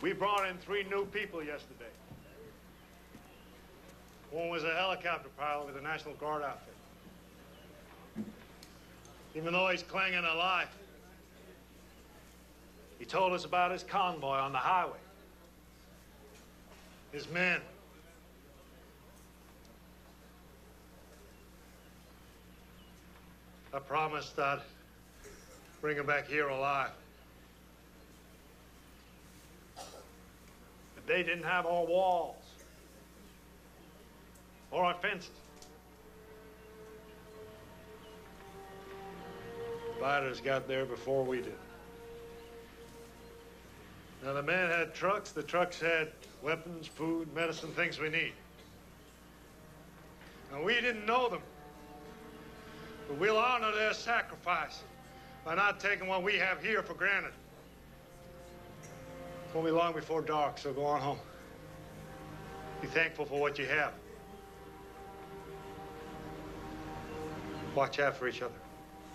We brought in 3 new people yesterday. One was a helicopter pilot with the National Guard outfit. Even though he's clinging alive, he told us about his convoy on the highway. His men. I promised I'd bring him back here alive. But they didn't have our walls or our fences. Fighters got there before we did. Now, the men had trucks. The trucks had weapons, food, medicine, things we need. And we didn't know them. But we'll honor their sacrifice by not taking what we have here for granted. It won't be long before dark, so go on home. Be thankful for what you have. Watch out for each other.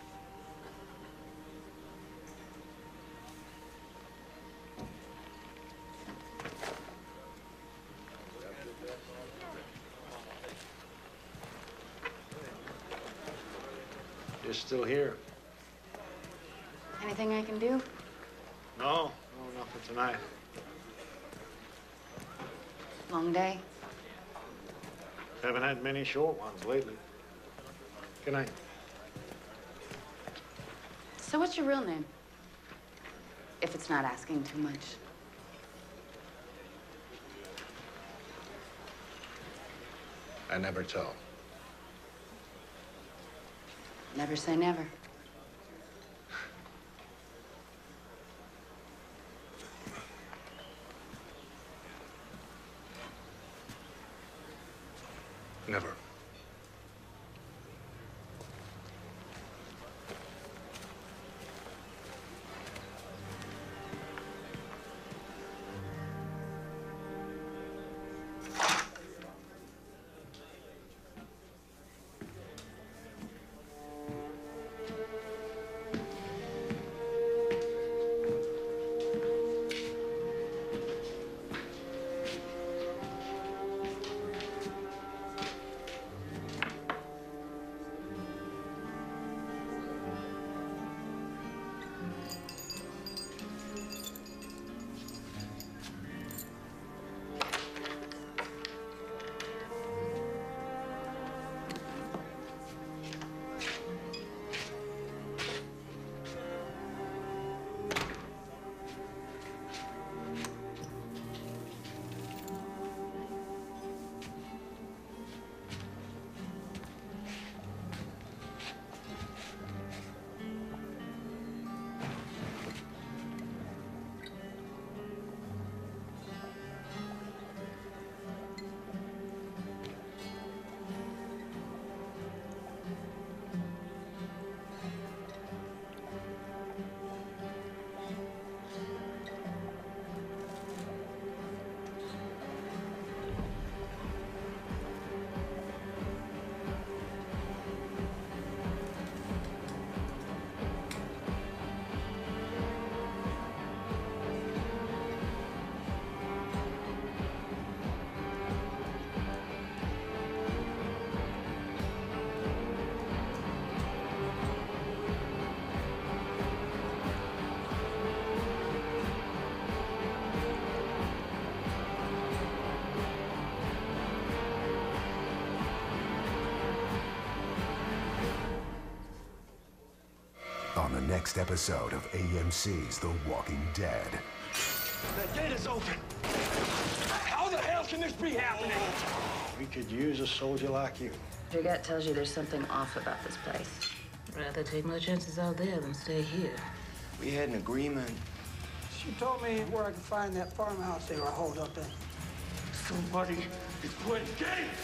You're still here. Anything I can do? No, not for tonight. Long day? Haven't had many short ones lately. Good night. So what's your real name? If it's not asking too much. I never tell. Never say never. Never. On the next episode of AMC's The Walking Dead. The gate is open. How the hell can this be happening? We could use a soldier like you. Your gut tells you there's something off about this place. Rather take my chances out there than stay here. We had an agreement. She told me where I could find that farmhouse they were holed up in. Somebody is playing games.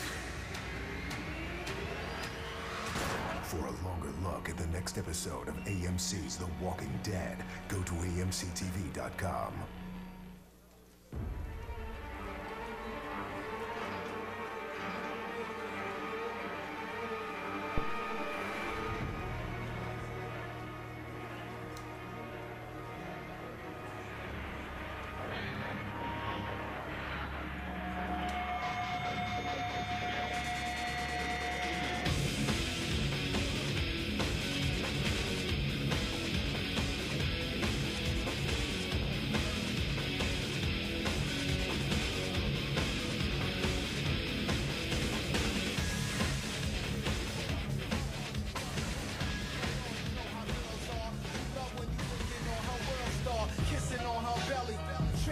For a longer look at the next episode of AMC's The Walking Dead, go to amctv.com.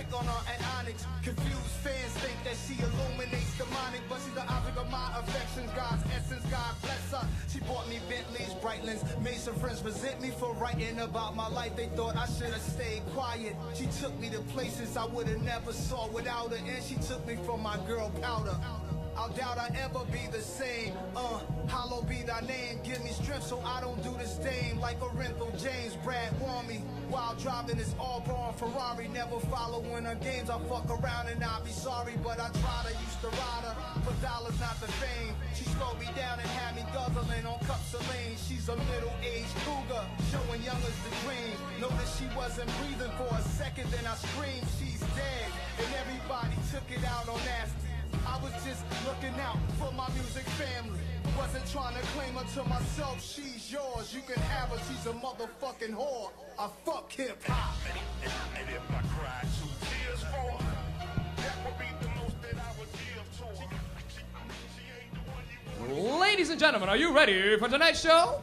trick on her at Onyx. Confused fans think that she illuminates demonic, but she's the object of my affections. God's essence, God bless her. She bought me Bentleys, Brightlins, made some friends resent me for writing about my life. They thought I should have stayed quiet. She took me to places I would have never saw without her, and she took me from my girl Powder. I doubt I'll ever be the same. Hallowed be thy name. Give me strength so I don't do this thing like Orenthal James. Brad warned me while driving his all-born Ferrari. Never following her games. I fuck around and I'll be sorry, but I tried. I used to ride her for dollars, not the fame. She slowed me down and had me guzzling on cups of lean. She's a middle-aged cougar, showing young as the dream. Noticed she wasn't breathing for a second, then I screamed, she's dead. And everybody took it out on nasty. I was just looking out for my music family. Wasn't trying to claim her to myself. She's yours, you can have her. She's a motherfucking whore. I fuck hip hop. And if I cried 2 tears for her, that would be the most that I would give to her. She ain't the one you want. Ladies and gentlemen, are you ready for tonight's show?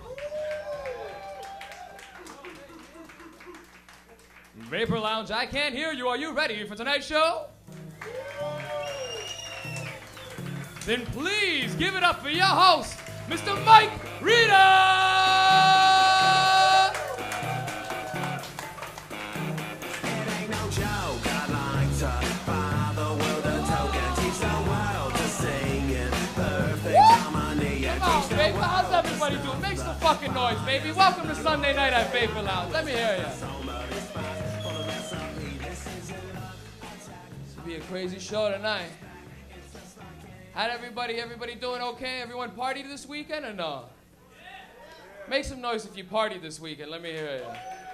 Vapor Lounge, I can't hear you. Are you ready for tonight's show? Then please give it up for your host, Mr. Mike Rita! It ain't no joke, I like to buy the world a token, teach the world to sing in perfect harmony. Come on, Vapor, how's everybody doing? Make some fucking noise, baby. Welcome to Sunday night at Vapor Lounge. Let me hear you. This will be a crazy show tonight. How'd everybody doing okay? Everyone partied this weekend or no? Make some noise if you partied this weekend. Let me hear you.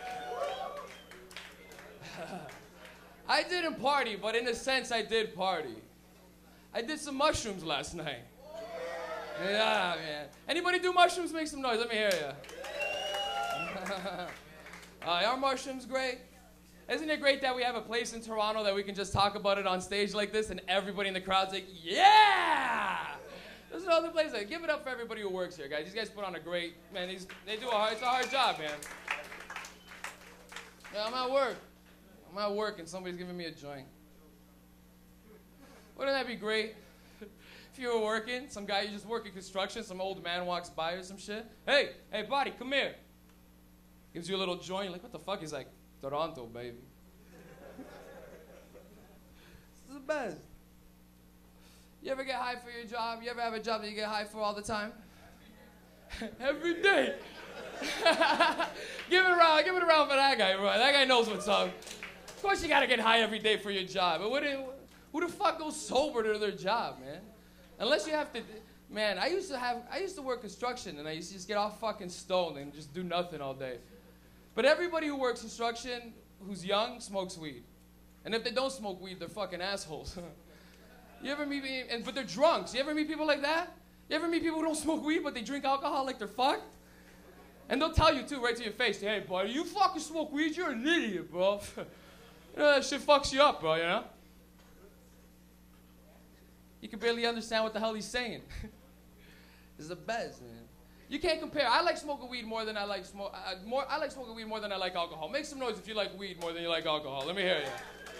I didn't party, but in a sense I did party. I did some mushrooms last night. Yeah, man. Anybody do mushrooms? Make some noise. Let me hear you. Are mushrooms great? Isn't it great that we have a place in Toronto that we can just talk about it on stage like this and everybody in the crowd's like, yeah! There's no other place. Give it up for everybody who works here, guys. These guys put on a great, man, it's a hard job, man. Yeah, I'm at work and somebody's giving me a joint. Wouldn't that be great? If you were working, some guy, you just work in construction, some old man walks by or some shit. Hey, buddy, come here. Gives you a little joint. You're like, what the fuck? He's like, Toronto, baby. This is the best. You ever get high for your job? You ever have a job that you get high for all the time? Every day. Give it around for that guy, bro. That guy knows what's up. Of course you gotta get high every day for your job. But who the fuck goes sober to their job, man? Unless you have to, man, I used to work construction and I used to just get all fucking stoned and just do nothing all day. But everybody who works construction, who's young, smokes weed. And if they don't smoke weed, they're fucking assholes. You ever meet, but they're drunks. You ever meet people like that? You ever meet people who don't smoke weed, but they drink alcohol like they're fucked? And they'll tell you, too, right to your face, hey, buddy, you fucking smoke weed, you're an idiot, bro. You know, that shit fucks you up, bro, you know? You can barely understand what the hell he's saying. It's the best, man. You can't compare. I like smoking weed more than I like I like smoking weed more than I like alcohol. Make some noise if you like weed more than you like alcohol. Let me hear you.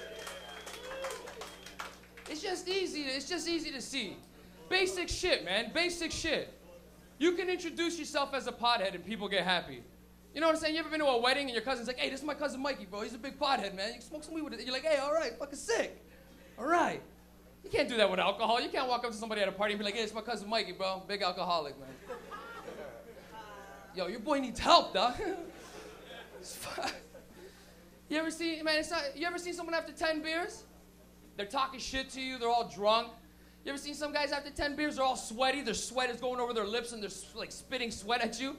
It's just easy to see. Basic shit, man. Basic shit. You can introduce yourself as a pothead and people get happy. You know what I'm saying? You ever been to a wedding and your cousin's like, hey, this is my cousin Mikey, bro. He's a big pothead, man. You can smoke some weed with it. You're like, hey, all right, fucking sick. All right. You can't do that with alcohol. You can't walk up to somebody at a party and be like, hey, it's my cousin Mikey, bro. Big alcoholic, man. Yo, your boy needs help, dog. You ever seen someone after 10 beers? They're talking shit to you, they're all drunk. You ever seen some guys after 10 beers, they're all sweaty, their sweat is going over their lips and they're like spitting sweat at you?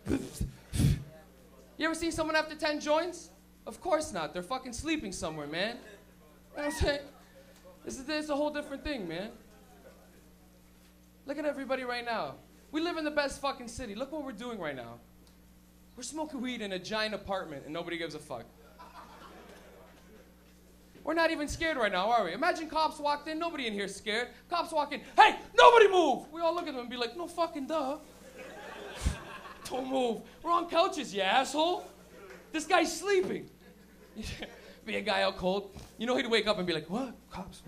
You ever seen someone after 10 joints? Of course not, they're fucking sleeping somewhere, man. You know what I'm saying? This is a whole different thing, man. Look at everybody right now. We live in the best fucking city. Look what we're doing right now. We're smoking weed in a giant apartment and nobody gives a fuck. We're not even scared right now, are we? Imagine cops walked in, nobody in here is scared. Cops walk in, hey, nobody move! We all look at them and be like, no fucking duh. Don't move. We're on couches, you asshole. This guy's sleeping. Be a guy out cold. You know he'd wake up and be like, what? Cops.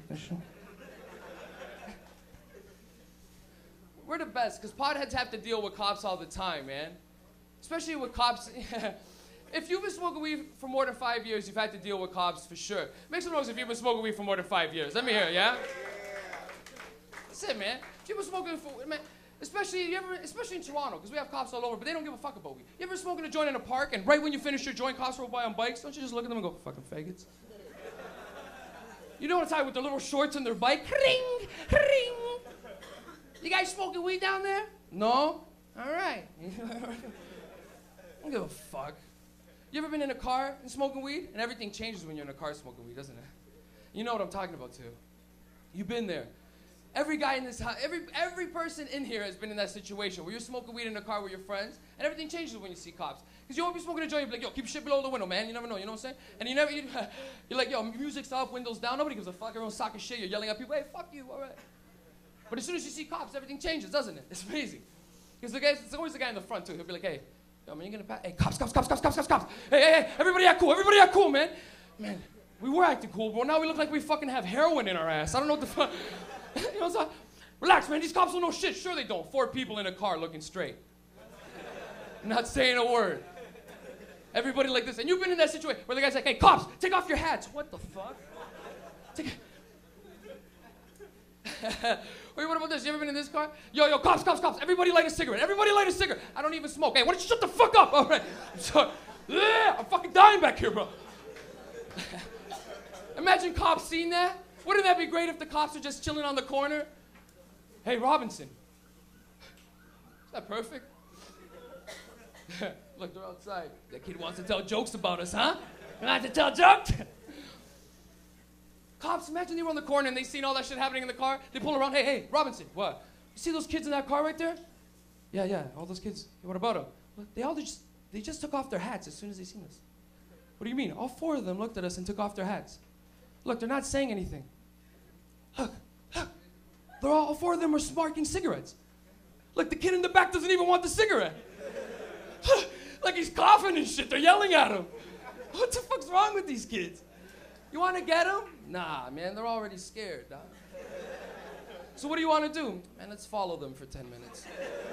We're the best, because potheads have to deal with cops all the time, man. Especially with cops. If you've been smoking weed for more than 5 years, you've had to deal with cops for sure. Make some noise if you've been smoking weed for more than 5 years. Let me hear it, yeah? That's it, man. If you've been smoking for, man, especially in Toronto, because we have cops all over, but they don't give a fuck about weed. You ever smoking a joint in a park, and right when you finish your joint, cops roll by on bikes? Don't you just look at them and go, fucking faggots? You know what it's like with their little shorts and their bike? Ring, ring. You guys smoking weed down there? No? All right. Don't give a fuck. You ever been in a car and smoking weed? And everything changes when you're in a car smoking weed, doesn't it? You know what I'm talking about, too. You've been there. Every guy in this house, every person in here has been in that situation where you're smoking weed in a car with your friends, and everything changes when you see cops. Because you won't be smoking a joint, you'll be like, yo, keep your shit below the window, man. You never know, you know what I'm saying? And you're like, yo, music's up, windows down, nobody gives a fuck, everyone's talking shit, you're yelling at people, hey, fuck you, all right. But as soon as you see cops, everything changes, doesn't it? It's amazing. Because it's always the guy in the front, too. He'll be like, hey, yo, man, you gonna pass? Hey, cops. Hey, everybody act cool, man. Man, we were acting cool, but now we look like we fucking have heroin in our ass. I don't know what the fuck. You know, so, relax, man, these cops don't know shit. Sure they don't. 4 people in a car looking straight. Not saying a word. Everybody like this. And you've been in that situation where the guy's like, hey, cops, take off your hats. What the fuck? Wait, what about this? You ever been in this car? Yo, cops. Everybody light a cigarette. I don't even smoke. Hey, why don't you shut the fuck up? All right. I'm sorry. I'm fucking dying back here, bro. Imagine cops seeing that. Wouldn't that be great if the cops are just chilling on the corner? Hey, Robinson. Is that perfect? Look, they're outside. That kid wants to tell jokes about us, huh? You want to tell jokes? Cops, imagine they were on the corner and they seen all that shit happening in the car. They pull around. Hey, Robinson, what? You see those kids in that car right there? Yeah, all those kids. What about them? Well, they just took off their hats as soon as they seen us. What do you mean? All 4 of them looked at us and took off their hats. Look, they're not saying anything. Look. All 4 of them are smoking cigarettes. Look, the kid in the back doesn't even want the cigarette. Like he's coughing and shit. They're yelling at him. What the fuck's wrong with these kids? You want to get them? Nah, man, they're already scared, dog. So what do you want to do? Man, let's follow them for 10 minutes.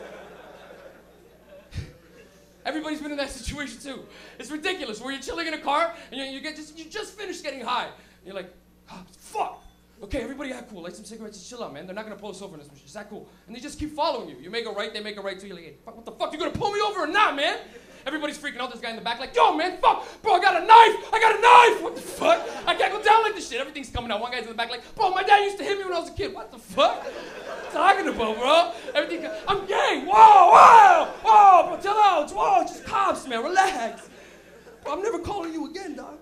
Everybody's been in that situation too. It's ridiculous where you're chilling in a car and you just finished getting high. And you're like, cops, fuck. Okay, everybody act cool. Light some cigarettes and chill out, man. They're not going to pull us over in this machine. Just act cool. And they just keep following you. You make a right, they make a right too. You're like, hey, fuck, what the fuck? You going to pull me over or not, man? Everybody's freaking out. This guy in the back like, yo, man, fuck. Bro, I got a knife. What the fuck? I can't go down like this shit. Everything's coming out. One guy's in the back like, bro, my dad used to hit me when I was a kid. What the fuck? What you talking about, bro? Everything, I'm gay. Whoa, bro, chill out. Whoa, just cops, man. Relax. Bro, I'm never calling you again, dog.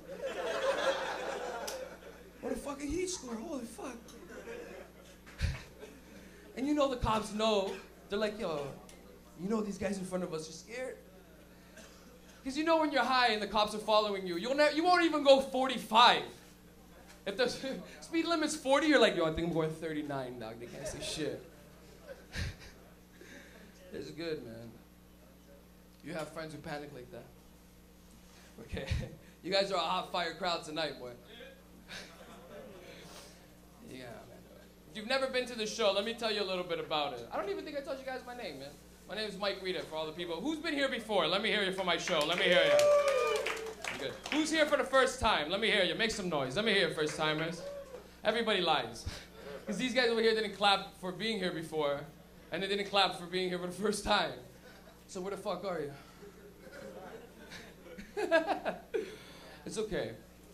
What a fucking heat score. Holy fuck. And you know the cops know. They're like, yo, you know these guys in front of us are scared. Because you know when you're high and the cops are following you, you won't even go 45. If the speed limit's 40, you're like, yo, I think I'm going 39, dog. They can't say shit. It's good, man. You have friends who panic like that. Okay. You guys are a hot fire crowd tonight, boy. Yeah, man. If you've never been to the show, let me tell you a little bit about it. I don't even think I told you guys my name, man. My name is Mike Rita, for all the people. Who's been here before? Let me hear you for my show. Let me hear you. Good. Who's here for the first time? Let me hear you. Make some noise. Let me hear you, first timers. Everybody lies. Because these guys over here didn't clap for being here before, and they didn't clap for being here for the first time. So where the fuck are you? It's okay.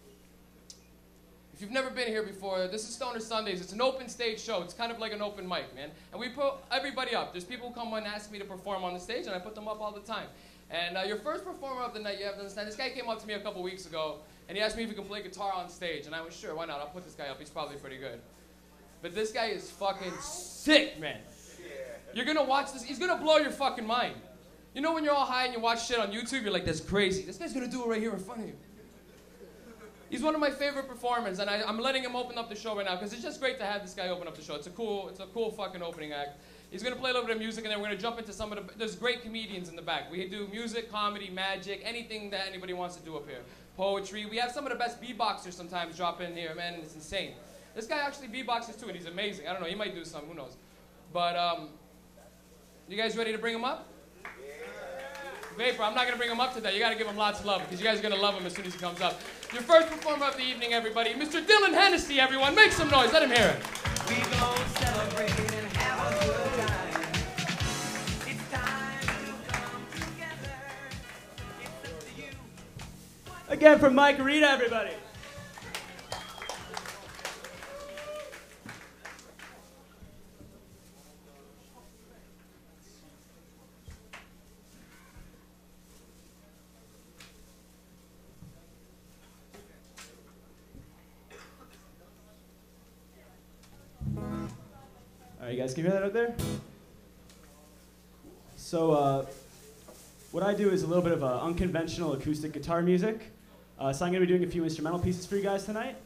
If you've never been here before, this is Stoner Sundays. It's an open stage show. It's kind of like an open mic, man. And we put everybody up. There's people who come and ask me to perform on the stage, and I put them up all the time. And your first performer of the night, you have to understand, this guy came up to me a couple weeks ago, and he asked me if he could play guitar on stage. And I was sure, why not? I'll put this guy up. He's probably pretty good. But this guy is fucking sick, man. You're going to watch this. He's going to blow your fucking mind. You know when you're all high and you watch shit on YouTube, you're like, that's crazy. This guy's going to do it right here in front of you. He's one of my favorite performers, and I'm letting him open up the show right now because it's just great to have this guy open up the show. It's a cool fucking opening act. He's gonna play a little bit of music, and then we're gonna jump into some of the. There's great comedians in the back. We do music, comedy, magic, anything that anybody wants to do up here. Poetry. We have some of the best beatboxers sometimes drop in here, man. It's insane. This guy actually beatboxes too, and he's amazing. I don't know. He might do some. Who knows? But you guys ready to bring him up? Vapor, I'm not going to bring him up today. You got to give him lots of love because you guys are going to love him as soon as he comes up. Your first performer of the evening, everybody, Mr. Dylan Hennessy, everyone. Make some noise. Let him hear it. We gon' celebrate and have a good time. It's time to come together. It's up to you. Again from Mike and Rita, everybody. All right, you guys can hear that out there? So what I do is a little bit of unconventional acoustic guitar music. So I'm going to be doing a few instrumental pieces for you guys tonight.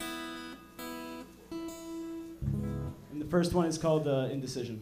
And the first one is called Indecision.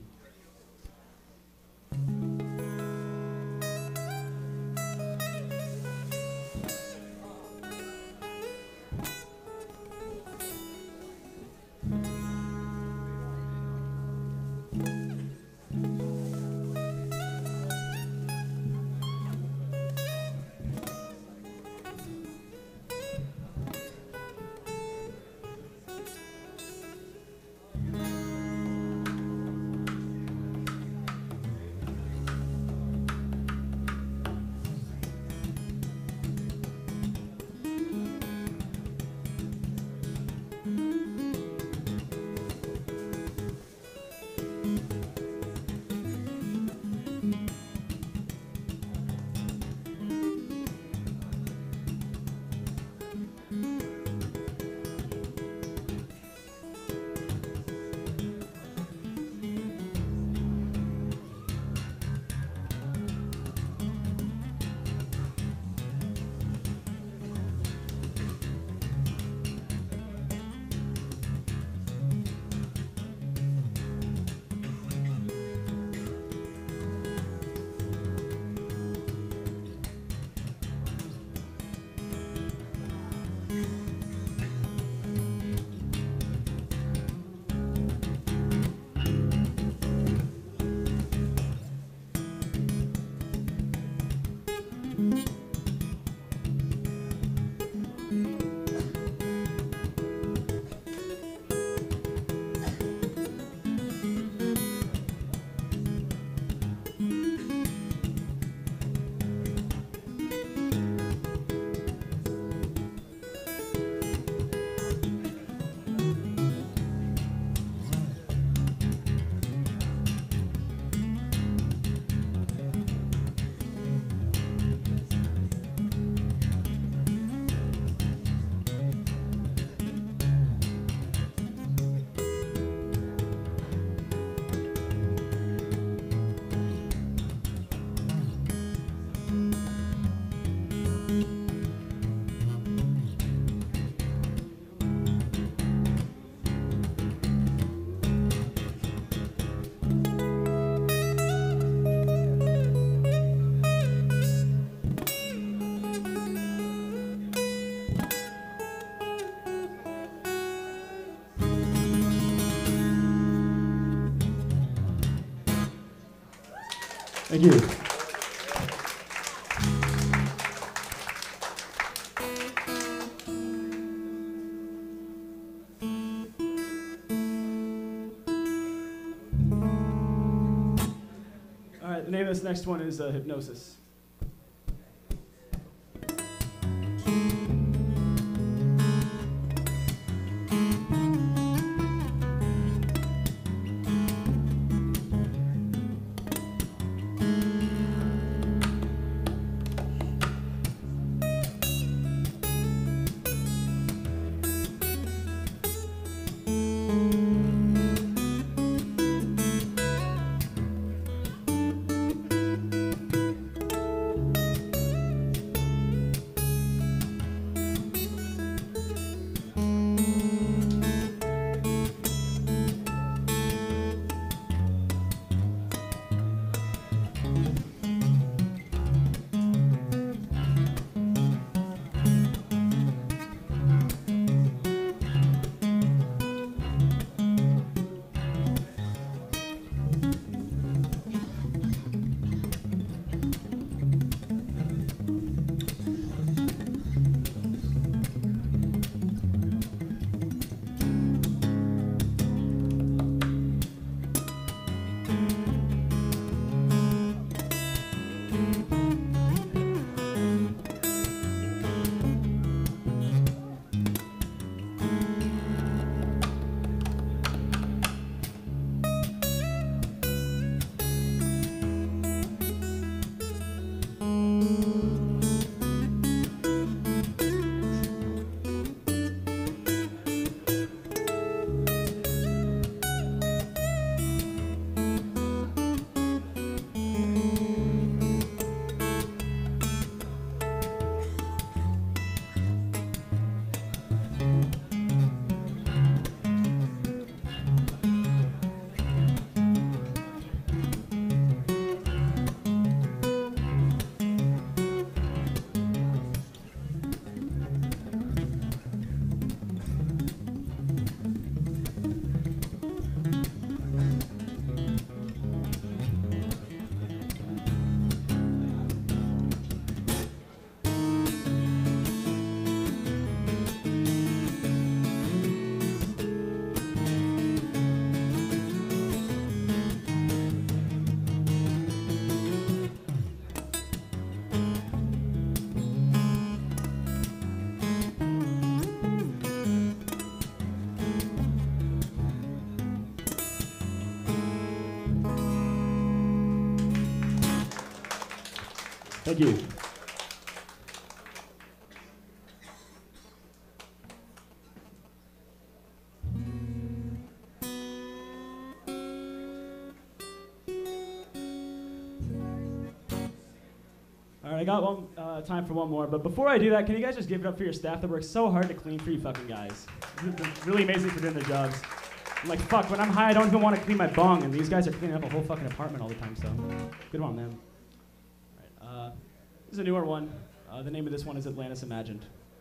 Thank you. All right, the name of this next one is Hypnosis. Thank you. All right, I got one time for one more, but before I do that, can you guys just give it up for your staff that works so hard to clean for you fucking guys? They're really amazing for doing their jobs. I'm like, fuck, when I'm high, I don't even want to clean my bong, and these guys are cleaning up a whole fucking apartment all the time, so good on them. All right, this is a newer one. The name of this one is Atlantis Imagined.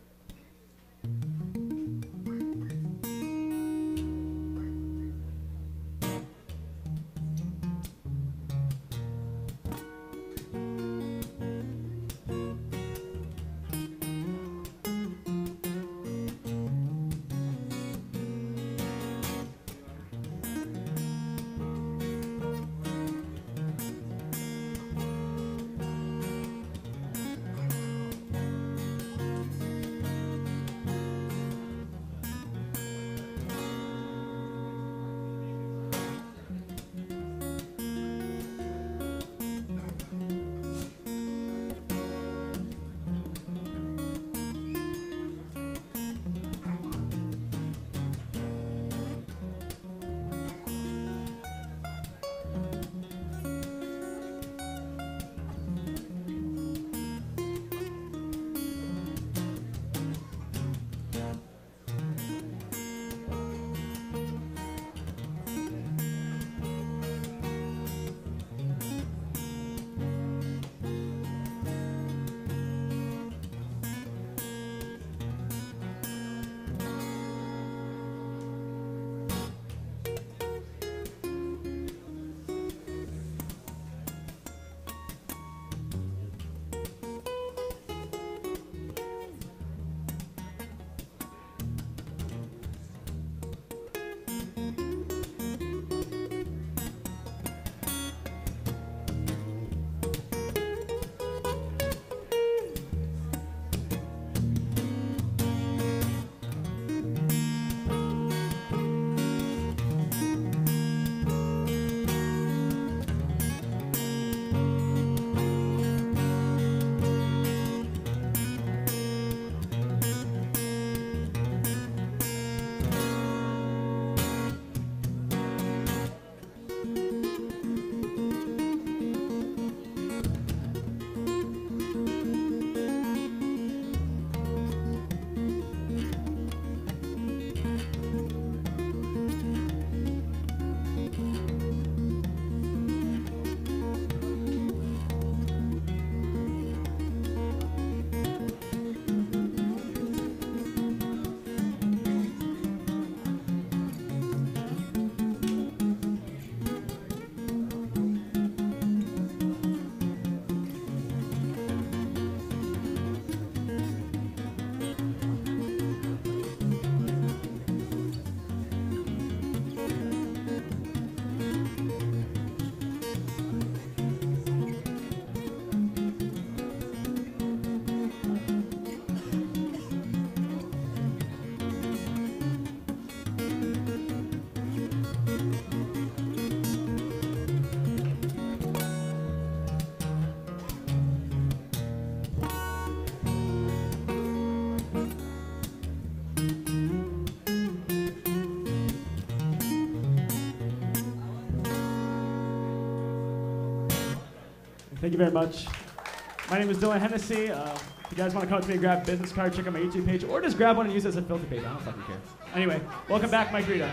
Thank you very much. My name is Dylan Hennessy. If you guys want to come up to me and grab a business card, check out my YouTube page, or just grab one and use it as a filter page. I don't fucking care. Anyway, welcome back, Mike Rita.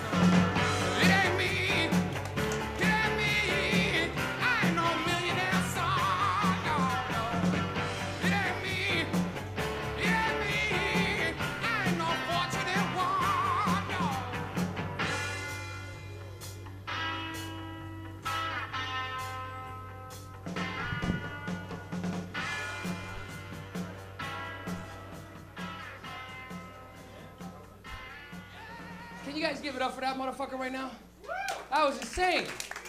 Can you guys give it up for that motherfucker right now? That was insane.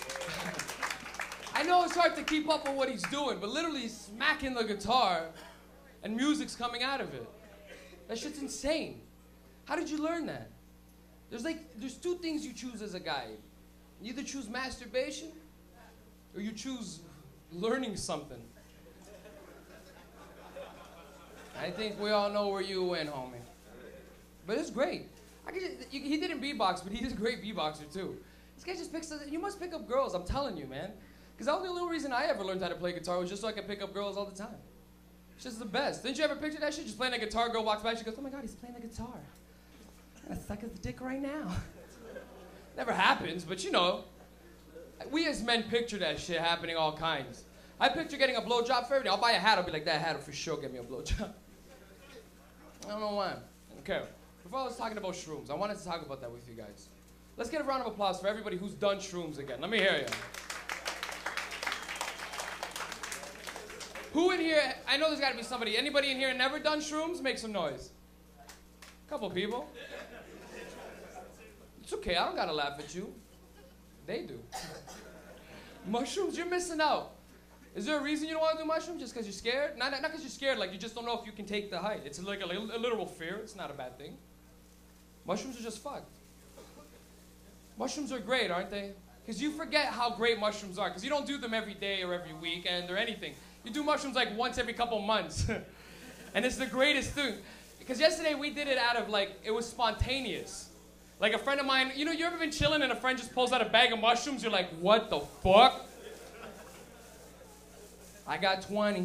I know it's hard to keep up with what he's doing, but literally he's smacking the guitar and music's coming out of it. That shit's insane. How did you learn that? There's two things you choose as a guy. You either choose masturbation or you choose learning something. I think we all know where you went, homie. But it's great. He didn't beatbox, but he's a great beatboxer too. This guy just picks. You must pick up girls. I'm telling you, man. Because that was the only reason I ever learned how to play guitar was just so I could pick up girls all the time. It's just the best. Didn't you ever picture that shit? Just playing a guitar, girl walks by, she goes, "Oh my God, he's playing the guitar. I'm gonna suck his dick right now." Never happens, but you know, we as men picture that shit happening all kinds. I picture getting a blowjob for everything. I'll buy a hat. I'll be like, that hat will for sure get me a blowjob. I don't know why. Okay. Before I was talking about shrooms, I wanted to talk about that with you guys. Let's get a round of applause for everybody who's done shrooms again. Let me hear you. Who in here, I know there's got to be somebody. Anybody in here never done shrooms? Make some noise. A couple people. It's okay, I don't got to laugh at you. They do. Mushrooms, you're missing out. Is there a reason you don't want to do mushrooms? Just because you're scared? Not because you're scared, like you just don't know if you can take the height. It's like a literal fear. It's not a bad thing. Mushrooms are just fun. Mushrooms are great, aren't they? Because you forget how great mushrooms are. Because you don't do them every day or every weekend or anything. You do mushrooms like once every couple months. And it's the greatest thing. Because yesterday we did it out of like, it was spontaneous. Like a friend of mine, you know, you ever been chilling and a friend just pulls out a bag of mushrooms? You're like, what the fuck? I got 20.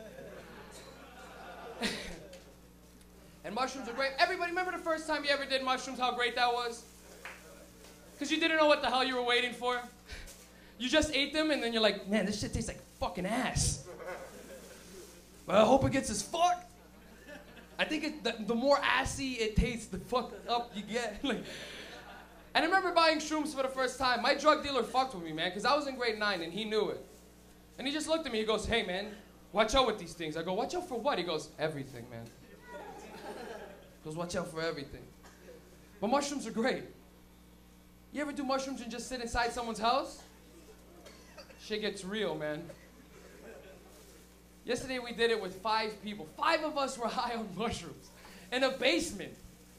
And mushrooms are great. Everybody remember the first time you ever did mushrooms, how great that was? Because you didn't know what the hell you were waiting for. You just ate them and then you're like, man, this shit tastes like fucking ass. Well, I hope it gets as fuck. I think the more assy it tastes, the fucked up you get. Like, and I remember buying shrooms for the first time. My drug dealer fucked with me, man, because I was in grade 9 and he knew it. And he just looked at me, he goes, hey, man, watch out with these things. I go, watch out for what? He goes, everything, man. He goes, watch out for everything. But mushrooms are great. You ever do mushrooms and just sit inside someone's house? Shit gets real, man. Yesterday we did it with 5 people. 5 of us were high on mushrooms in a basement.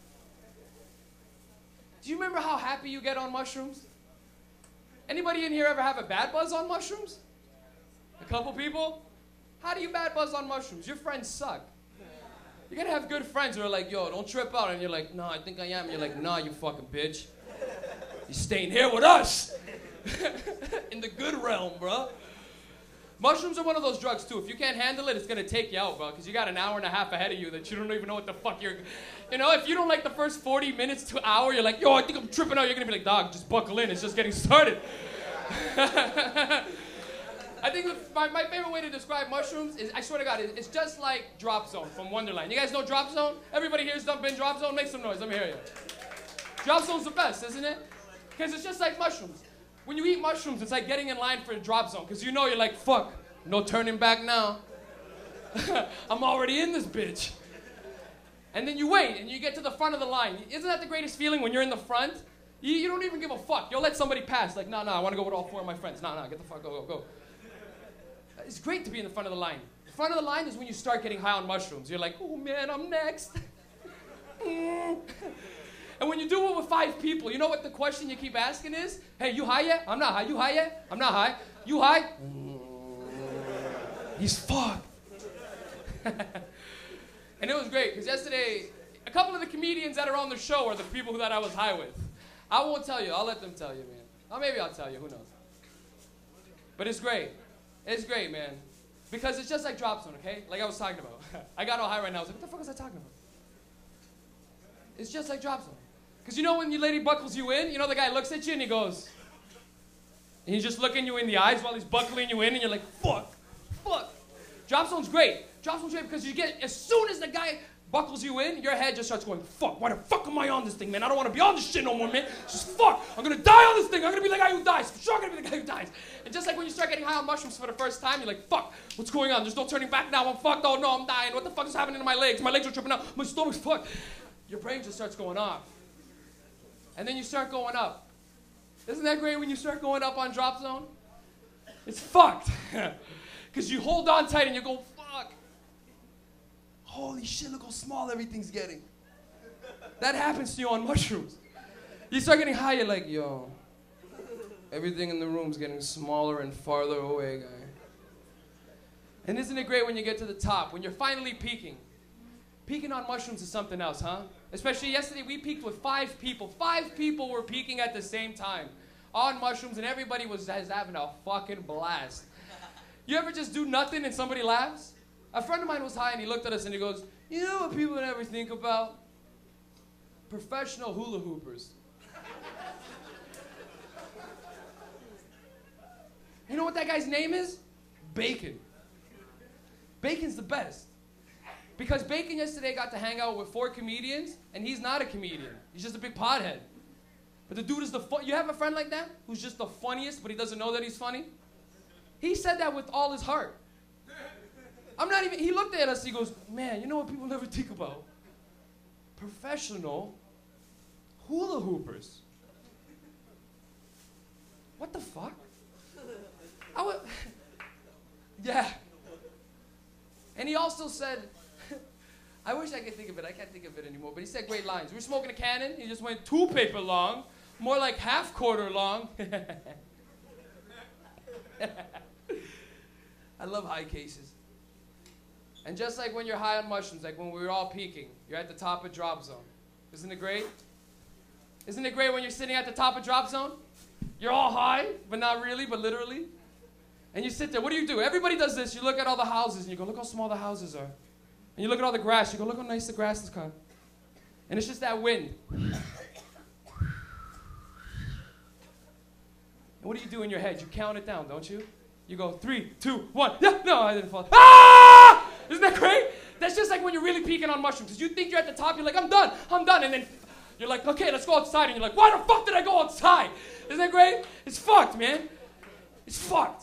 Do you remember how happy you get on mushrooms? Anybody in here ever have a bad buzz on mushrooms? A couple people? How do you bad buzz on mushrooms? Your friends suck. You gotta have good friends who are like, yo, don't trip out. And you're like, no, I think I am. And you're like, nah, you fucking bitch. You're staying here with us. In the good realm, bro. Mushrooms are one of those drugs, too. If you can't handle it, it's gonna take you out, bro. Because you got an hour and a half ahead of you that you don't even know what the fuck you're... You know, if you don't like the first 40 minutes to an hour, you're like, yo, I think I'm tripping out. You're gonna be like, dog, just buckle in. It's just getting started. I think my favorite way to describe mushrooms is, I swear to God, it's just like Drop Zone from Wonderland. You guys know Drop Zone? Everybody here's been Drop Zone? Make some noise. Let me hear you. Drop Zone's the best, isn't it? Because it's just like mushrooms. When you eat mushrooms, it's like getting in line for a Drop Zone. Because you know you're like, fuck, no turning back now. I'm already in this bitch. And then you wait, and you get to the front of the line. Isn't that the greatest feeling when you're in the front? You don't even give a fuck. You'll let somebody pass. Like, no, I want to go with all 4 of my friends. No, get the fuck, go. It's great to be in the front of the line. The front of the line is when you start getting high on mushrooms. You're like, oh man, I'm next. And when you do it with 5 people, you know what the question you keep asking is? Hey, you high yet? I'm not high. You high yet? I'm not high. You high? He's fucked. And it was great, because yesterday, a couple of the comedians that are on the show are the people that I was high with. I won't tell you. I'll let them tell you, man. Or maybe I'll tell you. Who knows? But it's great. It's great, man. Because it's just like Drop Zone, okay? Like I was talking about. I got all high right now. I was like, what the fuck was I talking about? It's just like Drop Zone. Because you know when your lady buckles you in, you know the guy looks at you and he goes, and he's just looking you in the eyes while he's buckling you in and you're like, fuck. Drop Zone's great. Drop Zone's great because you get, as soon as the guy buckles you in, your head just starts going, fuck, why the fuck am I on this thing, man? I don't want to be on this shit no more, man. Just fuck, I'm going to die on this thing. I'm going to be the guy who dies. For sure I'm going to be the guy who dies. And just like when you start getting high on mushrooms for the first time, you're like, fuck, what's going on? There's no turning back now. I'm fucked. Oh, no, I'm dying. What the fuck is happening to my legs? My legs are tripping out. My stomach's fucked. Your brain just starts going off. And then you start going up. Isn't that great when you start going up on Drop Zone? It's fucked. Because you hold on tight and you go, fuck. Holy shit, look how small everything's getting. That happens to you on mushrooms. You start getting high, you're like, yo, everything in the room's getting smaller and farther away, guy. And isn't it great when you get to the top, when you're finally peaking? Peaking on mushrooms is something else, huh? Especially yesterday, we peaked with 5 people. 5 people were peaking at the same time on mushrooms, and everybody was having a fucking blast. You ever just do nothing and somebody laughs? A friend of mine was high, and he looked at us, and he goes, you know what people never think about? Professional hula hoopers. You know what that guy's name is? Bacon. Bacon's the best. Because Bacon yesterday got to hang out with 4 comedians, and he's not a comedian. He's just a big pothead. But the dude is you have a friend like that who's just the funniest, but he doesn't know that he's funny? He said that with all his heart. He looked at us, he goes, man, you know what people never think about? Professional hula hoopers. What the fuck? Yeah. And he also said, I wish I could think of it. I can't think of it anymore. But he said great lines. We were smoking a cannon. He just went 2 paper long, more like half-quarter long. I love high cases. And just like when you're high on mushrooms, like when we were all peaking, you're at the top of drop zone. Isn't it great? Isn't it great when you're sitting at the top of drop zone? You're all high, but not really, but literally. And you sit there. What do? Everybody does this. You look at all the houses, and you go, look how small the houses are. And you look at all the grass. You go, look how nice the grass is cut. And it's just that wind. And what do you do in your head? You count it down, don't you? You go 3, 2, 1. Yeah, no, I didn't fall. Ah! Isn't that great? That's just like when you're really peaking on mushrooms. Because you think you're at the top. You're like, I'm done. And then you're like, okay, let's go outside. And you're like, why the fuck did I go outside? Isn't that great? It's fucked, man. It's fucked.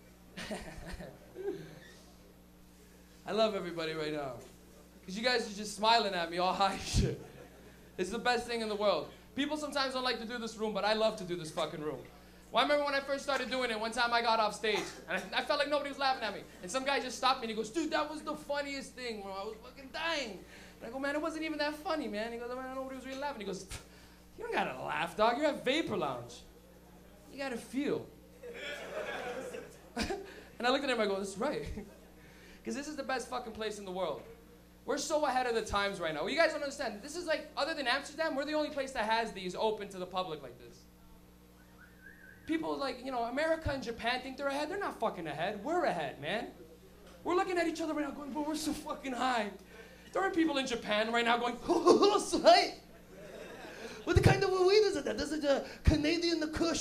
I love everybody right now. Because you guys are just smiling at me all high shit. It's the best thing in the world. People sometimes don't like to do this room, but I love to do this fucking room. Well, I remember when I first started doing it, one time I got off stage, and I felt like nobody was laughing at me. And some guy just stopped me, and he goes, dude, that was the funniest thing, bro. I was fucking dying. And I go, man, it wasn't even that funny, man. He goes, man, nobody was really laughing. He goes, you don't gotta laugh, dog. You're at Vapor Lounge. You gotta feel. And I looked at him, I go, that's right. Because this is the best fucking place in the world. We're so ahead of the times right now. Well, you guys don't understand. This is like, other than Amsterdam, we're the only place that has these open to the public like this. People like, you know, America and Japan think they're ahead. They're not fucking ahead. We're ahead, man. We're looking at each other right now going, bro, we're so fucking high. There are people in Japan right now going, oh, slay. What the kind of weed is it? This is a Canadian Kush.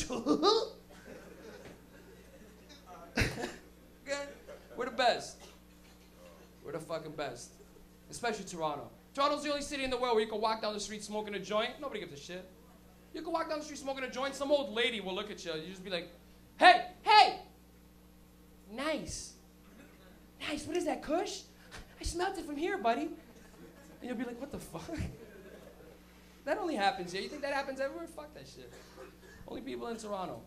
Okay? We're the best. We're the fucking best. Especially Toronto. Toronto's the only city in the world where you can walk down the street smoking a joint. Nobody gives a shit. You can walk down the street smoking a joint. Some old lady will look at you. You just be like, hey, hey. Nice. Nice. What is that, Kush? I smelled it from here, buddy. And you'll be like, what the fuck? That only happens here. You think that happens everywhere? Fuck that shit. Only people in Toronto.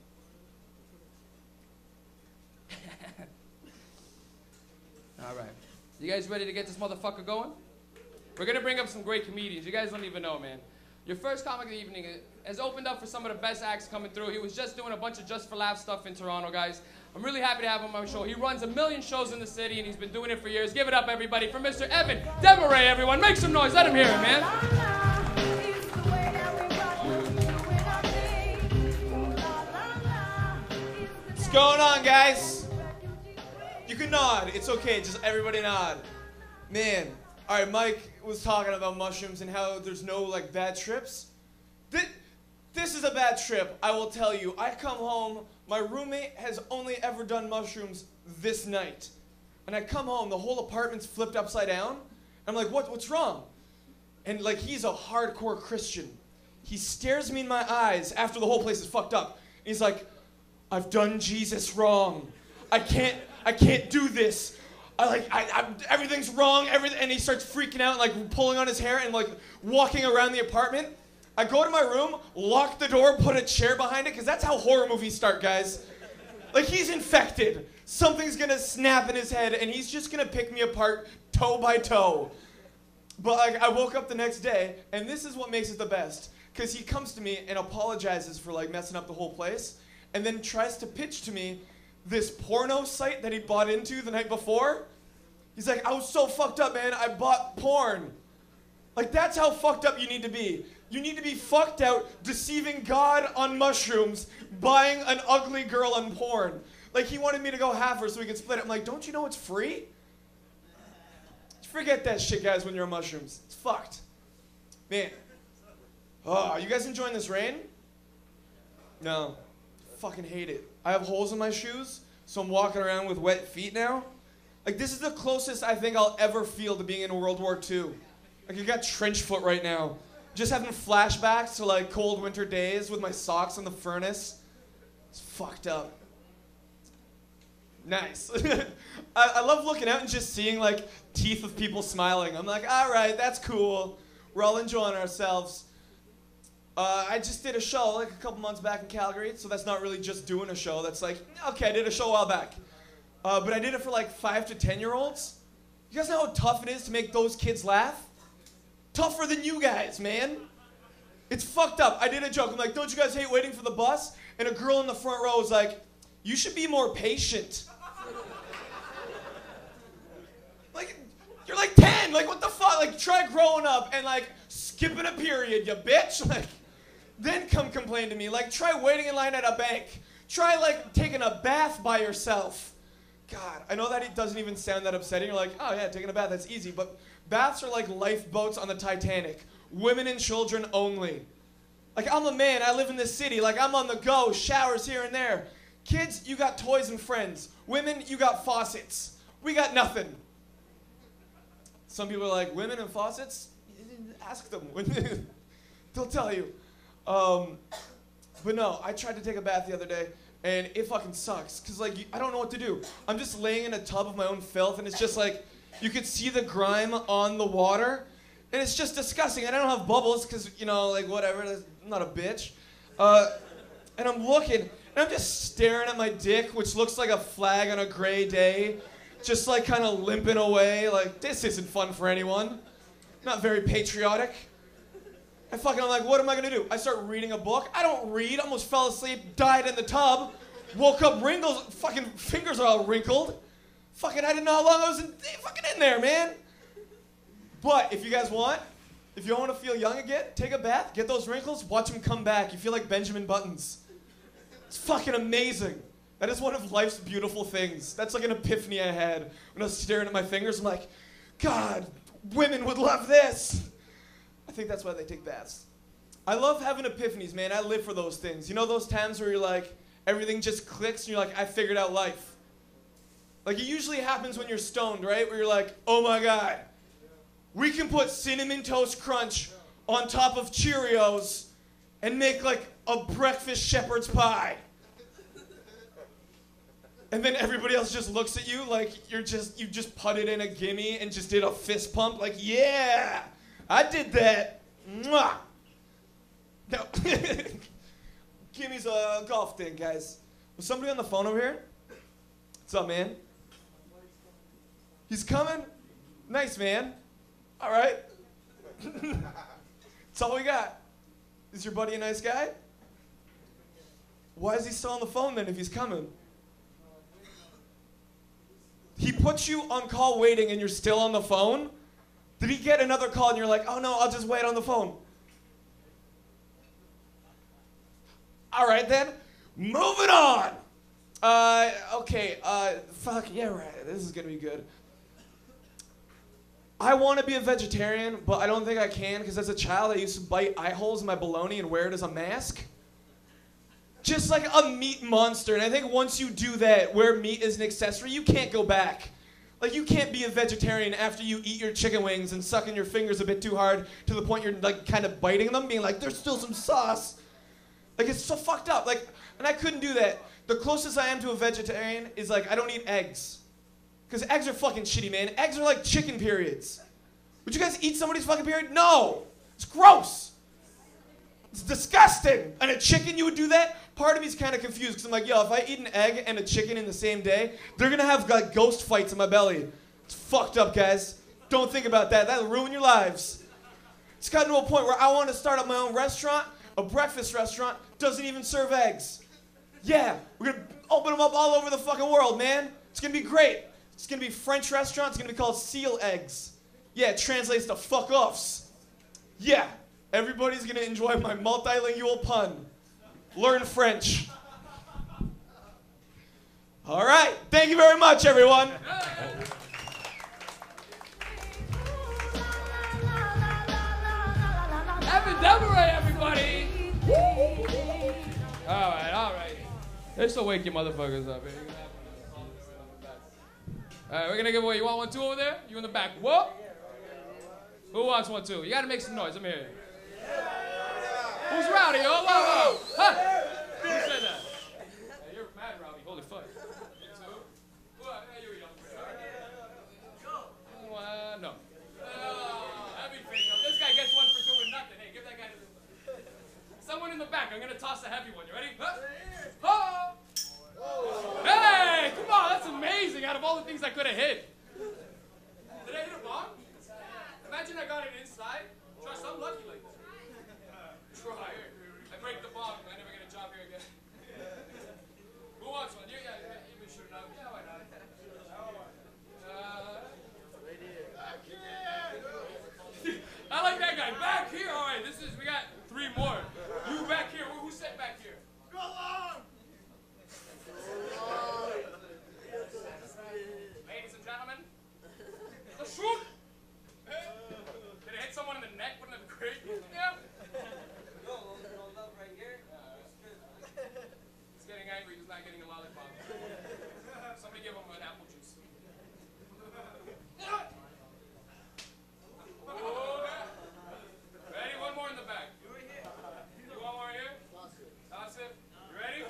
All right. You guys ready to get this motherfucker going? We're going to bring up some great comedians. You guys don't even know, man. Your first comic of the evening has opened up for some of the best acts coming through. He was just doing a bunch of Just for Laughs stuff in Toronto, guys. I'm really happy to have him on my show. He runs 1 million shows in the city, and he's been doing it for years. Give it up, everybody, for Mr. Evan Demaray, everyone. Make some noise. Let him hear it, man. What's going on, guys? You can nod. It's okay. Just everybody nod. Man. All right, Mike was talking about mushrooms and how there's no, like, bad trips. This is a bad trip, I will tell you. I come home, my roommate has only ever done mushrooms this night. And I come home, the whole apartment's flipped upside down. I'm like, what's wrong? And, like, he's a hardcore Christian. He stares me in my eyes after the whole place is fucked up. And he's like, I've done Jesus wrong. I can't do this. Everything's wrong, and he starts freaking out and like pulling on his hair and like walking around the apartment. I go to my room, lock the door, put a chair behind it, because that's how horror movies start, guys. Like, he's infected. Something's gonna snap in his head, and he's just gonna pick me apart toe by toe. But like, I woke up the next day, and this is what makes it the best, because he comes to me and apologizes for like messing up the whole place, and then tries to pitch to me this porno site that he bought into the night before. He's like, I was so fucked up, man. I bought porn. Like, that's how fucked up you need to be. You need to be fucked out, deceiving God on mushrooms, buying an ugly girl on porn. Like, he wanted me to go half her so we could split it. I'm like, don't you know it's free? Forget that shit, guys, when you're on mushrooms. It's fucked. Man. Oh, you guys enjoying this rain? No. Fucking hate it. I have holes in my shoes, so I'm walking around with wet feet now. Like, this is the closest I think I'll ever feel to being in World War II. Like, I got trench foot right now. Just having flashbacks to, like, cold winter days with my socks in the furnace. It's fucked up. Nice. I love looking out and just seeing, like, teeth of people smiling. I'm like, all right, that's cool. We're all enjoying ourselves. I just did a show, like, a couple months back in Calgary, so that's not really just doing a show. That's like, okay, I did a show a while back. But I did it for, like, 5 to 10-year-olds. You guys know how tough it is to make those kids laugh? Tougher than you guys, man. It's fucked up. I did a joke. I'm like, don't you guys hate waiting for the bus? And a girl in the front row was like, you should be more patient. Like, you're like 10. Like, what the fuck? Like, try growing up and, like, skipping a period, you bitch. Like, then come complain to me. Like, try waiting in line at a bank. Try, like, taking a bath by yourself. God, I know that it doesn't even sound that upsetting. You're like, oh, yeah, taking a bath, that's easy. But baths are like lifeboats on the Titanic. Women and children only. Like, I'm a man. I live in this city. Like, I'm on the go. Showers here and there. Kids, you got toys and friends. Women, you got faucets. We got nothing. Some people are like, women and faucets? Ask them. They'll tell you. But no, I tried to take a bath the other day, and it fucking sucks. Because, like, I don't know what to do. I'm just laying in a tub of my own filth, and it's just like, you could see the grime on the water, and it's just disgusting. And I don't have bubbles, because, you know, like, whatever. I'm not a bitch. And I'm looking, and I'm just staring at my dick, which looks like a flag on a gray day. Just, like, kind of limping away. Like, this isn't fun for anyone. Not very patriotic. I'm like, what am I gonna do? I start reading a book. I don't read. Almost fell asleep. Died in the tub. Woke up wrinkles. Fucking fingers are all wrinkled. Fucking, I didn't know how long I was fucking in there, man. But if you guys want, if you want to feel young again, take a bath, get those wrinkles, watch them come back. You feel like Benjamin Buttons. It's fucking amazing. That is one of life's beautiful things. That's like an epiphany I had when I was staring at my fingers. I'm like, God, women would love this. I think that's why they take baths. I love having epiphanies, man. I live for those things. You know those times where you're like, everything just clicks and you're like, I figured out life. Like, it usually happens when you're stoned, right? Where you're like, oh my God, we can put Cinnamon Toast Crunch on top of Cheerios and make like a breakfast shepherd's pie. And then everybody else just looks at you like you just putted in a gimme and just did a fist pump. Like, yeah, I did that. Mwah. No. Gimmy's a golf thing, guys. Was somebody on the phone over here? What's up, man? He's coming? Nice, man. All right. That's all we got. Is your buddy a nice guy? Why is he still on the phone then if he's coming? He puts you on call waiting and you're still on the phone? Did he get another call and you're like, oh no, I'll just wait on the phone? All right then, moving on. Okay, fuck, yeah, right, this is gonna be good. I want to be a vegetarian, but I don't think I can because as a child I used to bite eye holes in my bologna and wear it as a mask. Just like a meat monster, and I think once you do that, where meat is an accessory, you can't go back. Like, you can't be a vegetarian after you eat your chicken wings and sucking your fingers a bit too hard to the point you're like kind of biting them, being like, there's still some sauce. Like, it's so fucked up. Like, and I couldn't do that. The closest I am to a vegetarian is like, I don't eat eggs. Because eggs are fucking shitty, man. Eggs are like chicken periods. Would you guys eat somebody's fucking period? No. It's gross. It's disgusting. And a chicken, you would do that? Part of me's kind of confused because I'm like, yo, if I eat an egg and a chicken in the same day, they're going to have like ghost fights in my belly. It's fucked up, guys. Don't think about that. That'll ruin your lives. It's gotten to a point where I want to start up my own restaurant. A breakfast restaurant doesn't even serve eggs. Yeah, we're going to open them up all over the fucking world, man. It's going to be great. It's gonna be a French restaurant. It's gonna be called Seal Eggs. Yeah, it translates to fuck offs. Yeah, everybody's gonna enjoy my multilingual pun. Learn French. All right, thank you very much, everyone. Happy Deborah, everybody. All right. Let's wake you motherfuckers up. All right, we're gonna give away. You want 1, 2 over there? You in the back? Whoa. Who wants 1, 2? You gotta make some noise. Let me hear you. Who's rowdy? Oh, whoa. Huh? Who said that? Hey, you're mad rowdy. Holy fuck. No. Heavy finger. This guy gets one for doing nothing. Hey, give that guy someone in the back. I'm gonna toss a heavy one. You ready? Huh? Oh. Hey, come on. That's amazing. Out of all the things I could have hit. Did I hit a bomb? Imagine I got it inside. Trust, I'm lucky like that. Try. I break the bomb. I never get a job here again. Who wants one? You be sure enough. Yeah, why not? I like that guy. Back here. All right, we got 3 more. You back here. Who sat back here? Go on. Ladies and gentlemen, the shoot. Did it hit someone in the neck? Wouldn't that be great? Yeah. Right here. He's getting angry. He's not getting a lollipop. Somebody give him an apple juice. Ready? One more in the back. You want more here? Toss it. You ready?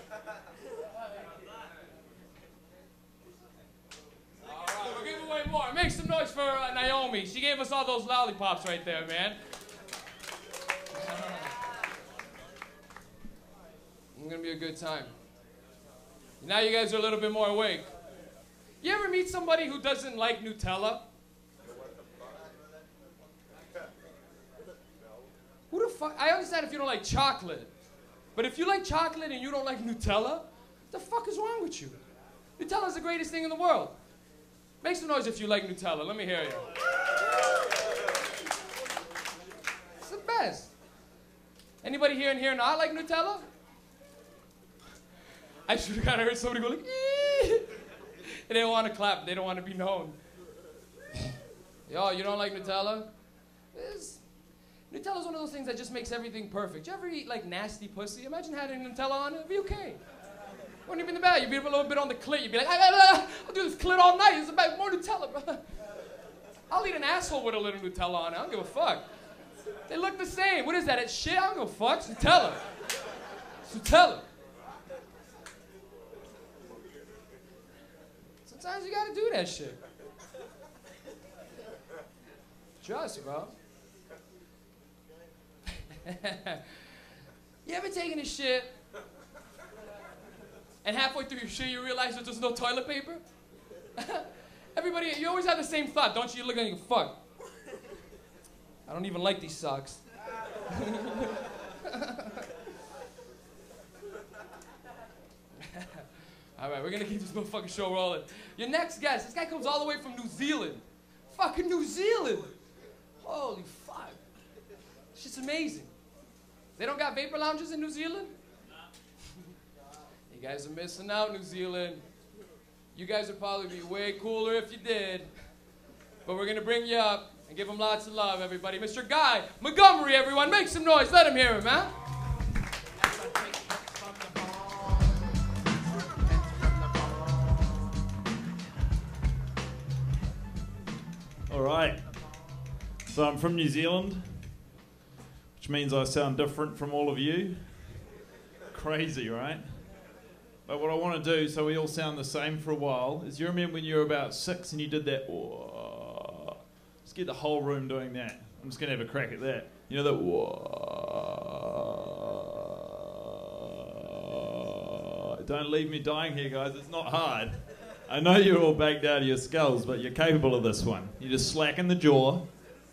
All right, we'll give away more. Make some noise for Naomi. She gave us all those lollipops right there, man. It's gonna be a good time. Now you guys are a little bit more awake. You ever meet somebody who doesn't like Nutella? Who the fuck? I understand if you don't like chocolate. But if you like chocolate and you don't like Nutella, the fuck is wrong with you? Nutella's the greatest thing in the world. Make some noise if you like Nutella. Let me hear you. It's the best. Anybody here in here not like Nutella? I should have kind of heard somebody go like, eee. They don't want to clap. They don't want to be known. Yo, you don't like Nutella? Nutella's one of those things that just makes everything perfect. You ever eat like nasty pussy? Imagine having Nutella on it. It'd be okay. Wouldn't even be bad. You'd be a little bit on the clit. You'd be like, I'll do this clit all night. It's about more Nutella, bro. I'll eat an asshole with a little Nutella on it. I don't give a fuck. They look the same. What is that? It's shit? I don't give a fuck. It's Nutella. It's Nutella. Sometimes you gotta do that shit. Trust, bro. You ever taken a shit and halfway through your shit you realize that there's no toilet paper? Everybody, you always have the same thought, don't you? You look at it and you go, fuck. I don't even like these socks. All right, we're gonna keep this motherfucking show rolling. Your next guest, this guy comes all the way from New Zealand. Fucking New Zealand. Holy fuck. Shit's amazing. They don't got vapor lounges in New Zealand? You guys are missing out, New Zealand. You guys would probably be way cooler if you did. But we're gonna bring you up and give him lots of love, everybody. Mr. Guy Montgomery, everyone. Make some noise. Let him hear him, man. All right. So I'm from New Zealand, which means I sound different from all of you. Crazy, right? But what I want to do, so we all sound the same for a while, is you remember when you were about 6 and you did that, whoa. Let's get the whole room doing that. I'm just going to have a crack at that. You know that, whoa. Don't leave me dying here, guys. It's not hard. I know you're all backed out of your skulls, but you're capable of this one. You just slacken the jaw.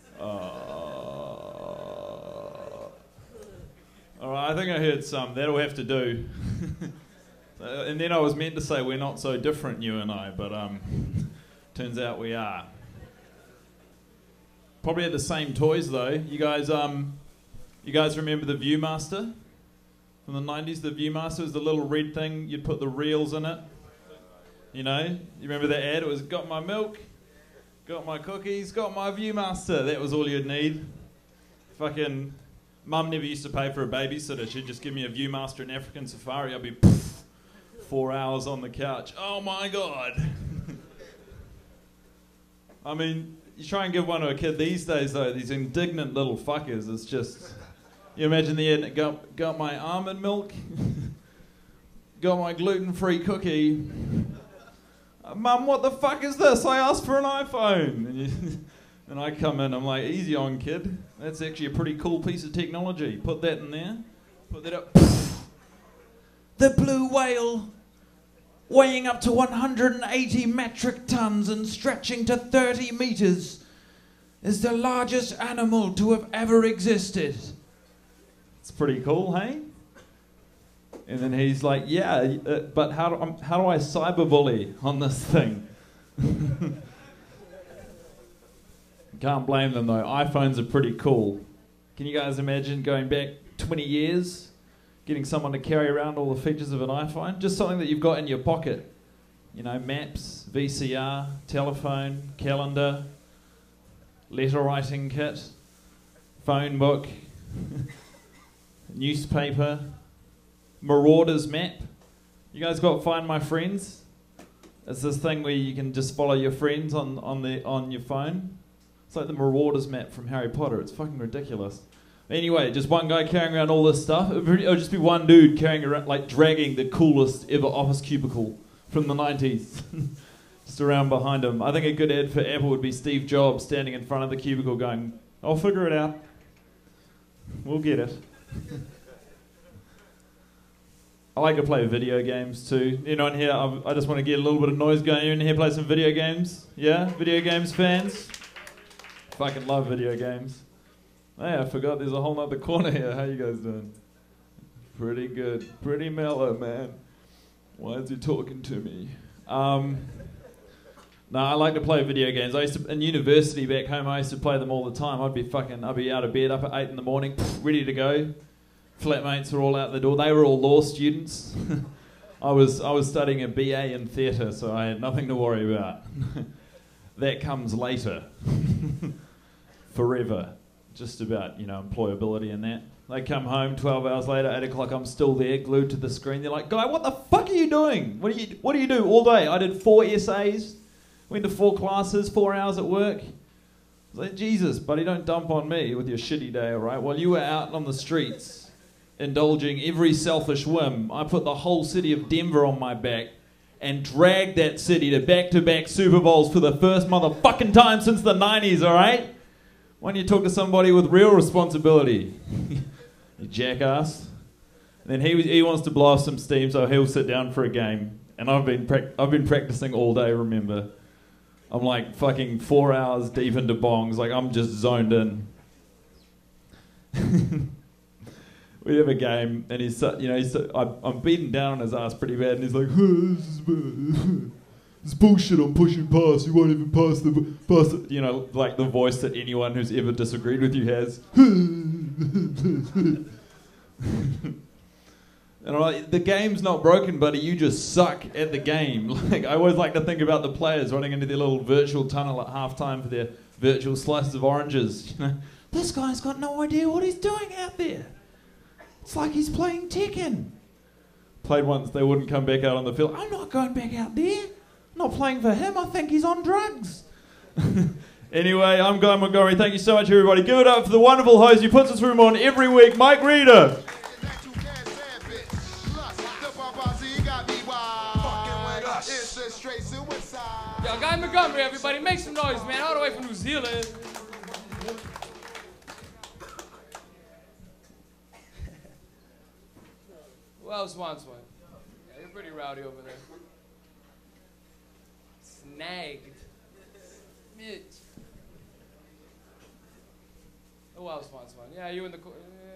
All right, I think I heard some. That'll have to do. And then I was meant to say we're not so different, you and I, but Turns out we are. Probably had the same toys though. You guys remember the Viewmaster from the 90s? The Viewmaster was the little red thing. You'd put the reels in it. You know, you remember that ad? It was got my milk, got my cookies, got my Viewmaster. That was all you'd need. Fucking Mum never used to pay for a babysitter. She'd just give me a Viewmaster in African Safari. I'd be 4 hours on the couch. Oh my God. I mean, you try and give one to a kid these days though, these indignant little fuckers, it's just, you imagine the end, got my almond milk, got my gluten-free cookie. Mum, what the fuck is this? I asked for an iPhone. And I come in, I'm like, easy on kid. That's actually a pretty cool piece of technology. Put that in there, put that up. The blue whale, weighing up to 180 metric tons and stretching to 30 meters, is the largest animal to have ever existed. It's pretty cool, hey? And then he's like, yeah, but how do I cyberbully on this thing? Can't blame them though. iPhones are pretty cool. Can you guys imagine going back 20 years, getting someone to carry around all the features of an iPhone? Just something that you've got in your pocket. You know, maps, VCR, telephone, calendar, letter writing kit, phone book, newspaper, Marauder's map. You guys got Find My Friends? It's this thing where you can just follow your friends on your phone. It's like the Marauder's map from Harry Potter. It's fucking ridiculous. Anyway, just one guy carrying around all this stuff. It would just be one dude carrying around, like dragging the coolest ever office cubicle from the 90s. Just around behind him. I think a good ad for Apple would be Steve Jobs standing in front of the cubicle going, I'll figure it out. We'll get it. I like to play video games too. Anyone here, I just want to get a little bit of noise going. You in here play some video games? Yeah? Video games fans? Fucking love video games. Hey, I forgot there's a whole nother corner here. How you guys doing? Pretty good. Pretty mellow, man. Why is he talking to me? No, I like to play video games. I used to, in university back home, I used to play them all the time. I'd be out of bed up at 8 in the morning, ready to go. Flatmates were all out the door. They were all law students. I was studying a BA in theatre, so I had nothing to worry about. That comes later. Forever. Just about, employability and that. They come home 12 hours later, 8 o'clock, I'm still there, glued to the screen. They're like, guy, what the fuck are you doing? What do you do all day? I did 4 essays, went to 4 classes, 4 hours at work. I was like, Jesus, buddy, don't dump on me with your shitty day, all right? While you were out on the streets, indulging every selfish whim, I put the whole city of Denver on my back and dragged that city to back-to-back Super Bowls for the first motherfucking time since the 90s, all right? Why don't you talk to somebody with real responsibility? You jackass. And then he wants to blow off some steam, so he'll sit down for a game. And I've been practicing all day, remember. I'm like fucking 4 hours deep into bongs, like I'm just zoned in. We have a game, and I'm beating down on his ass pretty bad, and he's like, this bullshit I'm pushing past, you won't even pass the, like the voice that anyone who's ever disagreed with you has. And I'm like, the game's not broken, buddy, you just suck at the game. Like, I always like to think about the players running into their little virtual tunnel at halftime for their virtual slices of oranges. This guy's got no idea what he's doing out there. It's like he's playing Tekken. Played once, they wouldn't come back out on the field. I'm not going back out there. I'm not playing for him, I think he's on drugs. Anyway, I'm Guy Montgomery. Thank you so much, everybody. Give it up for the wonderful host who puts this room on every week, Mike Rita. Yo, Guy Montgomery, everybody. Make some noise, man. All the way from New Zealand. Who else wants one? Yeah, you're pretty rowdy over there. Snagged. Mitch. Who else wants one? Yeah, you in the...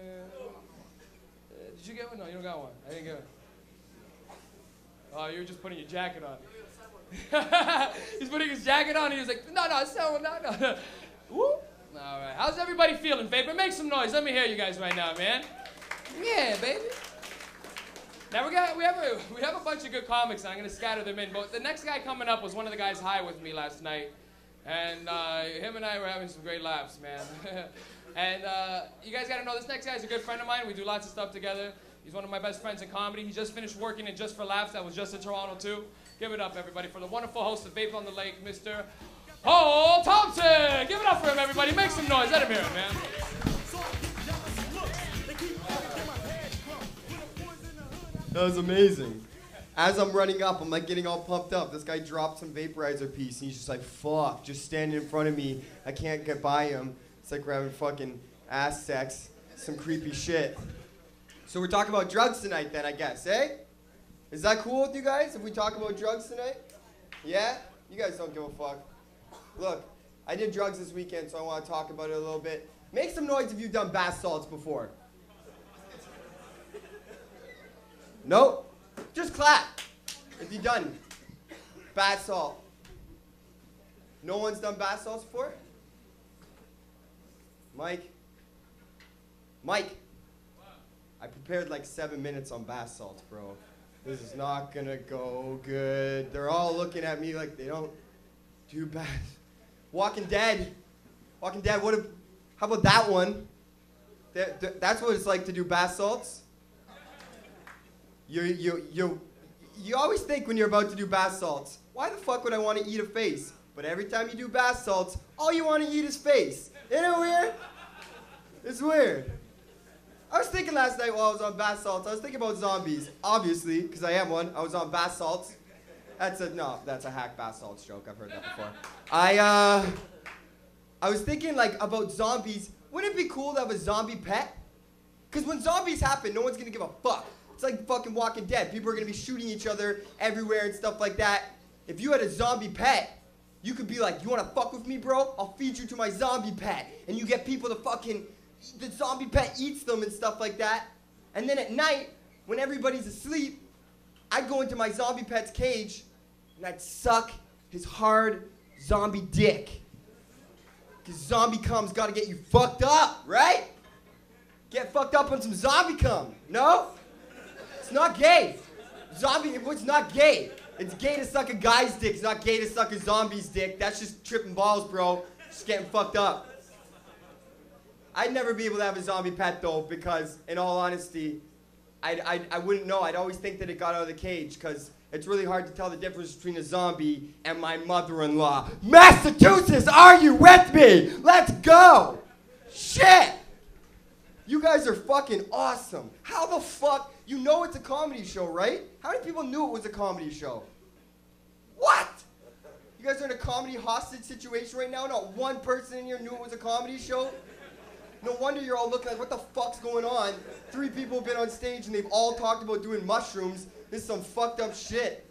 did you get one? No, you don't got one. I didn't get one. Oh, you're just putting your jacket on. He's putting his jacket on and he was like, no, no. Woo. All right, how's everybody feeling, Vapor? Make some noise. Let me hear you guys right now, man. Yeah, baby. Now we have a bunch of good comics, and I'm gonna scatter them in. But the next guy coming up was one of the guys high with me last night, and him and I were having some great laughs, man. And you guys gotta know this next guy's a good friend of mine. We do lots of stuff together. He's one of my best friends in comedy. He just finished working in Just for Laughs. That was just in Toronto too. Give it up, everybody, for the wonderful host of Vape on the Lake, Mr. Paul Thompson. Give it up for him, everybody. Make some noise. Let him hear it, man. That was amazing. As I'm running up, I'm like getting all pumped up. This guy dropped some vaporizer piece, and he's just like, fuck, just standing in front of me. I can't get by him. It's like we're having fucking ass sex, some creepy shit. So we're talking about drugs tonight then, I guess, eh? Is that cool with you guys if we talk about drugs tonight? Yeah? You guys don't give a fuck. Look, I did drugs this weekend, so I want to talk about it a little bit. Make some noise if you've done bath salts before. Nope. Just clap if you've done bath salt. No one's done bath salts before? Mike? I prepared like 7 minutes on bath salts, bro. This is not gonna go good. They're all looking at me like they don't do bath. Walking Dead, how about that one? That's what it's like to do bath salts. You always think when you're about to do bath salts, why the fuck would I want to eat a face? But every time you do bath salts, all you want to eat is face. Isn't it weird? It's weird. I was thinking last night while I was on bath salts, I was thinking about zombies, obviously, because I am one. I was on bath salts. That's a hack bath salts joke. I've heard that before. I was thinking like about zombies. Wouldn't it be cool to have a zombie pet? Because when zombies happen, no one's going to give a fuck. It's like fucking Walking Dead. People are going to be shooting each other everywhere and stuff like that. If you had a zombie pet, you could be like, you want to fuck with me, bro? I'll feed you to my zombie pet. And you get people to fucking, the zombie pet eats them and stuff like that. And then at night, when everybody's asleep, I'd go into my zombie pet's cage and I'd suck his hard zombie dick. Because zombie cum's got to get you fucked up, right? Get fucked up on some zombie cum. No? It's not gay. It's not gay. It's gay to suck a guy's dick. It's not gay to suck a zombie's dick. That's just tripping balls, bro. Just getting fucked up. I'd never be able to have a zombie pet, though, because, in all honesty, I wouldn't know. I'd always think that it got out of the cage, because it's really hard to tell the difference between a zombie and my mother-in-law. Massachusetts, are you with me? Let's go! Shit! You guys are fucking awesome. How the fuck? You know it's a comedy show, right? How many people knew it was a comedy show? What? You guys are in a comedy hostage situation right now? Not one person in here knew it was a comedy show? No wonder you're all looking like, what the fuck's going on? 3 people have been on stage and they've all talked about doing mushrooms. This is some fucked up shit.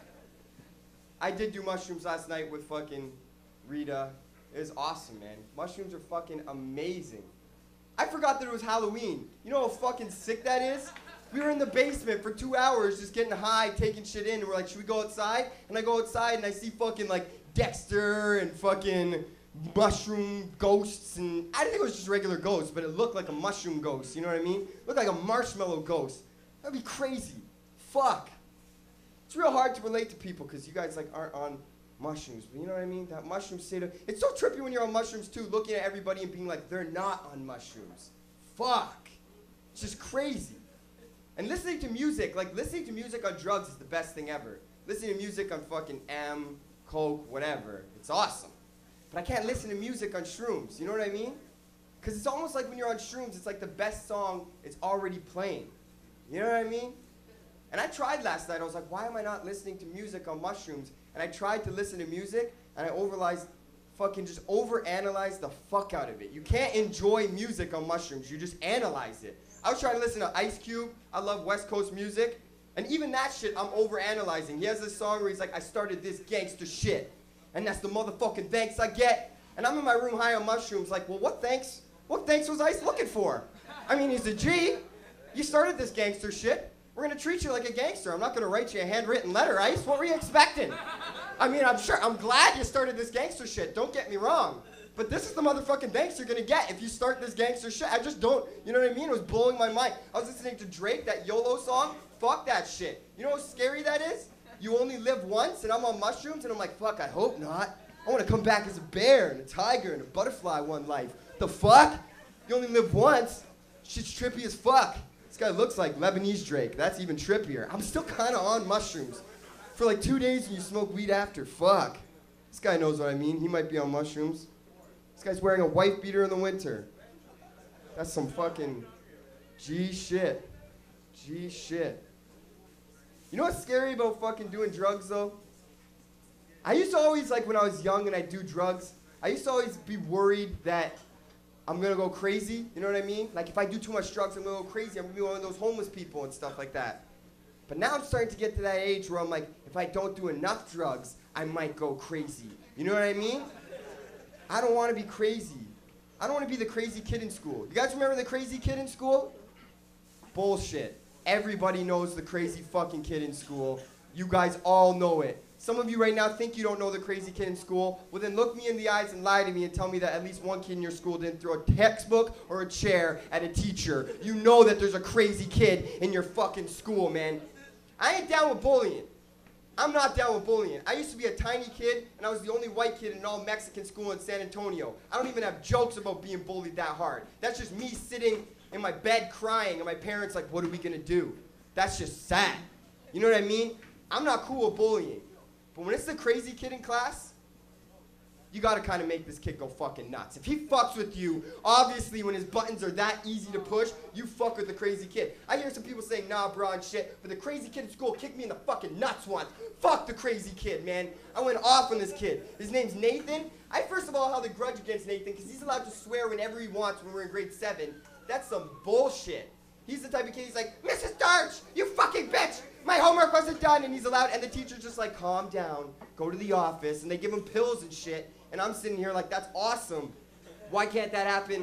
I did do mushrooms last night with fucking Rita. It was awesome, man. Mushrooms are fucking amazing. I forgot that it was Halloween. You know how fucking sick that is? We were in the basement for 2 hours just getting high, taking shit in, and we're like, should we go outside? And I go outside and I see fucking like Dexter and fucking mushroom ghosts, and I didn't think it was just regular ghosts, but it looked like a mushroom ghost, you know what I mean? It looked like a marshmallow ghost. That'd be crazy. Fuck. It's real hard to relate to people because you guys like aren't on mushrooms, but you know what I mean? That mushroom state of, it's so trippy when you're on mushrooms too, looking at everybody and being like, they're not on mushrooms. Fuck. It's just crazy. And listening to music, like listening to music on drugs is the best thing ever. Listening to music on fucking M, Coke, whatever, it's awesome. But I can't listen to music on shrooms, you know what I mean? Because it's almost like when you're on shrooms, it's like the best song is already playing. You know what I mean? And I tried last night, I was like, why am I not listening to music on mushrooms? And I tried to listen to music, and I just overanalyzed the fuck out of it. You can't enjoy music on mushrooms, you just analyze it. I was trying to listen to Ice Cube, I love West Coast music, and even that shit I'm overanalyzing. He has this song where he's like, I started this gangster shit, and that's the motherfucking thanks I get. And I'm in my room high on mushrooms like, well, what thanks was Ice looking for? I mean, he's a G. You started this gangster shit. We're gonna treat you like a gangster. I'm not gonna write you a handwritten letter, Ice. What were you expecting? I mean, I'm glad you started this gangster shit. Don't get me wrong. But this is the motherfucking thanks you're gonna get if you start this gangster shit. I just don't, you know what I mean? It was blowing my mind. I was listening to Drake, that YOLO song. Fuck that shit. You know how scary that is? You only live once, and I'm on mushrooms, and I'm like, fuck, I hope not. I wanna come back as a bear and a tiger and a butterfly one life. The fuck? You only live once? Shit's trippy as fuck. This guy looks like Lebanese Drake. That's even trippier. I'm still kinda on mushrooms. For like 2 days and you smoke weed after. Fuck. This guy knows what I mean. He might be on mushrooms. This guy's wearing a wife beater in the winter. That's some fucking G shit. G shit. You know what's scary about fucking doing drugs though? I used to always, like when I was young and I'd do drugs, I used to always be worried that I'm gonna go crazy, you know what I mean? Like if I do too much drugs, I'm gonna go crazy. I'm gonna be one of those homeless people and stuff like that. But now I'm starting to get to that age where I'm like, if I don't do enough drugs, I might go crazy. You know what I mean? I don't want to be crazy. I don't want to be the crazy kid in school. You guys remember the crazy kid in school? Bullshit. Everybody knows the crazy fucking kid in school. You guys all know it. Some of you right now think you don't know the crazy kid in school. Well then look me in the eyes and lie to me and tell me that at least one kid in your school didn't throw a textbook or a chair at a teacher. You know that there's a crazy kid in your fucking school, man. I ain't down with bullying. I'm not down with bullying. I used to be a tiny kid, and I was the only white kid in an all-Mexican school in San Antonio. I don't even have jokes about being bullied that hard. That's just me sitting in my bed crying, and my parents like, what are we gonna do? That's just sad. You know what I mean? I'm not cool with bullying. But when it's the crazy kid in class, you gotta kind of make this kid go fucking nuts. If he fucks with you, obviously when his buttons are that easy to push, you fuck with the crazy kid. I hear some people saying, nah, bro, and shit, but the crazy kid in school kicked me in the fucking nuts once. Fuck the crazy kid, man. I went off on this kid. His name's Nathan. I first of all held a grudge against Nathan because he's allowed to swear whenever he wants when we're in grade 7. That's some bullshit. He's the type of kid, he's like, Mrs. Darch, you fucking bitch! My homework wasn't done, and he's allowed, and the teacher's just like, calm down, go to the office, and they give him pills and shit. And I'm sitting here like, that's awesome. Why can't that happen?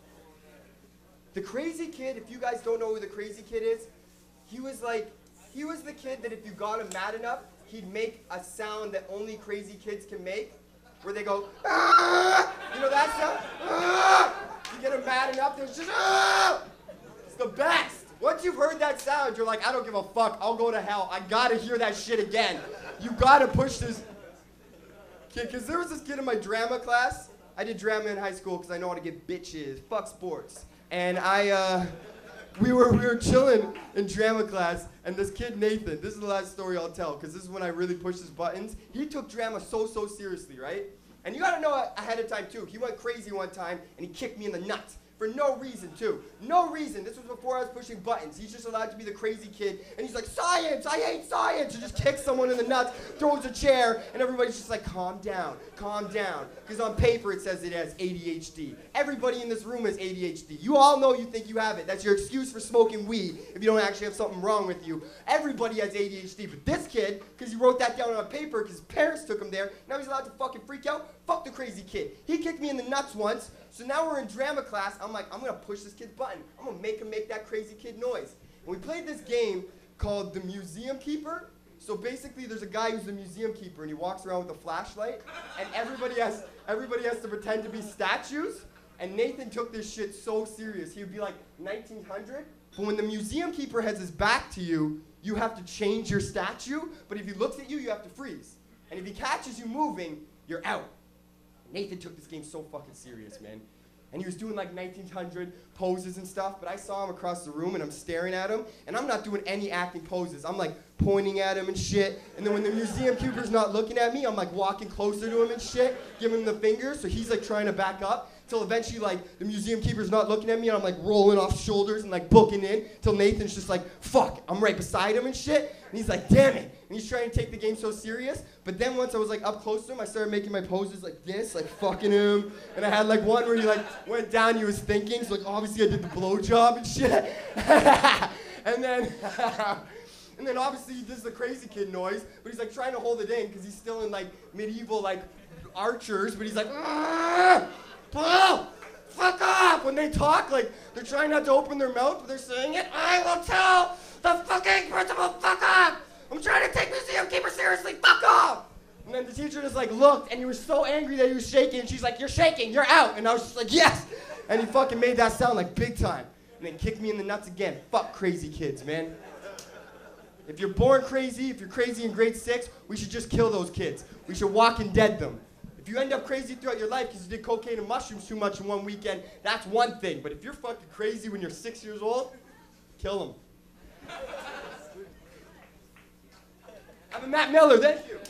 The crazy kid, if you guys don't know who the crazy kid is, he was the kid that if you got him mad enough, he'd make a sound that only crazy kids can make, where they go, ah! You know that sound? Ah! You get him mad enough, there's just, ah! It's the best. Once you've heard that sound, you're like, I don't give a fuck, I'll go to hell. I gotta hear that shit again. You gotta push this. Because there was this kid in my drama class. I did drama in high school because I know how to get bitches. Fuck sports. And we were chilling in drama class, and this kid Nathan, this is the last story I'll tell, because this is when I really pushed his buttons. He took drama so seriously, right? And you gotta know ahead of time too. He went crazy one time, and he kicked me in the nuts. For no reason, too. No reason. This was before I was pushing buttons. He's just allowed to be the crazy kid. And he's like, science! I hate science! And just kicks someone in the nuts, throws a chair, and everybody's just like, calm down, calm down. Because on paper it says it has ADHD. Everybody in this room has ADHD. You all know you think you have it. That's your excuse for smoking weed if you don't actually have something wrong with you. Everybody has ADHD. But this kid, because he wrote that down on paper because his parents took him there, now he's allowed to fucking freak out. Fuck the crazy kid. He kicked me in the nuts once. So now we're in drama class. I'm like, I'm gonna push this kid's button. I'm gonna make him make that crazy kid noise. And we played this game called the Museum Keeper. So basically there's a guy who's the museum keeper and he walks around with a flashlight and everybody has to pretend to be statues. And Nathan took this shit so serious. He would be like 1900. But when the museum keeper has his back to you, you have to change your statue. But if he looks at you, you have to freeze. And if he catches you moving, you're out. Nathan took this game so fucking serious, man. And he was doing like 1900 poses and stuff, but I saw him across the room and I'm staring at him, and I'm not doing any acting poses. I'm like pointing at him and shit, and then when the museum keeper's not looking at me, I'm like walking closer to him and shit, giving him the finger, so he's like trying to back up, till eventually like the museum keeper's not looking at me, and I'm like rolling off shoulders and like booking in, till Nathan's just like, fuck, I'm right beside him and shit, and he's like, damn it. And he's trying to take the game so serious, but then once I was like up close to him, I started making my poses like this, like fucking him, and I had like one where he like went down, he was thinking, so like obviously I did the blowjob and shit, and then obviously he does the crazy kid noise, but he's like trying to hold it in because he's still in like medieval like archers, but he's like, fuck off! When they talk, like they're trying not to open their mouth, but they're saying it. I will tell the fucking principal, fuck off! I'm trying to take museum keeper seriously, fuck off! And then the teacher just like looked, and he was so angry that he was shaking. And she's like, "You're shaking, you're out." And I was just like, "Yes!" And he fucking made that sound like big time. And then kicked me in the nuts again. Fuck crazy kids, man. If you're born crazy, if you're crazy in grade 6, we should just kill those kids. We should Walking Dead them. If you end up crazy throughout your life because you did cocaine and mushrooms too much in one weekend, that's one thing. But if you're fucking crazy when you're 6 years old, kill them. I'm Matt Miller, thank you.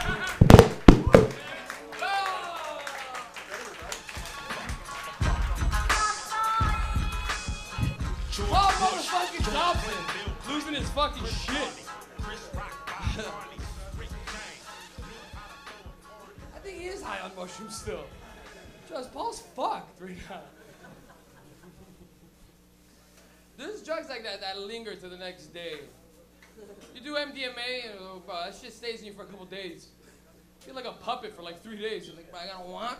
Paul motherfucking Johnson losing his fucking shit. I think he is high on mushrooms still. Just Paul's fucked right now. There's drugs like that linger to the next day. You do MDMA, and that shit stays in you for a couple days. You feel like a puppet for like 3 days. You're like, I gotta walk.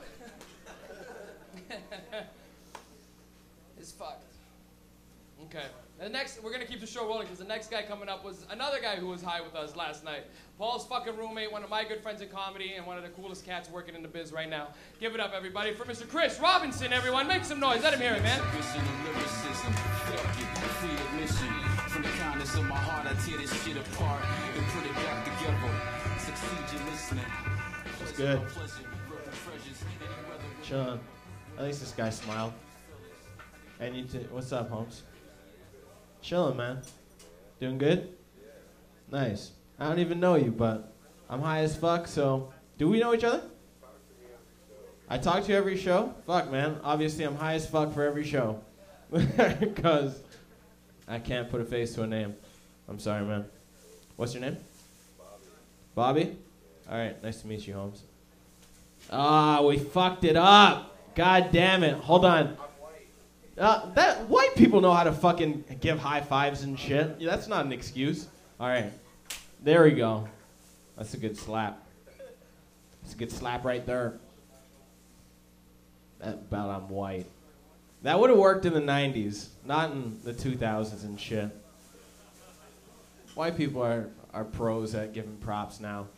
It's fucked. Okay. The next, we're gonna keep the show rolling because the next guy coming up was another guy who was high with us last night. Paul's fucking roommate, one of my good friends in comedy, and one of the coolest cats working in the biz right now. Give it up, everybody, for Mr. Chris Robinson, everyone. Make some noise. Let him hear it, man. From the kindness of my heart, I tear this shit apart and put it back together. Succeed your listening. What's good? Chillin'. At least this guy smiled. And you too. What's up, Holmes? Chillin', man. Doing good? Nice. I don't even know you, but I'm high as fuck, so... Do we know each other? I talk to you every show? Fuck, man. Obviously, I'm high as fuck for every show. Because I can't put a face to a name. I'm sorry, man. What's your name? Bobby. Bobby? All right, nice to meet you, Holmes. Ah, we fucked it up. God damn it. Hold on. That white people know how to fucking give high fives and shit. Yeah, that's not an excuse. All right. There we go. That's a good slap. That's a good slap right there. That about I'm white. That would have worked in the 90s, not in the 2000s and shit. White people are pros at giving props now.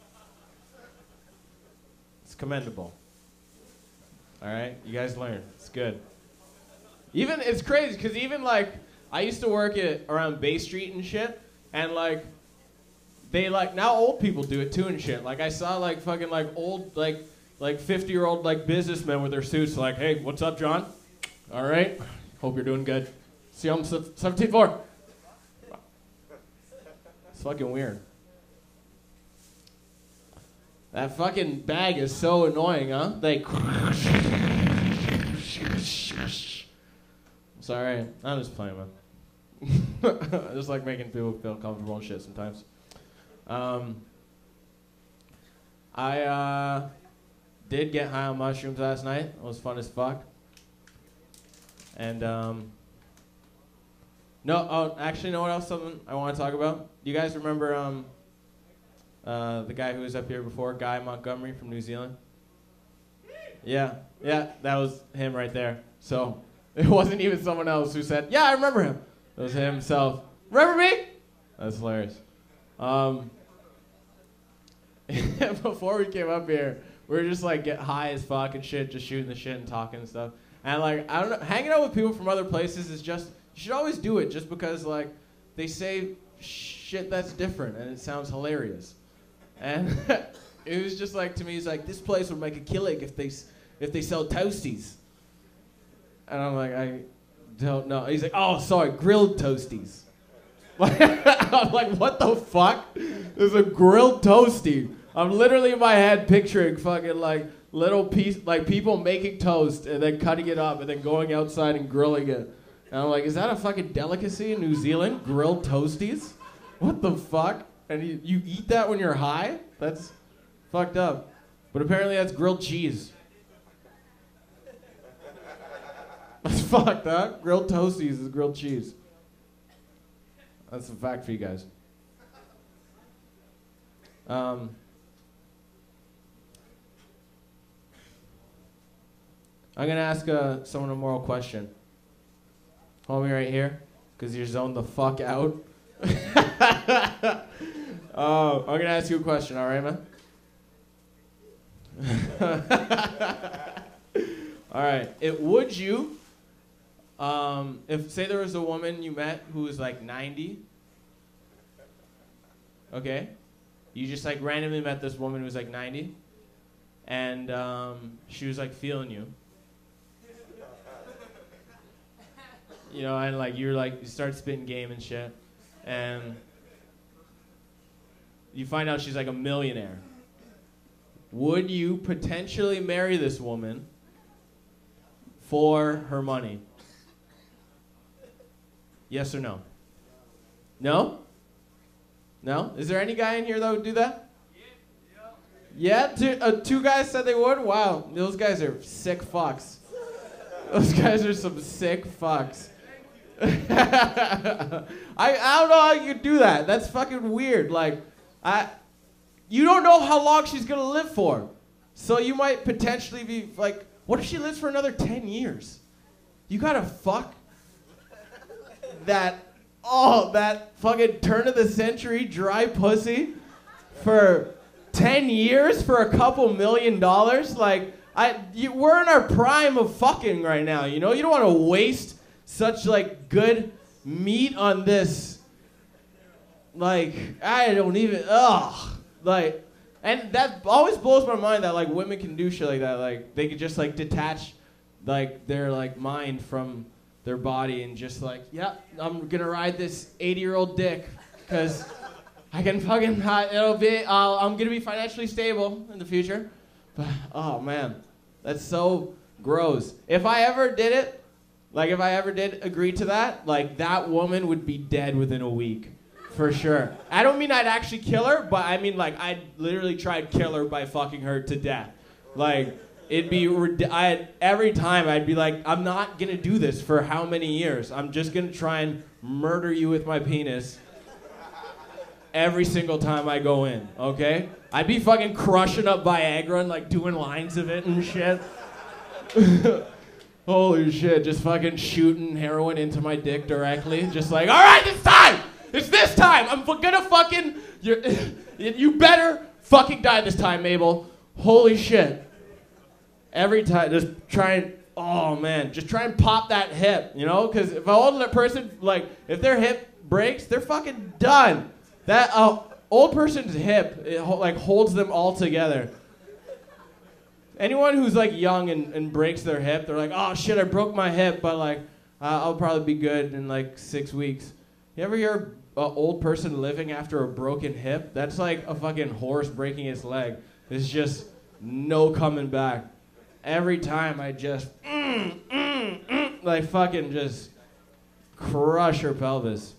It's commendable. All right? You guys learn. It's good. Even, it's crazy, because even, like, I used to work around Bay Street and shit, and, like, they, like, now old people do it, too, and shit. Like, I saw, like, fucking, like, old, like 50-year-old, like, businessmen with their suits, like, "Hey, what's up, John? All right? Hope you're doing good. See you on 17th floor." It's fucking weird. That fucking bag is so annoying, huh? They... Sorry, I'm just playing, man. I just like making people feel comfortable and shit sometimes. I did get high on mushrooms last night. It was fun as fuck. And actually, you know what else? Something I want to talk about. Do you guys remember the guy who was up here before, Guy Montgomery from New Zealand? Yeah, that was him right there. So. It wasn't even someone else who said, "Yeah, I remember him." It was him himself. Remember me? That's hilarious. Before we came up here, we were just like get high as fuck and shit, just shooting the shit and talking and stuff. And like, I don't know, hanging out with people from other places is just, you should always do it just because like they say shit that's different and it sounds hilarious. And it was just like, to me, it's like, this place would make a killing if they sell toasties. And I'm like, I don't know. He's like, "Oh, sorry, grilled toasties." I'm like, what the fuck? There's a grilled toasty. I'm literally in my head picturing fucking like little piece, like people making toast and then cutting it up and then going outside and grilling it. And I'm like, is that a fucking delicacy in New Zealand? Grilled toasties? What the fuck? And you eat that when you're high? That's fucked up. But apparently that's grilled cheese. That's fucked up. Grilled toasties is grilled cheese. That's a fact for you guys. I'm going to ask someone a moral question. Homie right here, because you're zoned the fuck out. I'm going to ask you a question, all right, man? All right. Would you, if say there was a woman you met who was like 90, okay, you just like randomly met this woman who was like 90, and she was like feeling you, you know, and like you start spitting game and shit, and you find out she's like a millionaire. Would you potentially marry this woman for her money? Yes or no? No? No? Is there any guy in here that would do that? Yeah? Two guys said they would? Wow. Those guys are sick fucks. Those guys are some sick fucks. I don't know how you do that. That's fucking weird. Like, you don't know how long she's gonna live for. So you might potentially be like, what if she lives for another 10 years? You gotta fuck that fucking turn of the century dry pussy for 10 years for a couple $1 million? Like, we're in our prime of fucking right now, you know? You don't wanna waste such like good meat on this. Like, I don't even, like, and that always blows my mind that like women can do shit like that. Like they could just like detach like their like mind from their body and just like, yep, I'm gonna ride this 80-year-old dick because I can fucking, I'm gonna be financially stable in the future. But oh man, that's so gross. If I ever did it, like if I ever did agree to that, like that woman would be dead within a week. For sure. I don't mean I'd actually kill her, but I mean like I'd literally try to kill her by fucking her to death. Like it'd be every time I'd be like, I'm not gonna do this for how many years? I'm just gonna try and murder you with my penis every single time I go in, okay? I'd be fucking crushing up Viagra and like doing lines of it and shit. Holy shit, just fucking shooting heroin into my dick directly. Just like, all right, it's time! It's this time! I'm gonna fucking... You better fucking die this time, Mabel. Holy shit. Every time, just try and... Oh, man. Just try and pop that hip, you know? Because if I hold a person, like, if their hip breaks, they're fucking done. That old person's hip, it like, holds them all together. Anyone who's, like, young and breaks their hip, they're like, oh, shit, I broke my hip, but, like, I'll probably be good in, like, 6 weeks. You ever hear an old person living after a broken hip? That's like a fucking horse breaking its leg. There's just no coming back. Every time I just, like fucking just crush her pelvis.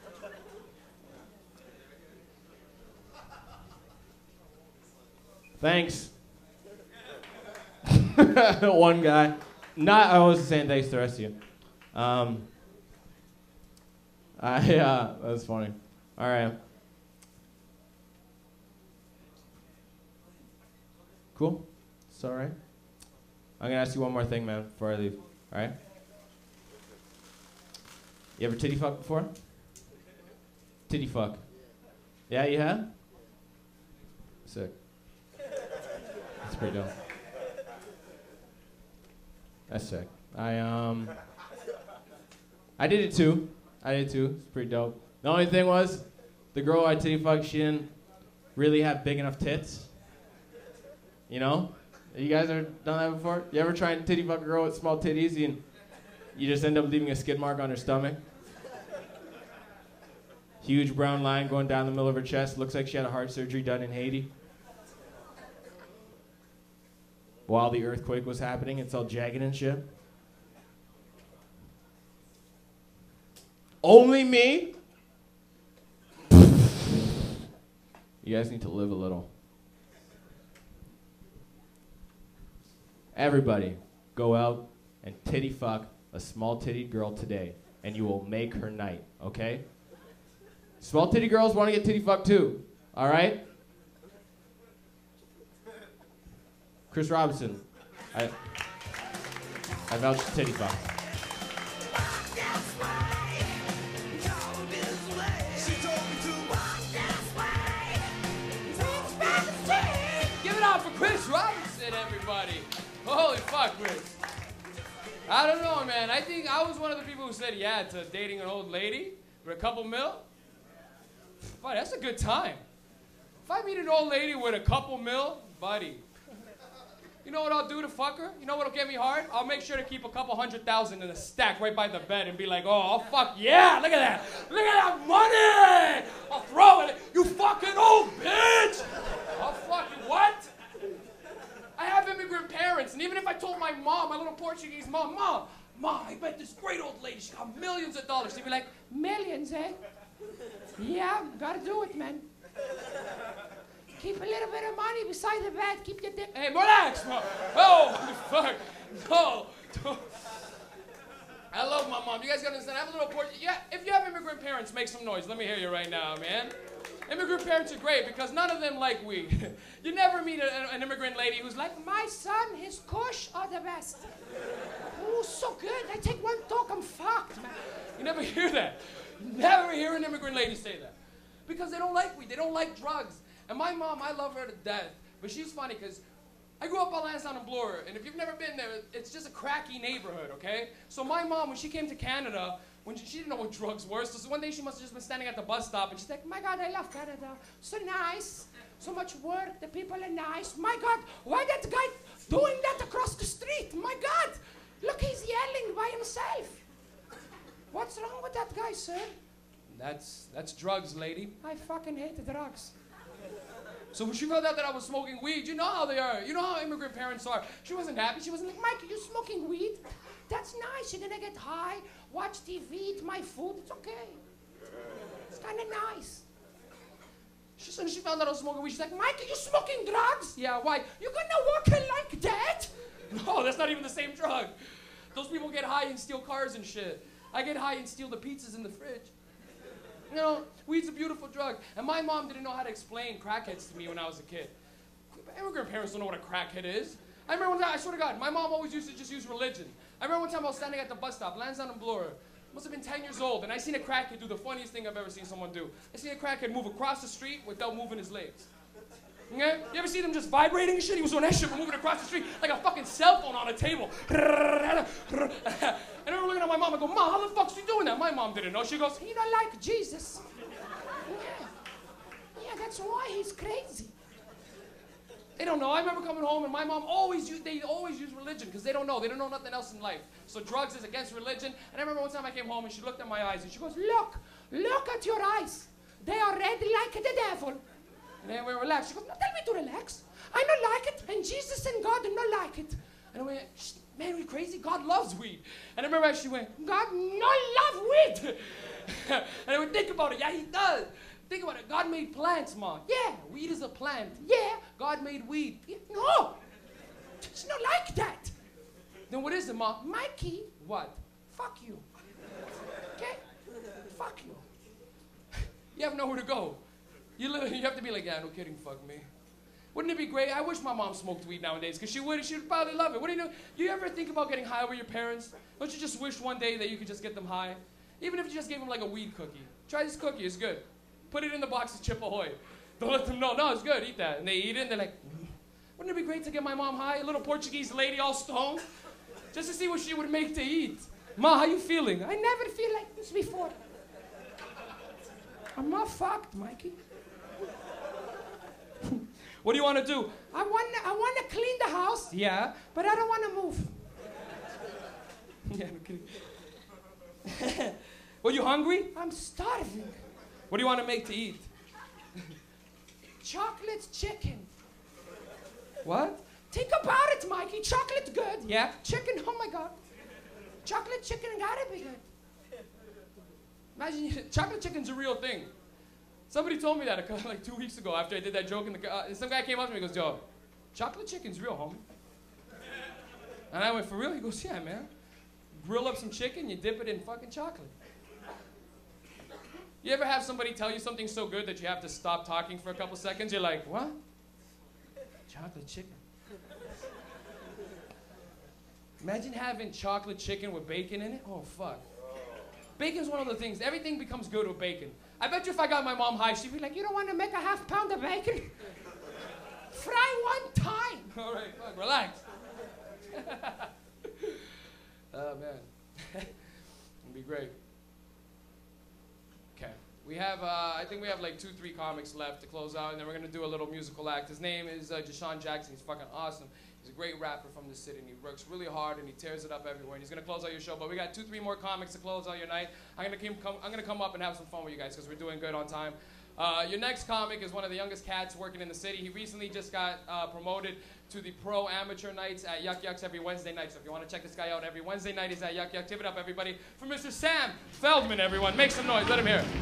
Thanks. One guy. I wasn't saying thanks to the rest of you. That was funny. All right. Cool. It's all right. I'm gonna ask you one more thing, man, before I leave. All right. You ever titty fuck before? Titty fuck. Yeah, you have? Sick. That's pretty dope. That's sick. I did it too. It's pretty dope. The only thing was, the girl I titty fucked, she didn't really have big enough tits. You know? You guys ever done that before? You ever try and titty fuck a girl with small titties and you just end up leaving a skid mark on her stomach? Huge brown line going down the middle of her chest. Looks like she had a heart surgery done in Haiti. While the earthquake was happening, it's all jagged and shit. Only me? You guys need to live a little. Everybody, go out and titty fuck a small tittied girl today, and you will make her night, okay? Small titty girls want to get titty fucked too, all right? Chris Robinson, I vouch for titty fuck. Give it up for Chris Robinson, everybody. Holy fuck, Rich. I don't know, man. I think I was one of the people who said yeah to dating an old lady with a couple mil. Buddy, that's a good time. If I meet an old lady with a couple mil, buddy, you know what I'll do to fuck her? You know what'll get me hard? I'll make sure to keep a couple 100,000 in a stack right by the bed and be like, oh, fuck yeah, look at that. Look at that money. I'll throw it. You fucking old bitch. I'll fucking what? I have immigrant parents, and even if I told my mom, my little Portuguese mom, Mom, I met this great old lady. She got millions of dollars. She'd be like, millions, eh? Yeah, gotta do it, man. Keep a little bit of money beside the bed. Keep your dick. Hey, relax, bro. Oh, fuck. No. I love my mom. You guys gotta understand. I have a little Portuguese. Yeah, if you have immigrant parents, make some noise. Let me hear you right now, man. Immigrant parents are great because none of them like weed. You never meet an immigrant lady who's like, my son, his kush are the best. Oh, so good. I take one talk, I'm fucked, man. You never hear that. You never hear an immigrant lady say that. Because they don't like weed. They don't like drugs. And my mom, I love her to death. But she's funny because I grew up on Lansdowne and Bloor. And if you've never been there, it's just a cracky neighborhood, okay? So my mom, when she came to Canada, when she didn't know what drugs were, so one day she must have just been standing at the bus stop, and she's like, my God, I love Canada. So nice. So much work. The people are nice. My God, why that guy doing that across the street? My God. Look, he's yelling by himself. What's wrong with that guy, sir? That's drugs, lady. I fucking hate drugs. So when she found out that I was smoking weed, you know how they are. You know how immigrant parents are. She wasn't happy. She wasn't like, Mike, are you smoking weed? That's nice. You're gonna get high, watch TV, eat my food. It's okay. It's kind of nice. She found out I was smoking weed. She's like, Mike, are you smoking drugs? Yeah, why? You're gonna walk like that? No, that's not even the same drug. Those people get high and steal cars and shit. I get high and steal the pizzas in the fridge. You know, weed's a beautiful drug. And my mom didn't know how to explain crackheads to me when I was a kid. Immigrant parents don't know what a crackhead is. I remember one time, I swear to God, my mom always used to just use religion. I remember one time I was standing at the bus stop, Lansdowne and Bloor. Must have been 10 years old, and I seen a crackhead do the funniest thing I've ever seen someone do. I seen a crackhead move across the street without moving his legs. Okay? You ever see them just vibrating and shit? He was doing that shit, but moving across the street like a fucking cell phone on a table. And I remember looking at my mom and go, Mom, how the fuck's he doing that? My mom didn't know. She goes, he don't like Jesus. Yeah, that's why he's crazy. They don't know. I remember coming home and my mom they always use religion because they don't know. They don't know nothing else in life. So drugs is against religion. And I remember one time I came home and she looked at my eyes and she goes, look at your eyes. They are red like the devil. And then we relaxed. She goes, no, tell me to relax. I don't like it and Jesus and God do not like it. And I went, man, are you crazy? God loves weed. And I remember she went, God not love weed. And I would think about it. Yeah, he does. Think about it. God made plants, Mom. Yeah, weed is a plant. Yeah, God made weed. Yeah, no, it's not like that. Then what is it, Mom? Mikey. What? Fuck you. Okay? Fuck you. You have nowhere to go. You have to be like, yeah, no kidding, fuck me. Wouldn't it be great? I wish my mom smoked weed nowadays, because she would probably love it. What do you know? Do you ever think about getting high with your parents? Don't you just wish one day that you could just get them high? Even if you just gave them like a weed cookie. Try this cookie, it's good. Put it in the box of Chip Ahoy. Don't let them know, no, it's good, eat that. And they eat it and they're like, wouldn't it be great to get my mom high? A little Portuguese lady all stoned? Just to see what she would make to eat. Ma, how you feeling? I never feel like this before. I'm not fucked, Mikey. What do you want to do? I want to clean the house. Yeah, but I don't want to move. Yeah, I'm kidding. Well, you hungry? I'm starving. What do you want to make to eat? Chocolate chicken. What? Think about it, Mikey. Chocolate good. Yeah. Chicken, oh my God. Chocolate chicken gotta be good. Imagine, chocolate chicken's a real thing. Somebody told me that like 2 weeks ago after I did that joke in the some guy came up to me and goes, yo, chocolate chicken's real, homie. And I went, for real? He goes, yeah, man. Grill up some chicken, you dip it in fucking chocolate. You ever have somebody tell you something so good that you have to stop talking for a couple seconds? You're like, what? Chocolate chicken. Imagine having chocolate chicken with bacon in it. Oh, fuck. Bacon's one of the things. Everything becomes good with bacon. I bet you if I got my mom high, she'd be like, you don't want to make a ½ pound of bacon? Fry one time. All right, fuck, relax. Oh, man. It'd be great. Okay. We have, I think we have like 2-3 comics left to close out, and then we're going to do a little musical act. His name is Deshaun Jackson. He's fucking awesome. He's a great rapper from the city, and he works really hard, and he tears it up everywhere. And he's going to close out your show, but we got 2-3 more comics to close out your night. I'm going to come up and have some fun with you guys because we're doing good on time. Your next comic is one of the youngest cats working in the city. He recently just got promoted to the pro amateur nights at Yuck Yucks every Wednesday night. So if you want to check this guy out, every Wednesday night he's at Yuck Yucks. Give it up, everybody, for Mr. Sam Feldman, everyone. Make some noise. Let him hear it.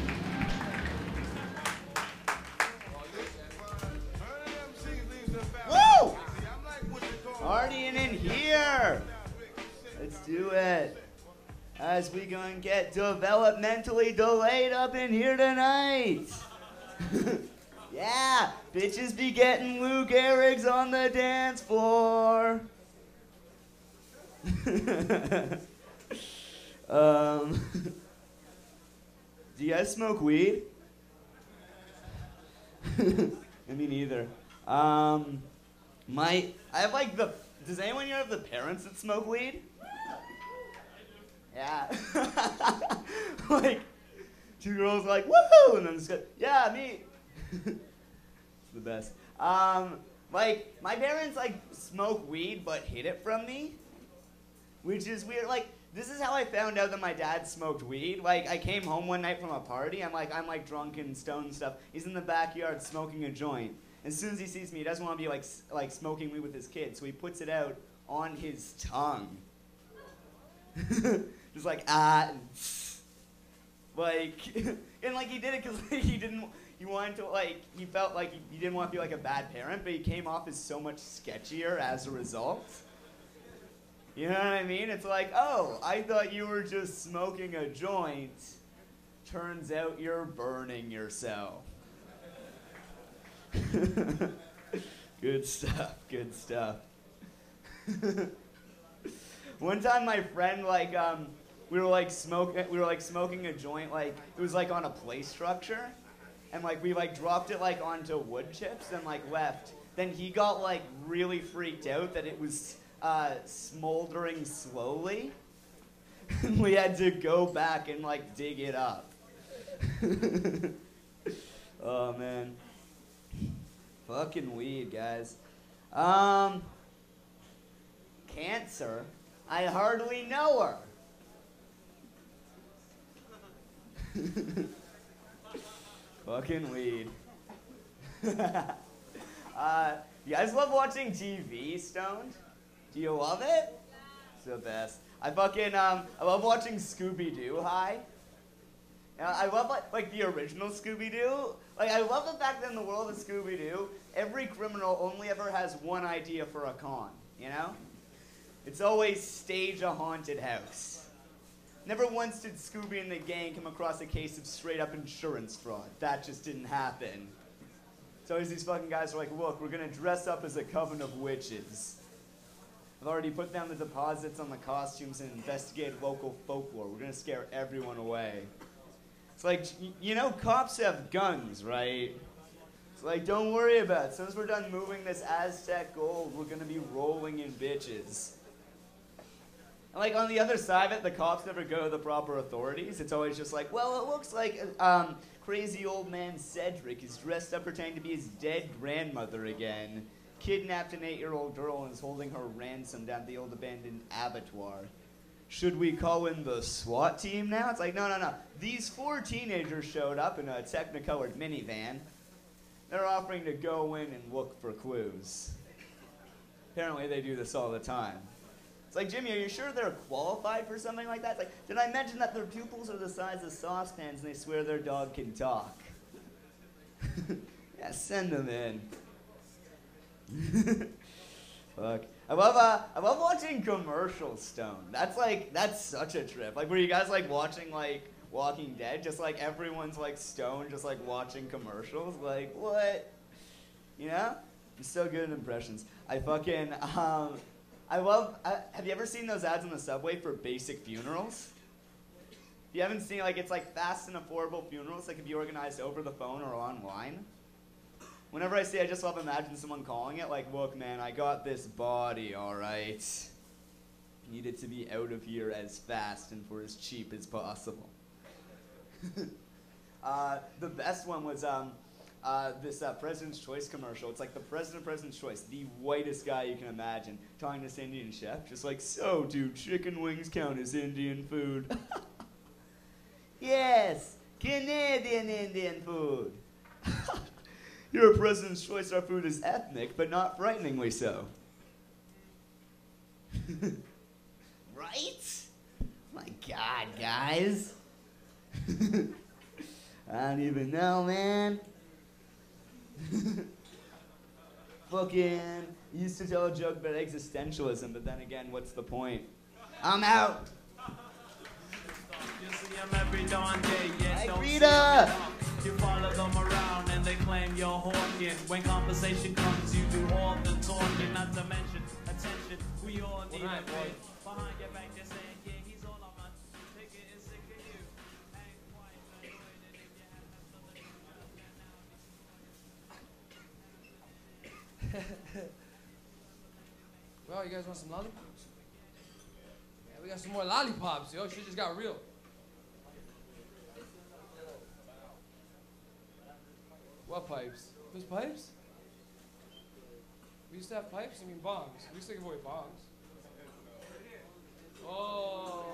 Woo! Partying in here. Let's do it. As we gonna get developmentally delayed up in here tonight. Yeah, bitches be getting Lou Gehrig's on the dance floor. Do you guys smoke weed? Me neither. I have like does anyone here have the parents that smoke weed? Yeah. Like, 2 girls like, woohoo! And then just go, yeah, me. It's the best. Like, my parents, like, smoke weed but hid it from me, which is weird. Like, this is how I found out that my dad smoked weed. Like, I came home one night from a party. I'm like drunk and stoned and stuff. He's in the backyard smoking a joint. As soon as he sees me, he doesn't want to be, like smoking weed with his kid, so he puts it out on his tongue. Just like, and like, and like he did it because he wanted to, like, he felt like he didn't want to be like a bad parent, but he came off as so much sketchier as a result. You know what I mean? It's like, oh, I thought you were just smoking a joint. Turns out you're burning yourself. Good stuff, good stuff. One time my friend, like, we were smoking a joint, like, it was like on a play structure, and like we like dropped it like onto wood chips and like left. Then he got like really freaked out that it was smoldering slowly. And we had to go back and like dig it up. Oh man. Fucking weed, guys. Cancer? I hardly know her. Fucking weed. You guys love watching TV stoned? Do you love it? It's the best. I love watching Scooby-Doo high. I love like the original Scooby-Doo. Like, I love the fact that in the world of Scooby-Doo, every criminal only ever has one idea for a con, you know? It's always stage a haunted house. Never once did Scooby and the gang come across a case of straight-up insurance fraud. That just didn't happen. It's always these fucking guys are like, look, we're gonna dress up as a coven of witches. I've already put down the deposits on the costumes and investigated local folklore. We're gonna scare everyone away. It's like, you know, cops have guns, right? It's like, don't worry about it. As soon as we're done moving this Aztec gold, we're gonna be rolling in bitches. And like on the other side of it, the cops never go to the proper authorities. It's always just like, well, it looks like crazy old man Cedric is dressed up pretending to be his dead grandmother again. Kidnapped an 8-year-old girl and is holding her ransom down at the old abandoned abattoir. Should we call in the SWAT team now? It's like, no. These 4 teenagers showed up in a Technicolored minivan. They're offering to go in and look for clues. Apparently they do this all the time. It's like, Jimmy, are you sure they're qualified for something like that? It's like, did I mention that their pupils are the size of saucepans and they swear their dog can talk? Yeah, send them in. Fuck. I love watching commercials stoned. That's such a trip. Like, were you guys like watching like Walking Dead? Just like everyone's like stoned, just like watching commercials. Like, what? You know? I'm so good at impressions. I fucking have you ever seen those ads on the subway for basic funerals? If you haven't seen, like, it's like fast and affordable funerals that can be organized over the phone or online. Whenever I see, I just love imagine someone calling it like, look, man, I got this body, all right. Needed to be out of here as fast and for as cheap as possible. The best one was this President's Choice commercial. It's like the President's Choice, the whitest guy you can imagine, talking to this Indian chef, just like, so do chicken wings count as Indian food? Yes, Canadian Indian food. Here at President's Choice, our food is ethnic, but not frighteningly so. Right? My God, guys. I don't even know, man. Fucking used to tell a joke about existentialism, but then again, what's the point? I'm out. Hey, Rita! You follow them around and they claim you're hawking. When conversation comes, you do all the talking, not to mention attention. We all need a bit. Behind your back, they're saying, yeah, he's all about. Take it and sick of you. Ain't quite enjoying it if you have something. Well, you guys want some lollipops? Yeah, we got some more lollipops, yo. Shit just got real. What pipes? There's pipes? We used to have pipes? I mean bongs. We used to give away bongs. Oh.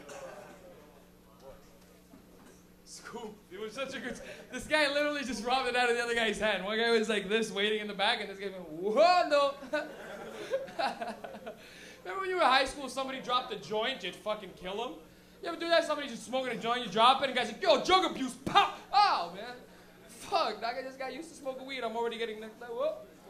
Scoop. It was such a good... This guy literally just robbed it out of the other guy's hand. One guy was like this, waiting in the back, and this guy went, whoa, no. Remember when you were in high school, somebody dropped a joint, you'd fucking kill him? You ever do that? Somebody just smoking a joint, you drop it, and the guy's like, yo, drug abuse, pop! Oh, man. Fuck, that guy just got used to smoking weed. I'm already getting like, whoa.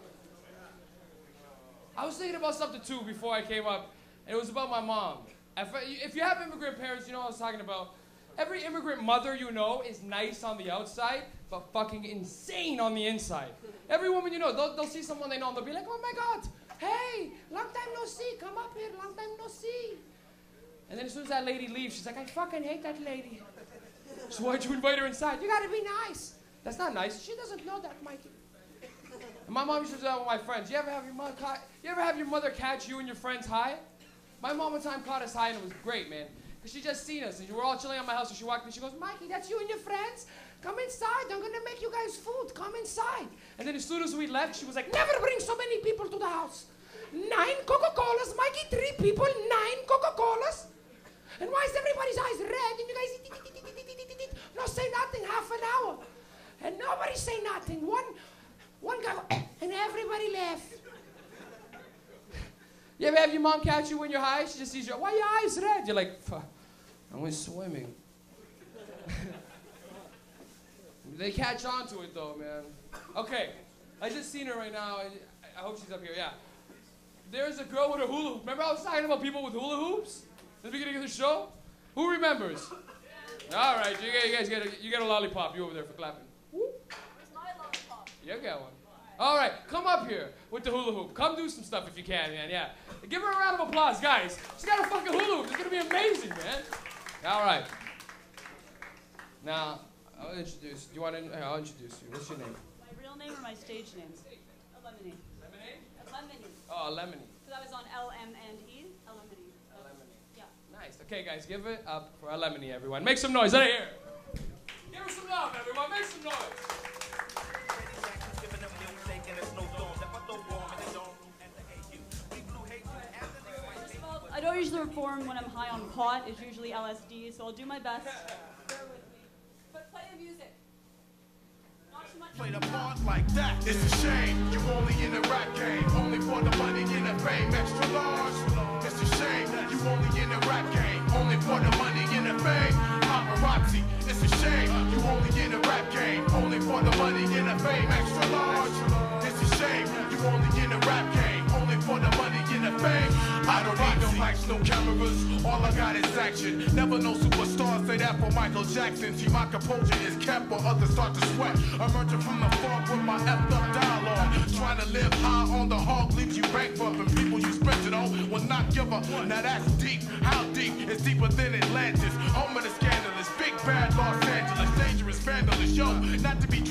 I was thinking about something too before I came up, and it was about my mom. If you have immigrant parents, you know what I was talking about. Every immigrant mother you know is nice on the outside, but fucking insane on the inside. Every woman you know, they'll see someone they know, and they'll be like, oh my God, hey, long time no see, come up here, long time no see. And then as soon as that lady leaves, she's like, I fucking hate that lady. So why'd you invite her inside? You gotta be nice. That's not nice. She doesn't know that, Mikey. And my mom used to do that with my friends. You ever have your mother catch you and your friends high? My mom one time caught us high, and it was great, man. Because she just seen us, and we were all chilling at my house, and she walked in, she goes, Mikey, that's you and your friends? Come inside. I'm going to make you guys food. Come inside. And then as soon as we left, she was like, never bring so many people to the house. 9 Coca-Colas, Mikey, 3 people, 9 Coca-Colas. And why is everybody's eyes red? And you guys, no, say nothing, half an hour. And nobody say nothing. One guy, and everybody laughed. You ever have your mom catch you when you're high? She just sees you, why your eyes red? You're like, fuck, I went swimming. They catch on to it though, man. Okay, I just seen her right now. I hope she's up here, yeah. There's a girl with a hula hoop. Remember I was talking about people with hula hoops at the beginning of the show? Who remembers? All right, you guys get a lollipop. You over there for clapping. Where's my lollipop? You got one. All right, come up here with the hula hoop. Come do some stuff if you can, man, yeah. Give her a round of applause, guys. She's got a fucking hula hoop. It's going to be amazing, man. All right. Now, I'll introduce you. I'll introduce you. What's your name? My real name or my stage name? Lemony. Lemonade? Lemony. Oh, Lemony. So that was on L-M-N-E? Lemony. Lemony. Yeah. Nice. Okay, guys, give it up for Lemony, everyone. Make some noise. Let it hear. Give her some love, everyone. Make some noise. I don't usually perform when I'm high on pot. It's usually LSD, so I'll do my best. Bear with me. But play the music. Not too much. Play the part like that. It's a shame you only in the rap game, only for the money and the fame. Extra large. It's a shame you only in the rap game, only for the money and the fame. Paparazzi. It's a shame you only in the rap game, only for the money and the fame. Extra large. It's a shame you only in the rap game, only for the money and the fame. I don't need no lights, no cameras, all I got is action. Never no superstar, say that for Michael Jackson. See, my composure is kept while others start to sweat. Emerging from the fog with my effed up dialogue. Trying to live high on the hog leaves you bankrupt, and people you spent it on will not give up. Now that's deep, how deep? It's deeper than Atlantis. Home of the scandalous, big bad Los Angeles, dangerous vandalous. Yo, not to be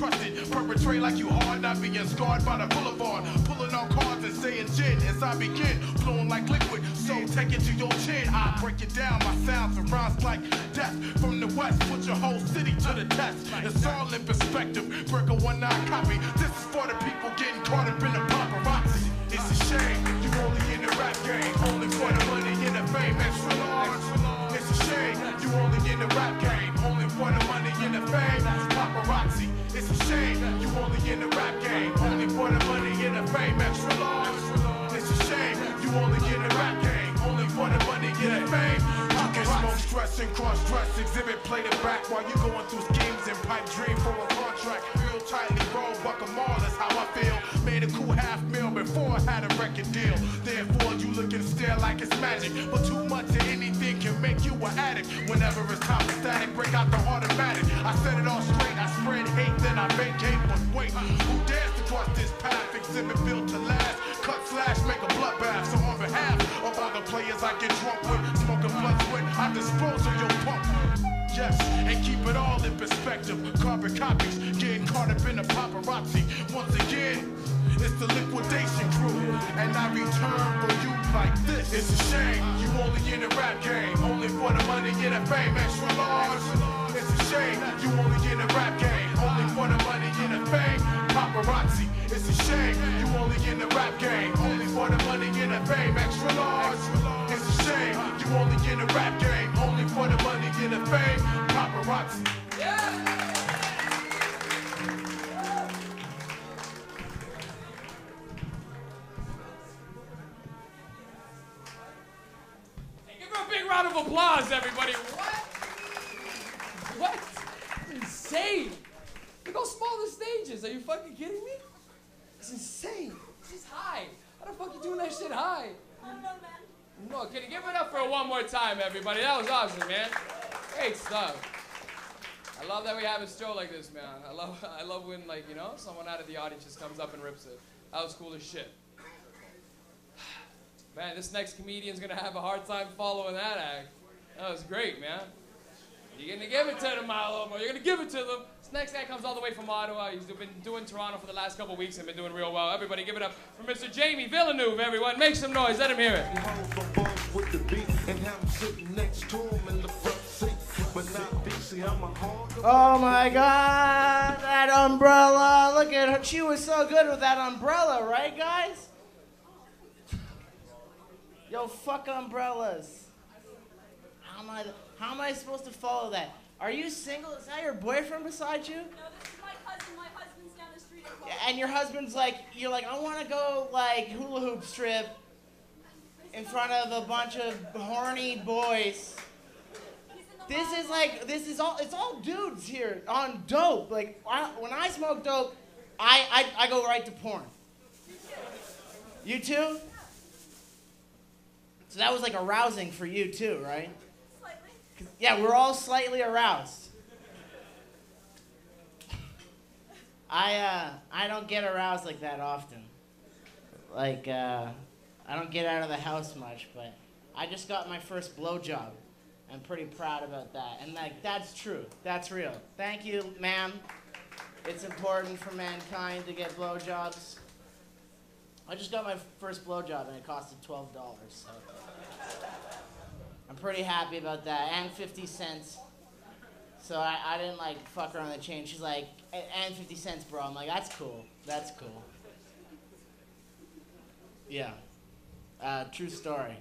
trusted. Perpetrate like you are, not being scarred by the boulevard. Pulling on cards and saying gin as I begin. Flowing like liquid, so take it to your chin. I break it down, my sounds and rhymes like death. From the west, put your whole city to the test. It's all in perspective, break a 1-9 copy. This is for the people getting caught up in the paparazzi. It's a shame, you only in the rap game. Only for the money and the fame, extra large. It's a shame, you only in the rap game. Only for the money and the fame, paparazzi. It's a shame, you only in the rap game. Only for the money and the fame, extra large. It's a shame, you only in the rap game. Only for the money and the fame. You can smoke, stress, and cross-dress. Exhibit, play the back while you going through schemes and pipe dream for a contract. Real tightly rolled, buck 'em all, that's how I feel. Made a cool half meal before I had a record deal. Therefore, you looking stare like it's magic. But too much of anything can make you an addict. Whenever it's time for static, break out the automatic. I set it all straight, I spread hate, then I vacate. But wait, who dares to cross this path? Exhibit built to last. Cut slash, make a bloodbath. So on behalf of all the players I get drunk with, smoking blood sweat, I dispose of your punk. Yes, and keep it all in perspective. Carbon copies, getting caught up in the paparazzi. Once again, it's the liquidation crew, and I return for you like this. It's a shame, you only in the rap game. Only for the money and the fame, extra large. It's a shame, you only in the rap game. Only for the money and the fame, paparazzi. It's a shame, you only in the rap game. Only for the money and the fame, extra large. It's a shame, you only in the rap game. Only for the money and the fame, paparazzi. Big round of applause, everybody. What? What? Insane. Look how small the stage is. Are you fucking kidding me? It's insane. She's high. How the fuck you doing that shit high? No, can you give it up for one more time, everybody? That was awesome, man. Great stuff. I love that we have a show like this, man. I love when, like, you know, someone out of the audience just comes up and rips it. That was cool as shit. Man, this next comedian's gonna have a hard time following that act. That was great, man. You're gonna give it to them, Malo. You're gonna give it to them. This next guy comes all the way from Ottawa. He's been doing Toronto for the last couple weeks and been doing real well. Everybody give it up for Mr. Jamie Villeneuve, everyone. Make some noise. Let him hear it. Oh my God, that umbrella. Look at her. She was so good with that umbrella, right, guys? Yo, fuck umbrellas. How am I supposed to follow that? Are you single? Is that your boyfriend beside you? No, this is my cousin. My husband's down the street. And your husband's like, you're like, I want to go like hula hoop strip in front of a bunch of horny boys. It's all dudes here on dope. Like, when I smoke dope, I go right to porn. You too? So that was like arousing for you too, right? Slightly. Yeah, we're all slightly aroused. I don't get aroused like that often. Like, I don't get out of the house much, but I just got my first blowjob. I'm pretty proud about that. And like, that's true. That's real. Thank you, ma'am. It's important for mankind to get blowjobs. I just got my first blowjob and it costed $12, so I'm pretty happy about that. And 50 cents. So I didn't like fuck her on the chain. She's like, and 50 cents, bro. I'm like, that's cool. That's cool. Yeah. True story.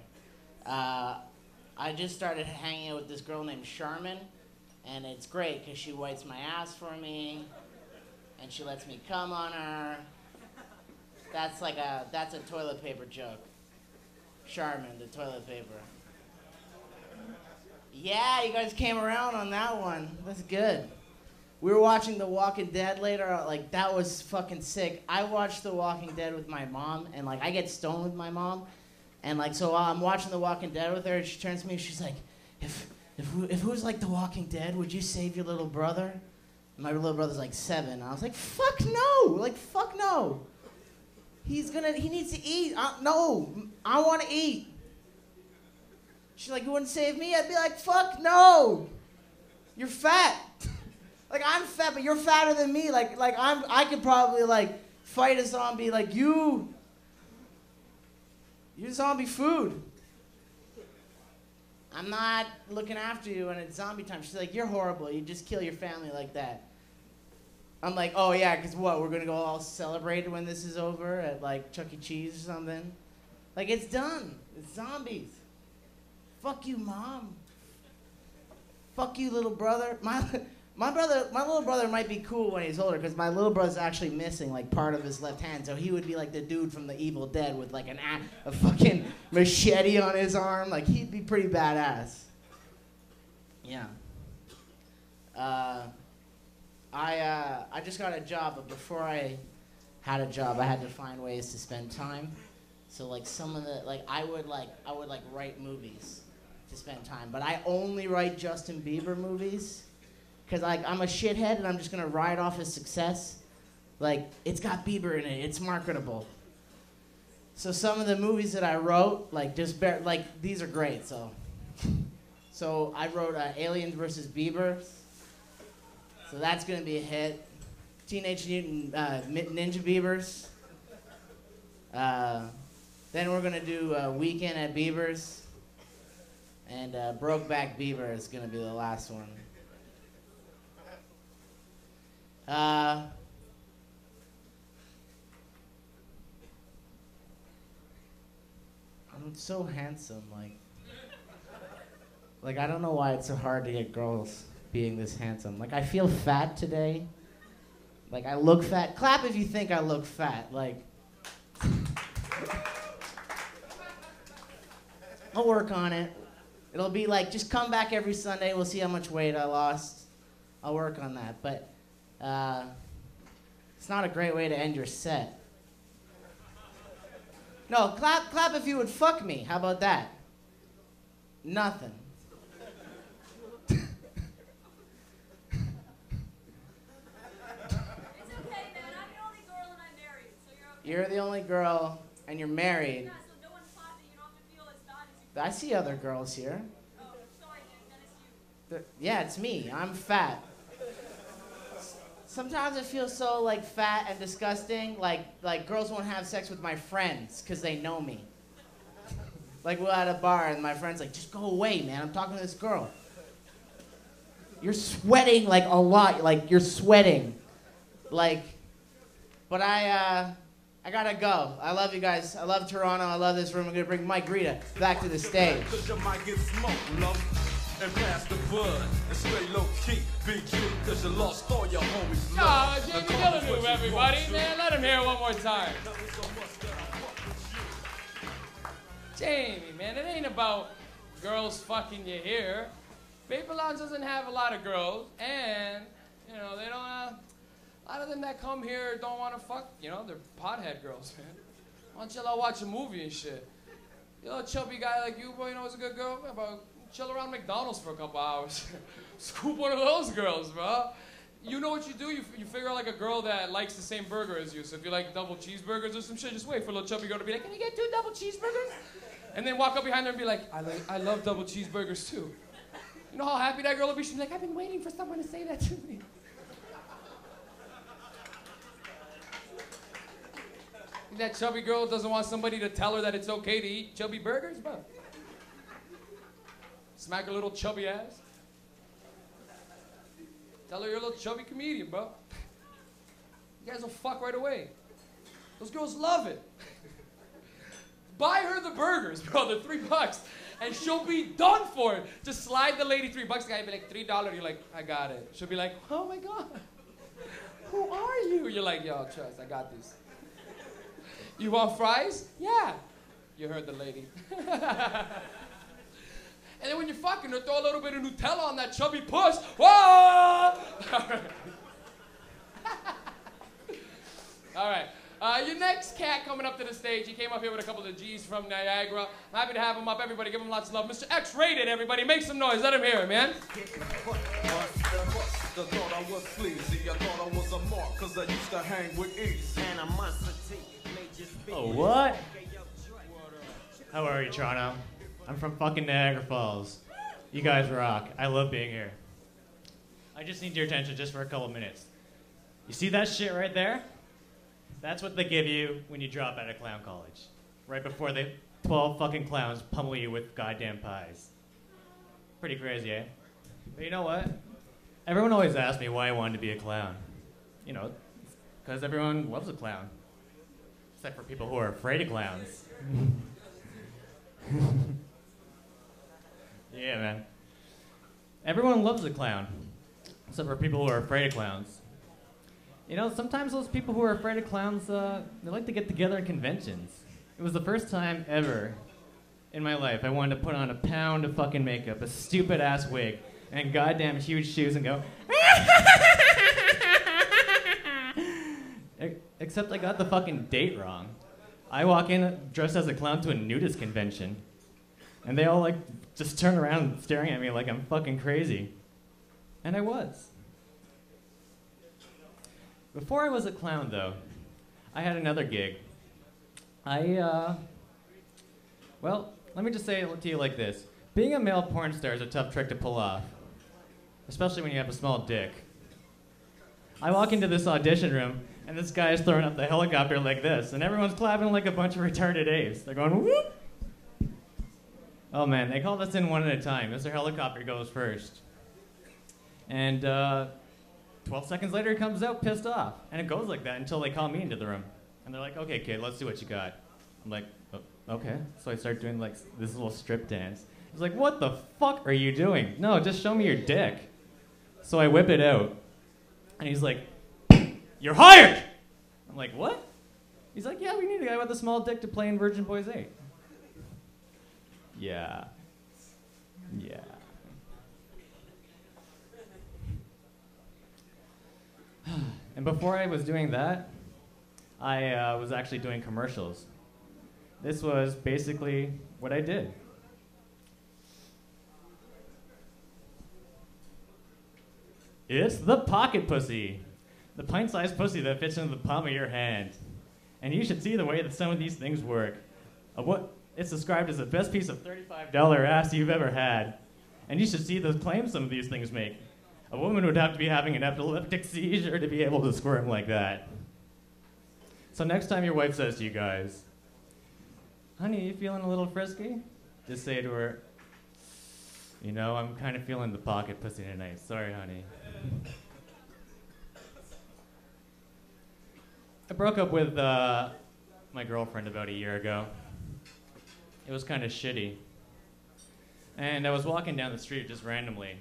I just started hanging out with this girl named Charmin, and it's great because she wipes my ass for me, and she lets me cum on her. That's a toilet paper joke. Charmin, the toilet paper. Yeah, you guys came around on that one. That's good. We were watching The Walking Dead later. Like, that was fucking sick. I watched The Walking Dead with my mom, and like, I get stoned with my mom. And like, so while I'm watching The Walking Dead with her, she turns to me and she's like, if it was like The Walking Dead, would you save your little brother? And my little brother's like 7. And I was like, fuck no. Like, fuck no. He needs to eat. No, I want to eat. She's like, you wouldn't save me? I'd be like, fuck no. You're fat. Like, I'm fat, but you're fatter than me. I could probably, like, fight a zombie like you. You're zombie food. I'm not looking after you when it's zombie time. She's like, you're horrible. You just kill your family like that. I'm like, oh, yeah, because what? We're going to go all celebrate when this is over at, like, Chuck E. Cheese or something? Like, it's done. It's zombies. Fuck you, Mom. Fuck you, little brother. My little brother might be cool when he's older because my little brother's actually missing, like, part of his left hand. So he would be like the dude from The Evil Dead with, like, a fucking machete on his arm. Like, he'd be pretty badass. Yeah. I just got a job, but before I had a job, I had to find ways to spend time. So, like, some of the, like, I would write movies to spend time. But I only write Justin Bieber movies. Because, like, I'm a shithead and I'm just going to ride off his success. Like, it's got Bieber in it. It's marketable. So some of the movies that I wrote, like, these are great, so. So I wrote Aliens vs. Bieber. So that's going to be a hit. Teenage Mutant Ninja Beavers. Then we're going to do Weekend at Beavers. And Brokeback Beaver is going to be the last one. I'm so handsome, like I don't know why it's so hard to get girls being this handsome. Like, I feel fat today. Like, I look fat. Clap if you think I look fat. Like, I'll work on it. It'll be like, just come back every Sunday. We'll see how much weight I lost. I'll work on that, but it's not a great way to end your set. No, clap if you would fuck me. How about that? Nothing. It's okay, man. I'm the only girl and I'm married, so you're okay. You're the only girl and you're married. Yeah, so no one clapped it. You don't have to feel as bad as you I see other girls here. Oh, sorry, man. That is you. Yeah, it's me. I'm fat. Sometimes I feel so, like, fat and disgusting, like girls won't have sex with my friends because they know me. Like, we're at a bar and my friend's like, just go away, man. I'm talking to this girl. You're sweating, like, a lot. Like, you're sweating. Like, but I gotta go. I love you guys. I love Toronto. I love this room. I'm gonna bring Mike Rita back to the stage. And pass the bud and stay low key. Big G, cause you lost all your homies. No, Jamie Gilleneuve, everybody. Man, let him hear it one more time. Jamie, man, it ain't about girls fucking you here. Paper Lounge doesn't have a lot of girls, and, you know, they don't, a lot of them that come here don't want to fuck, you know, they're pothead girls, man. Why don't y'all watch a movie and shit? You know, a chubby guy like you, boy, you know, is a good girl? How about chill around McDonald's for a couple hours. Scoop one of those girls, bro. You know what you do? You figure out like a girl that likes the same burger as you. So if you like double cheeseburgers or some shit, just wait for a little chubby girl to be like, can you get 2 double cheeseburgers? And then walk up behind her and be like, I love double cheeseburgers too. You know how happy that girl will be? She'll be like, I've been waiting for someone to say that to me. That chubby girl doesn't want somebody to tell her that it's okay to eat chubby burgers, bro. Smack her little chubby ass. Tell her you're a little chubby comedian, bro. You guys will fuck right away. Those girls love it. Buy her the burgers, bro. They're $3. And she'll be done for it. Just slide the lady $3. The guy will be like, $3. You're like, I got it. She'll be like, oh my God. Who are you? You're like, yo, trust, I got this. You want fries? Yeah. You heard the lady. And then when you're fucking her, throw a little bit of Nutella on that chubby puss. Whoa! All right. Your next cat coming up to the stage. He came up here with a couple of G's from Niagara. I'm happy to have him up. Everybody give him lots of love. Mr. X-Rated, everybody. Make some noise. Let him hear it, man. Thought I was sleazy. I thought I was a mark, cause I used to hang with ease. Oh, what? How are you, Toronto? I'm from fucking Niagara Falls. You guys rock. I love being here. I just need your attention just for a couple minutes. You see that shit right there? That's what they give you when you drop out of clown college. Right before the 12 fucking clowns pummel you with goddamn pies. Pretty crazy, eh? But you know what? Everyone always asks me why I wanted to be a clown. You know, because everyone loves a clown. Except for people who are afraid of clowns. Yeah, man. Everyone loves a clown. Except for people who are afraid of clowns. You know, sometimes those people who are afraid of clowns, they like to get together in conventions. It was the first time ever in my life I wanted to put on a pound of fucking makeup, a stupid ass wig, and goddamn huge shoes and go, except I got the fucking date wrong. I walk in dressed as a clown to a nudist convention, and they all like just turn around staring at me like I'm fucking crazy. And I was. Before I was a clown, though, I had another gig. Well, let me just say it to you like this. Being a male porn star is a tough trick to pull off, especially when you have a small dick. I walk into this audition room, and this guy is throwing up the helicopter like this, and everyone's clapping like a bunch of retarded apes. They're going, whoop! Oh man, they call us in one at a time. Mr. Helicopter goes first. And 12 seconds later, he comes out pissed off. And it goes like that until they call me into the room. And they're like, okay, kid, let's see what you got. I'm like, oh, okay. So I start doing like this little strip dance. He's like, what the fuck are you doing? No, just show me your dick. So I whip it out. And he's like, you're hired! I'm like, what? He's like, yeah, we need a guy with a small dick to play in Virgin Boys 8. Yeah. Yeah. And before I was doing that, I was actually doing commercials. This was basically what I did. It's the pocket pussy. The pint-sized pussy that fits into the palm of your hand. And you should see the way that some of these things work. It's described as the best piece of $35 ass you've ever had. And you should see the claims some of these things make. A woman would have to be having an epileptic seizure to be able to squirm like that. So next time your wife says to you guys, honey, you feeling a little frisky? Just say to her, you know, I'm kind of feeling the pocket pussy tonight. Sorry, honey. I broke up with my girlfriend about a year ago. It was kind of shitty. And I was walking down the street just randomly.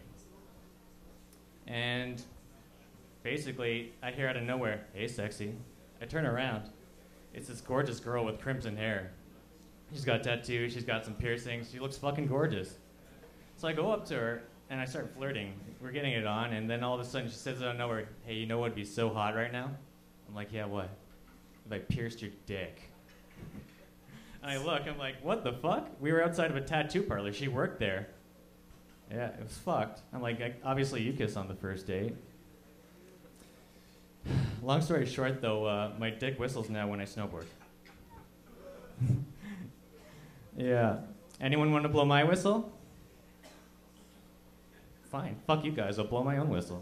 And basically, I hear out of nowhere, hey, sexy. I turn around. It's this gorgeous girl with crimson hair. She's got tattoos, she's got some piercings, she looks fucking gorgeous. So I go up to her, and I start flirting. We're getting it on, and then all of a sudden she says out of nowhere, hey, you know what would be so hot right now? I'm like, yeah, what? If I pierced your dick. And I look, I'm like, what the fuck? We were outside of a tattoo parlor, she worked there. Yeah, it was fucked. I'm like, obviously you kiss on the first date. Long story short, though, my dick whistles now when I snowboard. Yeah. Anyone want to blow my whistle? Fine. Fuck you guys. I'll blow my own whistle.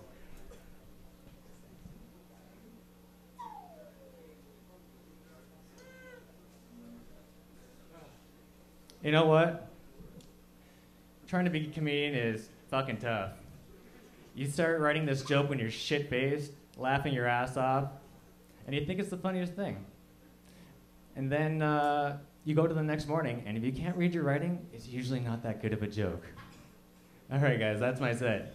You know what? Trying to be a comedian is fucking tough. You start writing this joke when you're shit-faced, laughing your ass off, and you think it's the funniest thing. And then you go to the next morning, and if you can't read your writing, it's usually not that good of a joke. All right, guys, that's my set.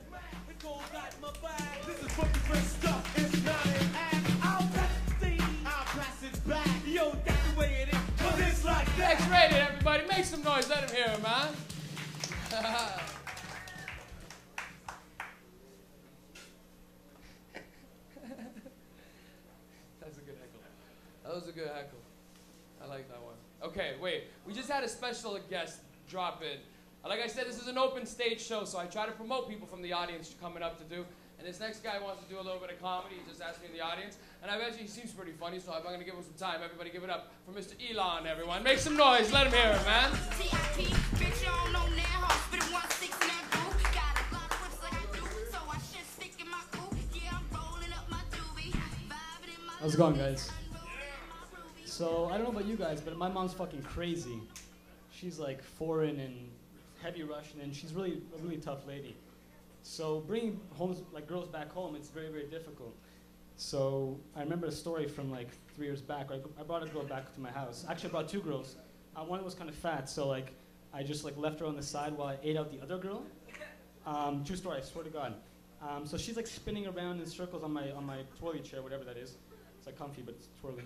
X-rated, everybody. Make some noise. Let him hear it, man. That's a good heckle. That was a good heckle. I like that one. Okay, wait. We just had a special guest drop in. Like I said, this is an open stage show, so I try to promote people from the audience coming up to do. And this next guy wants to do a little bit of comedy. He just asked me in the audience. And I bet you he seems pretty funny, so I'm going to give him some time. Everybody give it up for Mr. Elon, everyone. Make some noise. Let him hear it, man. How's it going, guys? So, I don't know about you guys, but my mom's fucking crazy. She's like foreign and heavy Russian, and she's really a really tough lady. So bringing like girls back home, it's very, very difficult. So I remember a story from like 3 years back. I brought a girl back to my house. Actually, I brought two girls. One was kind of fat, so like I just like left her on the side while I ate out the other girl. True story, I swear to God. So she's like spinning around in circles on my twirly chair, whatever that is. It's like comfy, but it's twirly.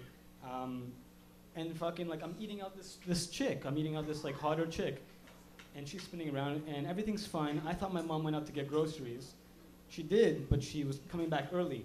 And fucking like I'm eating out this chick. I'm eating out this like hotter chick. And she's spinning around and everything's fine. I thought my mom went out to get groceries. She did, but she was coming back early.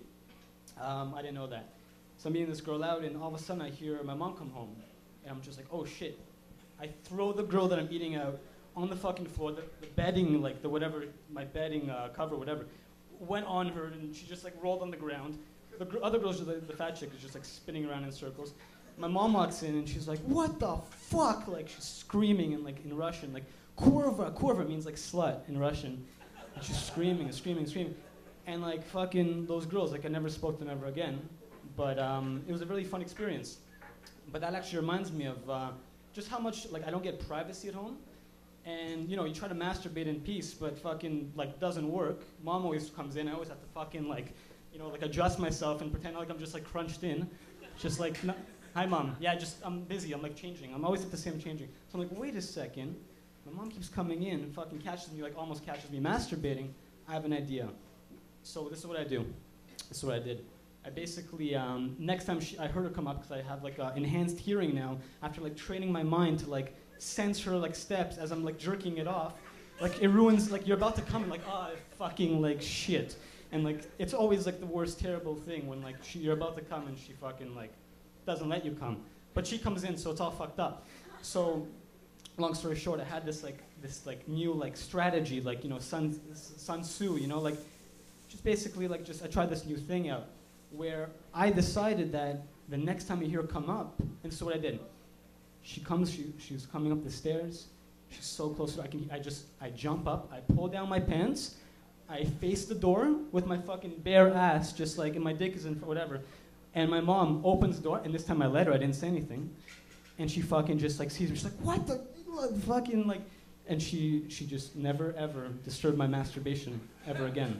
I didn't know that. So I'm eating this girl out and all of a sudden I hear my mom come home. And I'm just like, oh shit. I throw the girl that I'm eating out on the fucking floor. The bedding, like the whatever, my bedding cover, whatever, went on her and she just like rolled on the ground. The other girl, the fat chick, is just like spinning around in circles. My mom walks in and she's like, what the fuck? Like she's screaming and like in Russian, like kurva. Kurva means like slut in Russian. And she's screaming and screaming and screaming. And like fucking those girls, like I never spoke to them ever again. But it was a really fun experience. But that actually reminds me of just how much like I don't get privacy at home. And you know, you try to masturbate in peace, but fucking like doesn't work. Mom always comes in, I always have to fucking like, you know, like adjust myself and pretend like I'm just like crunched in. Just like, hi mom, yeah, I'm busy, I'm like changing. I'm always at the same changing. So I'm like, wait a second. My mom keeps coming in and fucking catches me, like almost catches me masturbating. I have an idea. So this is what I do. This is what I did. I basically, next time I heard her come up, because I have like enhanced hearing now, after like training my mind to like sense her like steps as I'm like jerking it off, like it ruins, like you're about to come and like, oh, fucking like shit. And like, it's always like the worst terrible thing when like you're about to come and she fucking like doesn't let you come. But she comes in, so it's all fucked up. So, long story short, I had this new like strategy, like, you know, Sun Tzu, you know, like just basically like I tried this new thing out where I decided that the next time I hear her come up, and so what I did. She was coming up the stairs. She's so close to I jump up, I pull down my pants, I face the door with my fucking bare ass, just like, and my dick is in whatever. And my mom opens the door, and this time I let her, I didn't say anything. And she fucking just like sees me, she's like, what the fucking like, and she just never ever disturbed my masturbation ever again.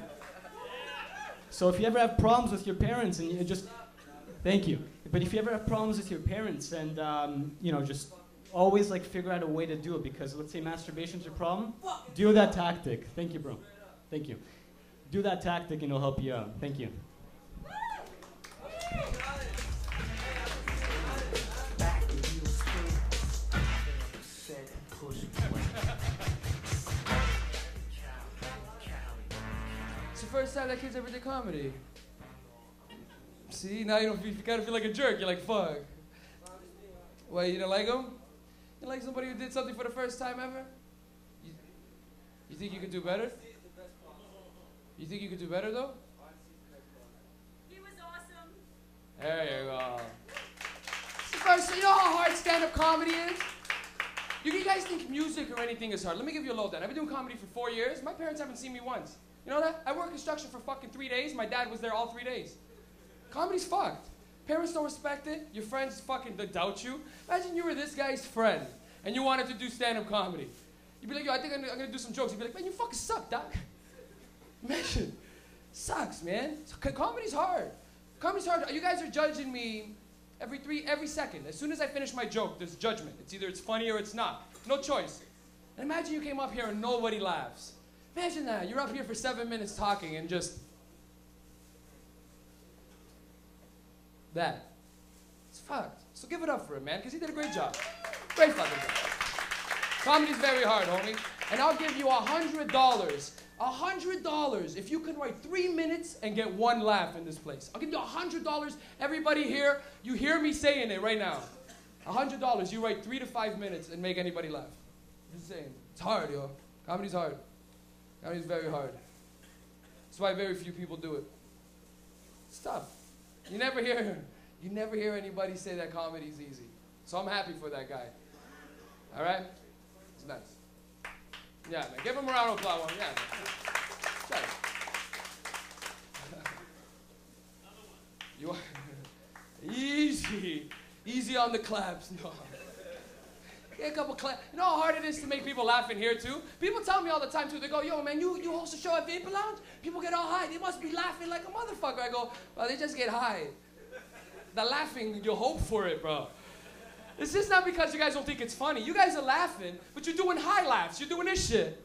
So if you ever have problems with your parents and you just, thank you. But if you ever have problems with your parents and, you know, just always like figure out a way to do it because let's say masturbation's your problem, do that tactic. Thank you, bro. Thank you. Do that tactic and it'll help you out. Thank you. It's the first time that kid's ever did comedy. See, now you gotta feel like a jerk. You're like, fuck. Why, you didn't like him? You didn't like somebody who did something for the first time ever? You think you could do better? You think you could do better, though? He was awesome. There you go. It's the first, you know how hard stand-up comedy is? You guys think music or anything is hard? Let me give you a lowdown. I've been doing comedy for 4 years. My parents haven't seen me once. You know that? I worked construction for fucking 3 days. My dad was there all 3 days. Comedy's fucked. Parents don't respect it. Your friends fucking doubt you. Imagine you were this guy's friend and you wanted to do stand-up comedy. You'd be like, yo, I think I'm gonna do some jokes. You'd be like, man, you fucking suck, doc. Imagine. Sucks, man. Comedy's hard. Comedy's hard. You guys are judging me every second. As soon as I finish my joke, there's judgment. It's either it's funny or it's not. No choice. And imagine you came up here and nobody laughs. Imagine that. You're up here for 7 minutes talking and just that. It's fucked. So give it up for him, man, because he did a great job. Great fucking job. Comedy's very hard, homie. And I'll give you $100. $100 if you can write 3 minutes and get 1 laugh in this place. I'll give you $100. Everybody here, you hear me saying it right now. $100, you write 3 to 5 minutes and make anybody laugh. I'm just saying. It's hard, yo. Comedy's hard. Comedy's very hard. That's why very few people do it. It's tough. You never hear anybody say that comedy's easy. So I'm happy for that guy. All right? It's nice. Yeah, man. Give him a round of applause. Yeah, man. Try it. Easy on the claps. No. Get a couple claps. You know how hard it is to make people laugh in here, too? People tell me all the time, too. They go, yo, man, you host a show at Vapor Lounge? People get all high. They must be laughing like a motherfucker. I go, well, they just get high. The laughing, you hope for it, bro. It's just not because you guys don't think it's funny. You guys are laughing, but you're doing high laughs. You're doing this shit.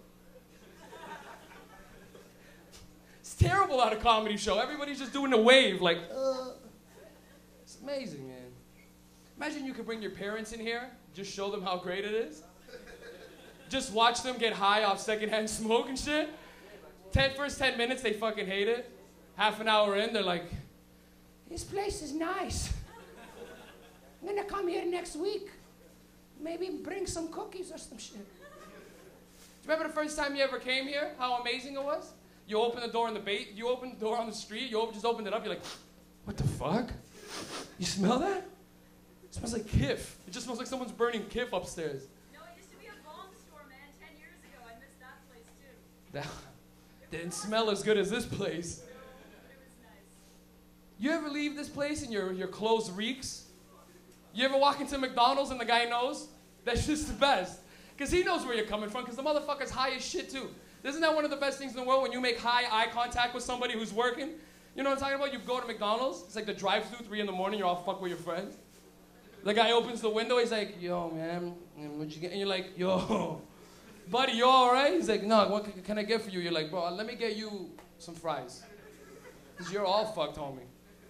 It's terrible at a comedy show. Everybody's just doing the wave, like, It's amazing, man. Imagine you could bring your parents in here, just show them how great it is. Just watch them get high off secondhand smoke and shit. First 10 minutes, they fucking hate it. Half an hour in, they're like, this place is nice. I'm gonna come here next week. Maybe bring some cookies or some shit. Do you remember the first time you ever came here? How amazing it was? You open the door in the you open the door on the street, just opened it up, you're like, what the fuck? You smell that? It smells like Kif. It just smells like someone's burning Kif upstairs. No, it used to be a bong store, man, 10 years ago. I missed that place, too. That didn't smell as good as this place. But it was nice. You ever leave this place and your clothes reeks? You ever walk into McDonald's and the guy knows? That's just the best. Because he knows where you're coming from, because the motherfucker's high as shit, too. Isn't that one of the best things in the world when you make eye contact with somebody who's working? You know what I'm talking about? You go to McDonald's, it's like the drive-thru, 3 in the morning, you're all fucked with your friends. The guy opens the window, he's like, yo, man, what you get? And you're like, yo, buddy, you all right? He's like, no, what can I get for you? You're like, bro, let me get you some fries. Because you're all fucked, homie.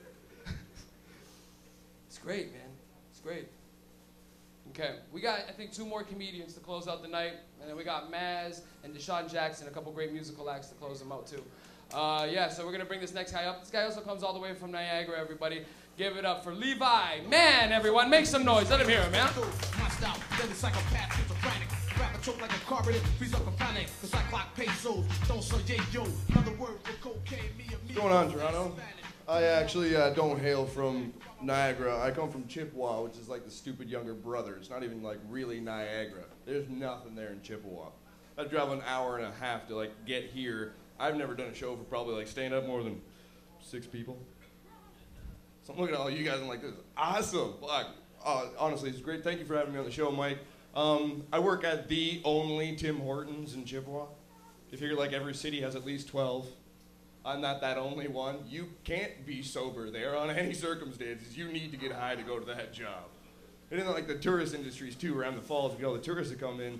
It's great, man. It's great. Okay, we got, I think, 2 more comedians to close out the night. And then we got Maz and Deshaun Jackson, a couple great musical acts to close them out, too. Yeah, so we're going to bring this next guy up. This guy also comes all the way from Niagara, everybody. Give it up for Levi. Man, everyone, make some noise. Let him hear it, man. My style, deadly psychopath, schizophrenic. Rap a choke like a carburetor, freeze up a panic. The cyclock pesos, don't say yo. Another word for cocaine, me. What's going on, Toronto? I actually don't hail from Niagara. I come from Chippewa, which is like the stupid younger brother. It's not even like really Niagara. There's nothing there in Chippewa. I drive an hour and a half to like get here. I've never done a show for probably like stand up more than 6 people. So I'm looking at all you guys and I'm like, this is awesome. Fuck. Honestly, it's great. Thank you for having me on the show, Mike. I work at the only Tim Hortons in Chippewa. You figure like every city has at least 12. I'm not that only one. You can't be sober there on any circumstances. You need to get high to go to that job. And then like the tourist industries too, around the falls, you get all the tourists that come in.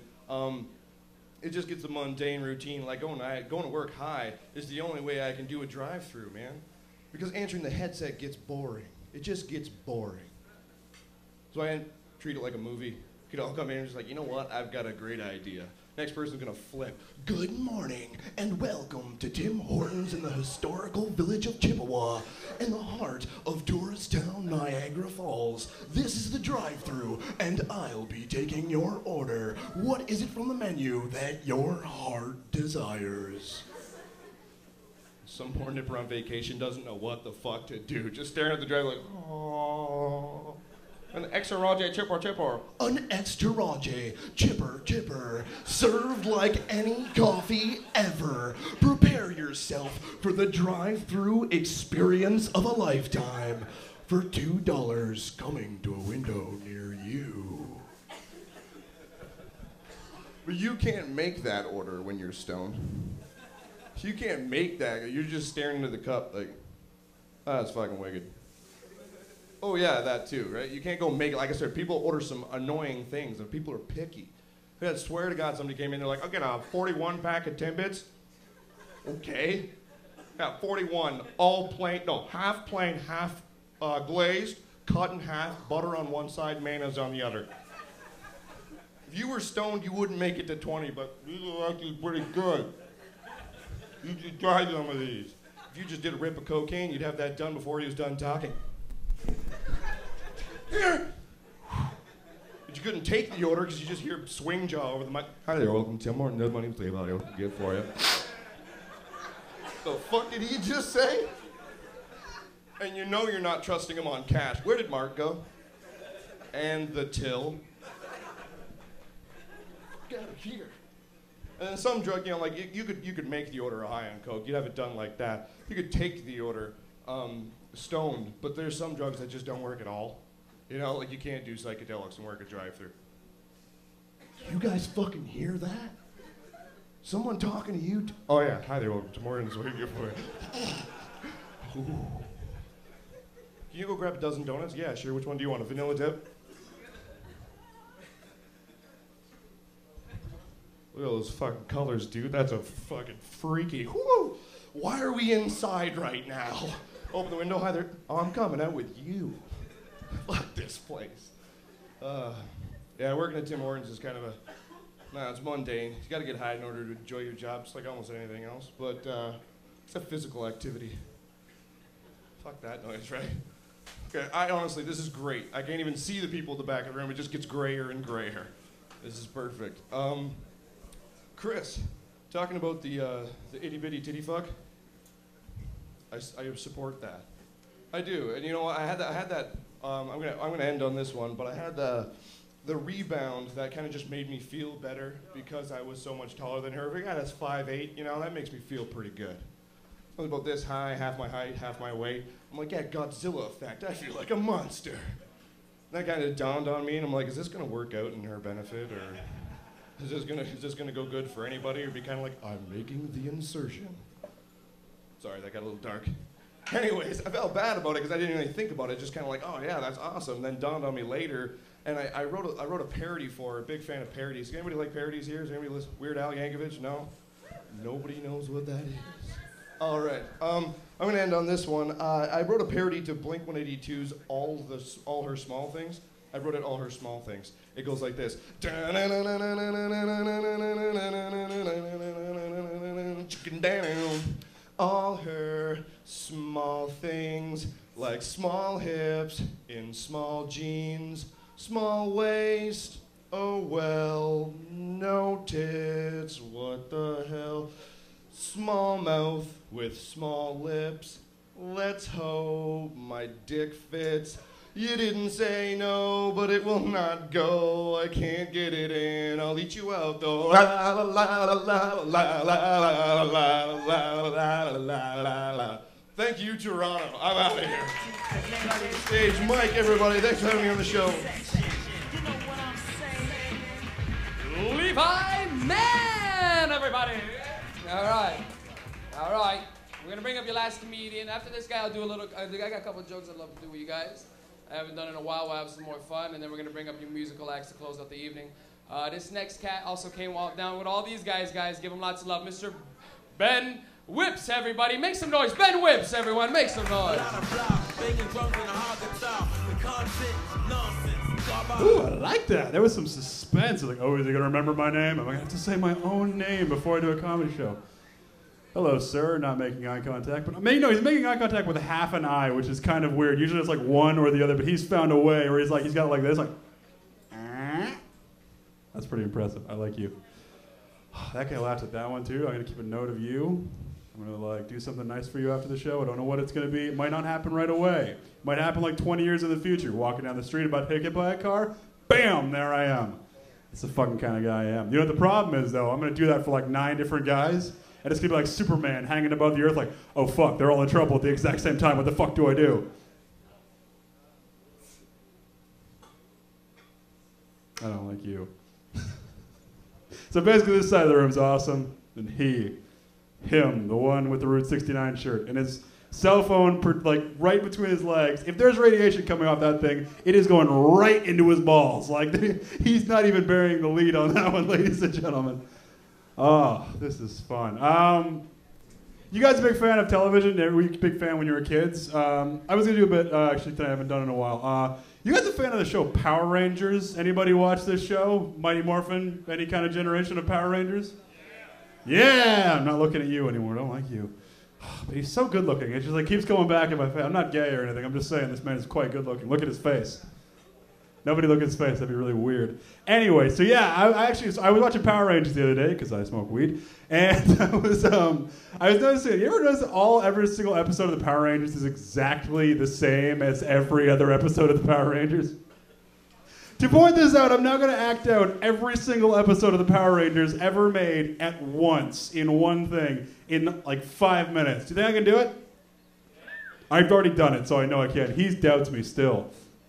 It just gets the mundane routine. Like going to work high is the only way I can do a drive-through, man. Because answering the headset gets boring. It just gets boring. So I treat it like a movie. You could all come in and just like, you know what? I've got a great idea. Next person's gonna flip. Good morning and welcome to Tim Hortons in the historical village of Chippewa, in the heart of tourist town Niagara Falls. This is the drive-thru and I'll be taking your order. What is it from the menu that your heart desires? Some poor nipper on vacation doesn't know what the fuck to do. Just staring at the driver like, oh. An extra rage chipper. An extra rage, chipper, served like any coffee ever. Prepare yourself for the drive-thru experience of a lifetime. For $2 coming to a window near you. But you can't make that order when you're stoned. You can't make that. You're just staring into the cup like, oh, that's fucking wicked. Oh yeah, that too, right? You can't go make it. Like I said, people order some annoying things, and people are picky. I swear to God, somebody came in, they're like, I'll get a 41 pack of Timbits. Okay. Yeah, 41, all plain, no, half plain, half glazed, cut in half, butter on one side, mayonnaise on the other. If you were stoned, you wouldn't make it to 20, but these are actually pretty good. You should try some of these. If you just did a rip of cocaine, you'd have that done before he was done talking. Here. But you couldn't take the order because you just hear swing jaw over the mic. Hi there, welcome to Tim Hortons. No money, please, I'll give for you. The fuck did he just say? And you know you're not trusting him on cash. Where did Mark go? And the till. Get out of here. And then some drug, you know, like you could make the order high on coke. You'd have it done like that. You could take the order stoned, but there's some drugs that just don't work at all. You know, like you can't do psychedelics and work a drive-thru. You guys fucking hear that? Someone talking to you? Oh yeah, hi there, welcome to Morton's. What are you for? Ooh. Can you go grab a dozen donuts? Yeah, sure. Which one do you want? A vanilla dip? Look at those fucking colors, dude. That's a fucking freaky. Whoo! Why are we inside right now? Open the window. Hi there. Oh, I'm coming out with you. Fuck this place. Yeah, working at Tim Hortons is kind of a, no, it's mundane. You gotta get high in order to enjoy your job, just like almost anything else. But it's a physical activity. Fuck that noise, right? Okay, honestly, this is great. I can't even see the people at the back of the room. It just gets grayer and grayer. This is perfect. Chris, talking about the itty bitty titty fuck. I support that. I do, and you know what? I had that. I'm gonna end on this one, but I had the rebound that kind of just made me feel better because I was so much taller than her. If a guy that's 5'8", you know, that makes me feel pretty good. Something about this high, half my height, half my weight. I'm like, yeah, Godzilla effect. I feel like a monster. That kind of dawned on me, and I'm like, is this gonna work out in her benefit, or is this gonna go good for anybody, or be kind of like, I'm making the insertion. Sorry, that got a little dark. Anyways, I felt bad about it because I didn't really think about it. Just kind of like, oh yeah, that's awesome. Then dawned on me later, and I wrote a parody for her. Big fan of parodies. Does anybody like parodies here? Does anybody listen? Weird Al Yankovic? No. Nobody knows what that is. All right. I'm gonna end on this one. I wrote a parody to Blink-182's All Her Small Things. I wrote it All Her Small Things. It goes like this. Chicken down. All her small things, like small hips in small jeans, small waist, oh well, no tits, what the hell, small mouth with small lips, let's hope my dick fits. You didn't say no, but it will not go. I can't get it in. I'll eat you out though. La la la la la la la la la la la. Thank you, Toronto. I'm out of here. Stage, Mike, everybody. Thanks for having me on the show. Levi Man, everybody. All right. We're gonna bring up your last comedian. After this guy, I'll do a little. I got a couple of jokes I'd love to do with you guys. I haven't done it in a while. We'll have some more fun, and then we're gonna bring up your musical acts to close out the evening. This next cat also came down with all these guys. Give them lots of love, Mr. Ben Whips, everybody. Make some noise. Ben Whips, everyone. Make some noise. Ooh, I like that. There was some suspense. Like, oh, is he gonna remember my name? Am I gonna have to say my own name before I do a comedy show? Hello, sir. Not making eye contact, but no, he's making eye contact with half an eye, which is kind of weird. Usually it's like one or the other, but he's found a way where he's got it like this, like. That's pretty impressive. I like you. That guy laughed at that one too. I'm gonna keep a note of you. I'm gonna do something nice for you after the show. I don't know what it's gonna be. It might not happen right away. It might happen like 20 years in the future. Walking down the street about to get hit by a car, bam, there I am. That's the fucking kind of guy I am. You know what the problem is though? I'm gonna do that for like 9 different guys. And it's gonna be like Superman hanging above the earth like, oh fuck, they're all in trouble at the exact same time. What the fuck do I do? I don't like you. So basically this side of the room is awesome. And him, the one with the Route 69 shirt, and his cell phone like right between his legs. If there's radiation coming off that thing, it is going right into his balls. Like he's not even bearing the lead on that one, ladies and gentlemen. Oh, this is fun. You guys a big fan of television? Were you a big fan when you were kids? I was going to do a bit, actually today I haven't done it in a while. You guys a fan of the show Power Rangers? Anybody watch this show? Mighty Morphin? Any kind of generation of Power Rangers? Yeah! I'm not looking at you anymore. I don't like you. But he's so good looking. It just like keeps going back in my face. I'm not gay or anything. I'm just saying this man is quite good looking. Look at his face. Nobody look at his face. That'd be really weird. Anyway, so yeah, I was watching Power Rangers the other day because I smoke weed, and I was noticing. You ever notice every single episode of the Power Rangers is exactly the same as every other episode of the Power Rangers? To point this out, I'm now going to act out every single episode of the Power Rangers ever made at once in one thing in like 5 minutes. Do you think I can do it? I've already done it, so I know I can. He doubts me still.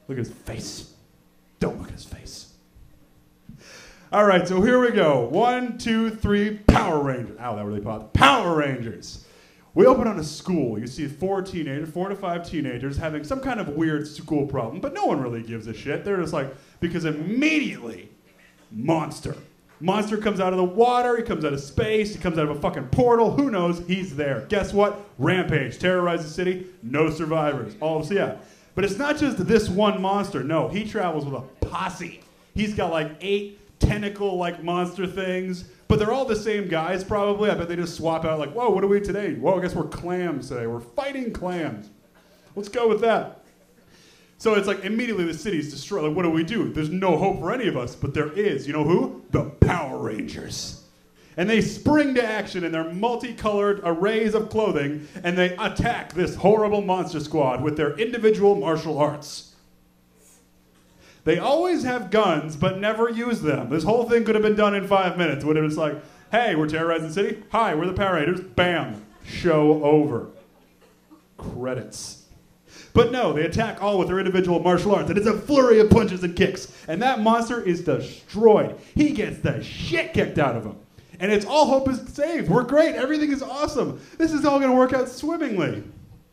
Look at his face. Don't look at his face. All right, so here we go. 1, 2, 3, Power Rangers. Ow, that really popped. Power Rangers. We open on a school. You see 4 to 5 teenagers having some kind of weird school problem, but no one really gives a shit. They're just like, because immediately, monster. Monster comes out of the water, he comes out of space, he comes out of a fucking portal, who knows, he's there. Guess what? Rampage, terrorize the city, no survivors. So yeah. But it's not just this one monster, no, he travels with a posse. He's got like 8 tentacle-like monster things, but they're all the same guys probably. I bet they just swap out like, whoa, what are we today? Whoa, I guess we're clams today. We're fighting clams. Let's go with that. So it's like immediately the city's destroyed. Like, what do we do? There's no hope for any of us, but there is. You know who? The Power Rangers. And they spring to action in their multicolored arrays of clothing, and they attack this horrible monster squad with their individual martial arts. They always have guns, but never use them. This whole thing could have been done in 5 minutes. Would have been just like, hey, we're terrorizing the city. Hi, we're the Power Rangers. Bam. Show over. Credits. But no, they attack all with their individual martial arts, and it's a flurry of punches and kicks. And that monster is destroyed. He gets the shit kicked out of him. And it's all hope is saved. We're great. Everything is awesome. This is all going to work out swimmingly.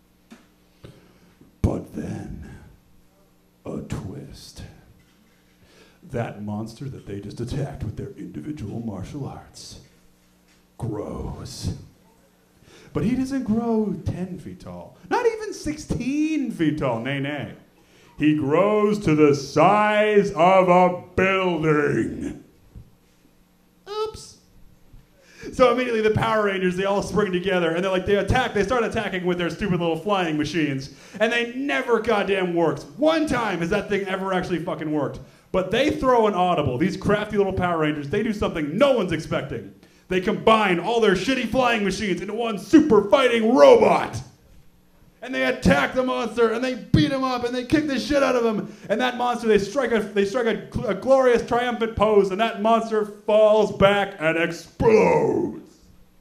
But then, a twist. That monster that they just attacked with their individual martial arts grows. But he doesn't grow 10 feet tall. Not even 16 feet tall. Nay, nay. He grows to the size of a building. Oops. So immediately the Power Rangers, they all spring together, and they start attacking with their stupid little flying machines, and they never goddamn works. One time has that thing ever actually fucking worked. But they throw an audible. These crafty little Power Rangers, they do something no one's expecting. They combine all their shitty flying machines into one super fighting robot. And they attack the monster, and they beat him up, and they kick the shit out of him. And that monster, they strike a glorious, triumphant pose, and that monster falls back and explodes.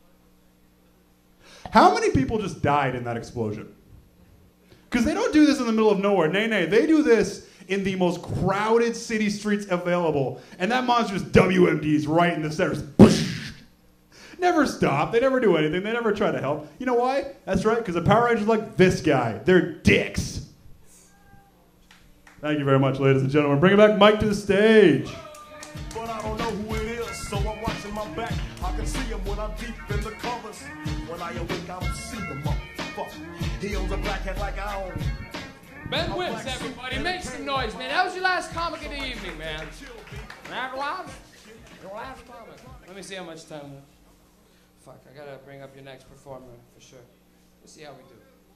How many people just died in that explosion? Because they don't do this in the middle of nowhere. Nay, nay, they do this in the most crowded city streets available. And that monster just WMDs right in the center. Never stop. They never do anything. They never try to help. You know why? That's right, because the Power Rangers are like this guy. They're dicks. Thank you very much, ladies and gentlemen. Bring back Mike to the stage. But I don't know who it is, so I'm watching my back. I can see him when I'm deep in the covers. When I awake, I don't see the motherfucker. He owns a black hat like I own. Ben Whips, everybody. Make some noise, man. That was your last comic of the evening, man. That was your last comic. Let me see how much time left. Fuck, I gotta bring up your next performer for sure. Let's see how we do.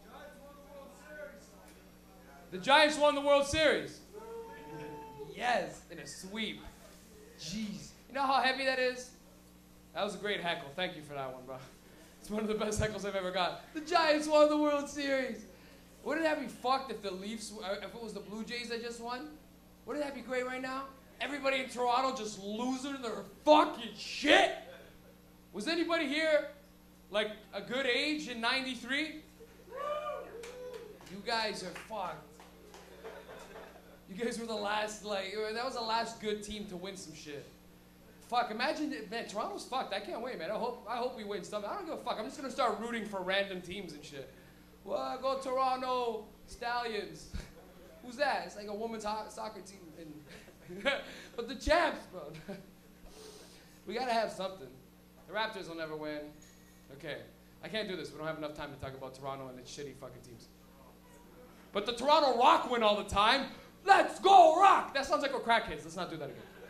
The Giants won the World Series. Yes, in a sweep. Jeez. You know how heavy that is? That was a great heckle. Thank you for that one, bro. It's one of the best heckles I've ever got. The Giants won the World Series. Wouldn't that be fucked if the Leafs, if it was the Blue Jays that just won? Wouldn't that be great right now? Everybody in Toronto just losing their fucking shit. Was anybody here, like, a good age in '93? You guys are fucked. You guys were the last, that was the last good team to win some shit. Fuck, imagine, man, Toronto's fucked. I can't wait, man. I hope we win something. I don't give a fuck. I'm just gonna start rooting for random teams and shit. Well, go Toronto Stallions. Who's that? It's like a women's soccer team. But the champs, bro. We gotta have something. The Raptors will never win. Okay, I can't do this. We don't have enough time to talk about Toronto and its shitty fucking teams. But the Toronto Rock win all the time. Let's go Rock! That sounds like we're crackheads. Let's not do that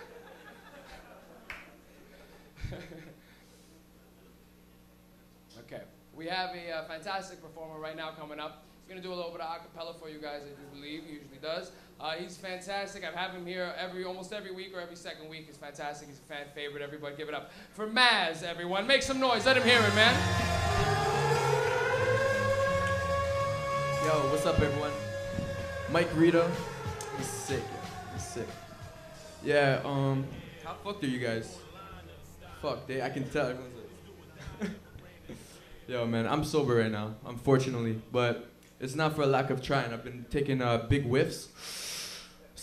again. Okay, we have a fantastic performer right now coming up. He's gonna do a little bit of acapella for you guys, I do believe. He usually does. He's fantastic. I have him here almost every week or every second week. He's fantastic. He's a fan favorite. Everybody give it up for Maz, everyone. Make some noise. Let him hear it, man. Yo, what's up, everyone? Mike Rita. He's sick, yeah. He's sick. Yeah, how fucked are you guys? Fuck, I can tell. Everyone's like... Yo, man, I'm sober right now, unfortunately, but it's not for a lack of trying. I've been taking big whiffs.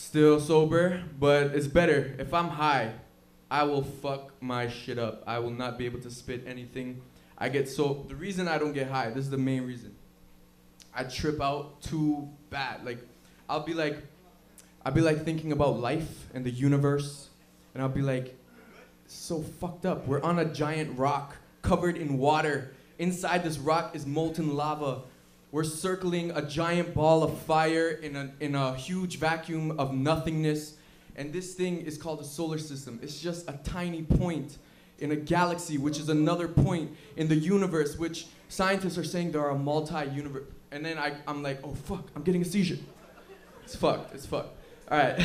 Still sober, but it's better. If I'm high, I will fuck my shit up. I will not be able to spit anything. The reason I don't get high, this is the main reason. I trip out too bad. Like, I'll be like thinking about life and the universe, and I'll be like, so fucked up. We're on a giant rock covered in water. Inside this rock is molten lava. We're circling a giant ball of fire in a huge vacuum of nothingness. And this thing is called a solar system. It's just a tiny point in a galaxy, which is another point in the universe, which scientists are saying there are multi-universe. And then I'm like, oh fuck, I'm getting a seizure. It's fucked. All right.